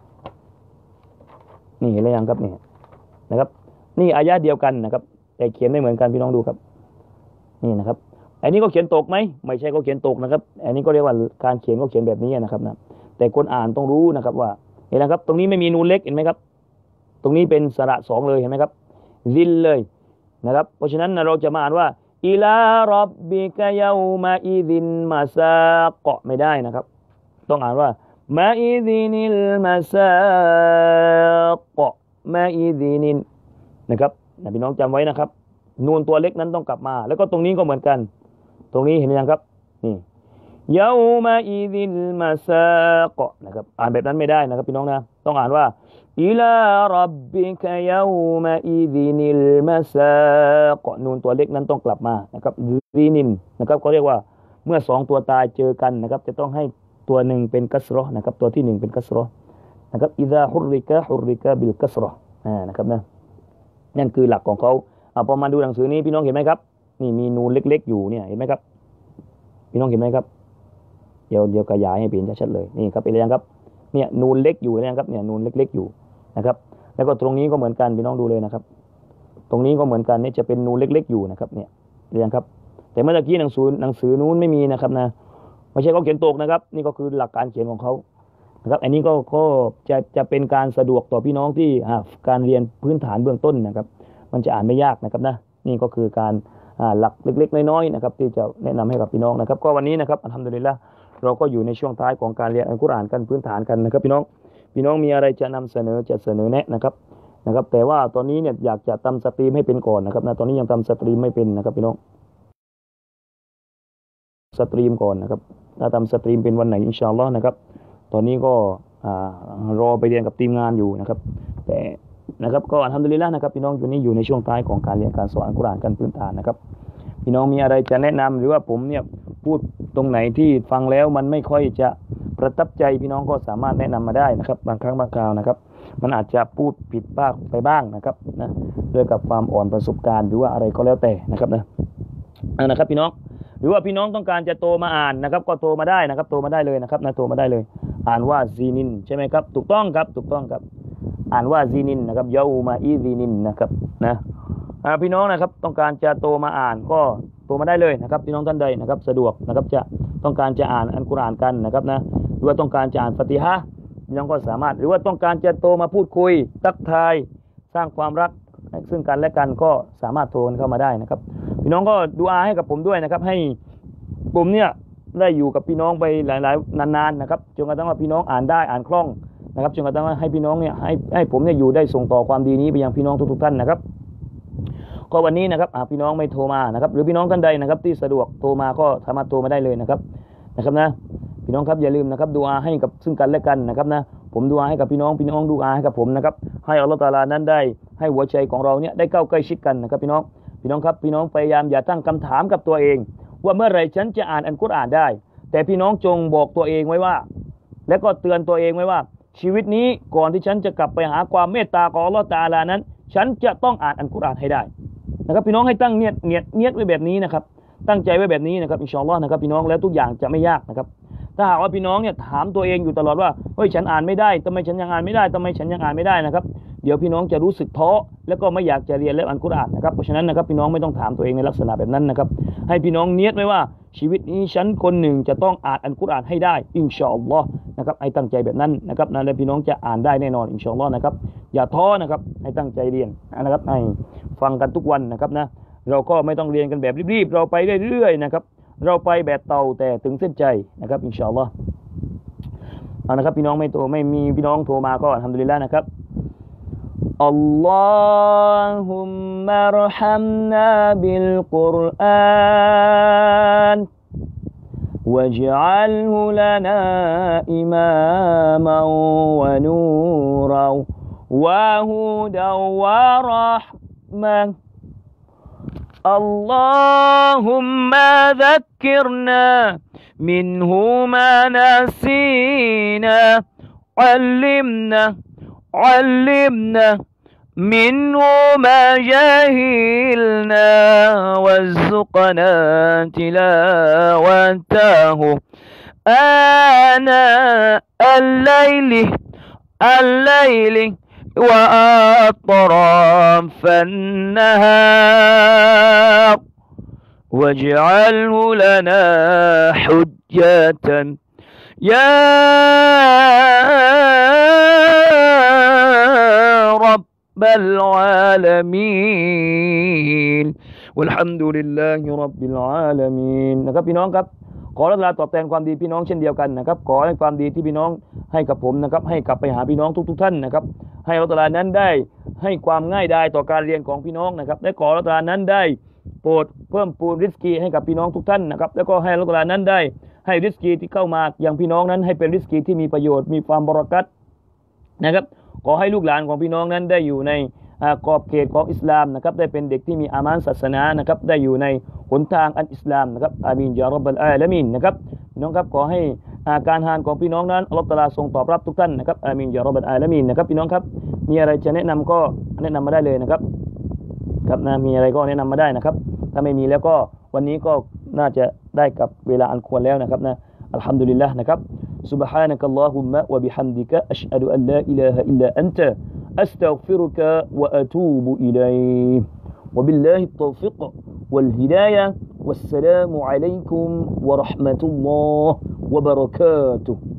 นี่เห็นหรือยังครับนี่นะครับนี่อายะเดียวกันนะครับแต่เขียนไม่เหมือนกันพี่น้องดูครับนี่นะครับอันนี้ก็เขียนตกไหมไม่ใช่ก็เขียนตกนะครับอันนี้ก็เรียกว่าการเขียนก็เขียนแบบนี้นะครับนะแต่คนอ่านต้องรู้นะครับว่าเห็นไหมครับตรงนี้ไม่มีนูนเล็กเห็นไหมครับตรงนี้เป็นสระสองเลยเห็นไหมครับซิลเลยนะครับเพราะฉะนั้นเราจะมาอ่านว่าอิลาร็อบบิกะยามาอิซินมาซาเกาะไม่ได้นะครับต้องอ่านว่ามาอิซินิลมาซาเกาะมาอิซินินนะครับพี่น้องจำไว้นะครับนูนตัวเล็กนั้นต้องกลับมาแล้วก็ตรงนี้ก็เหมือนกันตรงนี้เห็นยังครับนี่ยามาอิซินมาซาเกาะนะครับอ่านแบบนั้นไม่ได้นะครับพี่น้องนะต้องอ่านว่าอิลาร็อบบิกะยามาอิซินิลมาซาเกาะนูนตัวเล็กนั้นต้องกลับมานะครับซีนินนะครับเขาเรียกว่าเมื่อสองตัวตายเจอกันนะครับจะต้องให้ตัวหนึ่งเป็นกัสเราะห์นะครับตัวที่หนึ่งเป็นกัสเราะห์นะครับอิซาฮุริกะฮุริกะบิลกัสเราะห์อ่านะครับนะนั่นคือหลักของเขาเอาพอมาดูหนังสือนี้พี่น้องเห็นไหมครับนี่มีนูนเล็กๆอยู่เนี่ยเห็นไหมครับพี่น้องเห็นไหมครับเดี๋ยวเดี๋ยวขยายให้เห็นชัดๆเลยนี่ครับเป็นยังครับเนี่ยนูนเล็กอยู่นะครับเนี่ยนูนเล็กๆอยู่นะครับแล้วก็ตรงนี้ก็เหมือนกันพี่น้องดูเลยนะครับตรงนี้ก็เหมือนกันนี่จะเป็นนูนเล็กๆอยู่นะครับเนี่ยเรียงครับแต่เมื่อกี้หนังสือหนังสือนู้นไม่มีนะครับนะไม่ใช่เขาเขียนตกนะครับนี่ก็คือหลักการเขียนของเขานะครับอันนี้ก็ก็จะจะเป็นการสะดวกต่อพี่น้องที่การเรียนพื้นฐานเบื้องต้นนะครับมันจะอ่านไม่ยากนะครับนะนี่ก็คือการหลักเล็กๆน้อยๆนะครับที่จะแนะนำให้กับพี่น้องนะครับก็วันนี้นะครับอัลฮัมดุลิลละห์เราก็อยู่ในช่วงท้ายของการเรียนอัลกุรอานกันพื้นฐานกันนะครับพี่น้องพี่น้องมีอะไรจะนำเสนอจะเสนอแนะนะครับนะครับแต่ว่าตอนนี้เนี่ยอยากจะทำสตรีมให้เป็นก่อนนะครับนะตอนนี้ยังทำสตรีมไม่เป็นนะครับพี่น้องสตรีมก่อนนะครับถ้าทำสตรีมเป็นวันไหนอินชาอัลลอฮ์นะครับตอนนี้ก็รอไปเรียนกับทีมงานอยู่นะครับแต่นะครับก็อัลฮัมดุลิลละห์นะครับพี่น้องอยู่นี่อยู่ในช่วงท้ายของการเรียนการสอนอัลกุรอานกันพื้นฐานนะครับพี่น้องมีอะไรจะแนะนำหรือว่าผมเนี่ยพูดตรงไหนที่ฟังแล้วมันไม่ค่อยจะประทับใจพี่น้องก็สามารถแนะนำมาได้นะครับบางครั้งบางคราวนะครับมันอาจจะพูดผิดบ้างไปบ้างนะครับนะด้วยกับความอ่อนประสบการณ์หรือว่าอะไรก็แล้วแต่นะครับนะนะครับพี่น้องหรือว่าพี่น้องต้องการจะโทรมาอ่านนะครับก็โทรมาได้นะครับโทรมาได้เลยนะครับนะโทรมาได้เลยอ่านว่าซีนินใช่ไหมครับถูกต้องครับถูกต้องครับอ่านว่าซีนินนะครับยาอูมาอีซีนินนะครับนะพี่น้องนะครับต้องการจะโทรมาอ่านก็โทรมาได้เลยนะครับพี่น้องท่านใดนะครับสะดวกนะครับจะต้องการจะอ่านอัลกุรอานกันนะครับนะหรือว่าต้องการจะอ่านฟาติฮะห์พี่น้องก็สามารถหรือว่าต้องการจะโทรมาพูดคุยทักทายสร้างความรักซึ่งกันและกันก็สามารถโทรเข้ามาได้นะครับพี่น้องก็ดูอาให้กับผมด้วยนะครับให้ผมเนี่ยได้อยู่กับพี่น้องไปหลายๆนานๆนะครับจนกระทั่งว่าพี่น้องอ่านได้อ่านคล่องนะครับจนกระทั่งว่าให้พี่น้องเนี่ยให้ให้ผมเนี่ยอยู่ได้ส่งต่อความดีนี้ไปยังพี่น้องทุกๆท่านนะครับก็วันนี้นะครับพี่น้องไม่โทรมานะครับหรือพี่น้องท่านใดนะครับที่สะดวกโทรมาก็สามารถโทรมาได้เลยนะครับนะครับนะพี่น้องครับอย่าลืมนะครับดูอาให้กับซึ่งกันและกันนะครับนะผมดูอาให้กับพี่น้องพี่น้องดูอาให้กับผมนะครับให้อัลเลาะห์ตะอาลานั้นได้ให้หัวใจของเราเนี่ยได้เข้าใกล้ชิดกันนะครับพี่น้องพี่น้องครับพี่น้องพยายามอย่าตั้งคำถามกับตัวเองว่าเมื่อไหร่ฉันจะอ่านอัลกุรอานได้แต่พี่น้องจงบอกตัวเองไว้ว่าและก็เตือนตัวเองไว้ว่าชีวิตนี้ก่อนที่ฉันจะกลับไปหาความเมตตาของอัลเลาะห์ตะอาลานั้นฉันจะต้องอ่านอัลกุรอานให้ได้นะครับพี่น้องให้ตั้งเนียดเนียดเนียดไว้แบบนี้นะครับตั้งใจไว้แบบนี้นะครับอินชาอัลลอฮ์นะครับพี่น้องแล้วทุกอย่างจะไม่ยากนะครับถ้าหากว่าพี่น้องเนี่ยถามตัวเองอยู่ตลอดว่าเฮ้ยฉันอ่านไม่ได้ทำไมฉันยังอ่านไม่ได้ทำไมฉันยังอ่านไม่ได้นะครับเดี๋ยวพี่น้องจะรู้สึกท้อแล้วก็ไม่อยากจะเรียนแล้วอัลกุรอานนะครับเพราะฉะนั้นนะครับพี่น้องไม่ต้องถามตัวเองในลักษณะแบบนั้นนะครับให้พี่น้องเนียดไว้ว่าชีวิตนี้ฉันคนหนึ่งจะต้องอ่านอัลกุรอานให้ได้อินชาอัลลอฮ์นะครับให้ตั้งใจแบบนั้นนะครับนั่นแหละพี่น้องจะอ่านได้แน่นอนอินชาอัลลอฮ์นะครับอย่าท้อนะครับให้ตั้งใจเรียนนะครับให้ฟังกันทุกวันนะครับนะเราก็ไม่ต้องเรียนกันแบบรีบๆเราไปเรื่อยๆนะครับเราไปแบบเต่าแต่ถึงเส้นใจนะครับอินชาอัลลอฮ์เอานะครับพี่น้องไม่โทรไม่มีพี่น้องโทรมาก็อัลฮัมดุลิลละห์นะครับอัลลอฮุมมะรฮัมนาบิลกุรอาน واجعله لنا إماما ونورا وهدى ورحمة اللهم ذكرنا منه ما نسينا علمنا علمنا منه ما جهلنا وارزقنا تلاوته آناء الليل الليل وأطراف النهار واجعله لنا حجة يا رب العالمين والحمد لله رب العالمين นะครับพี่น้องครับขออัลเลาะห์ตอบแทนความดีพี่น้องเช่นเดียวกันนะครับขอให้ความดีที่พี่น้องให้กับผมนะครับให้กลับไปหาพี่น้องทุกๆท่านนะครับให้อัลเลาะห์ตะอาลานั้นได้ให้ความง่ายดายต่อการเรียนของพี่น้องนะครับและขออัลเลาะห์ตะอาลานั้นได้โปรดเพิ่มพูนริสกีให้กับพี่น้องทุกท่านนะครับแล้วก็ให้อัลเลาะห์ตะอาลานั้นได้ให้ริสกีที่เข้ามาอย่างพี่น้องนั้นให้เป็นริสกีที่มีประโยชน์มีความบารอกัตนะครับขอให้ลูกหลานของพี่น้องนั้นได้อยู่ในกรอบเขตของอิสลามนะครับได้เป็นเด็กที่มีอามานศาสนานะครับได้อยู่ในหนทางอันอิสลามนะครับอามีนยาร็อบบัลอาลามีนนะครับพี่น้องครับขอให้การทานของพี่น้องนั้นอัลเลาะห์ตะอาลาทรงตอบรับทุกท่านนะครับอามีนยาร็อบบัลอาลามีนนะครับพี่น้องครับมีอะไรจะแนะนำก็แนะนำมาได้เลยนะครับครับนะมีอะไรก็แนะนำมาได้นะครับถ้าไม่มีแล้วก็วันนี้ก็น่าจะได้กับเวลาอันควรแล้วนะครับนะอัลฮัมดุลิลละห์นะครับ سبحانك اللهم وبحمدك أشهد أن لا إله إلا أنت أستغفرك وأتوب إليه وبالله التوفيق والهداية والسلام عليكم ورحمة الله وبركاته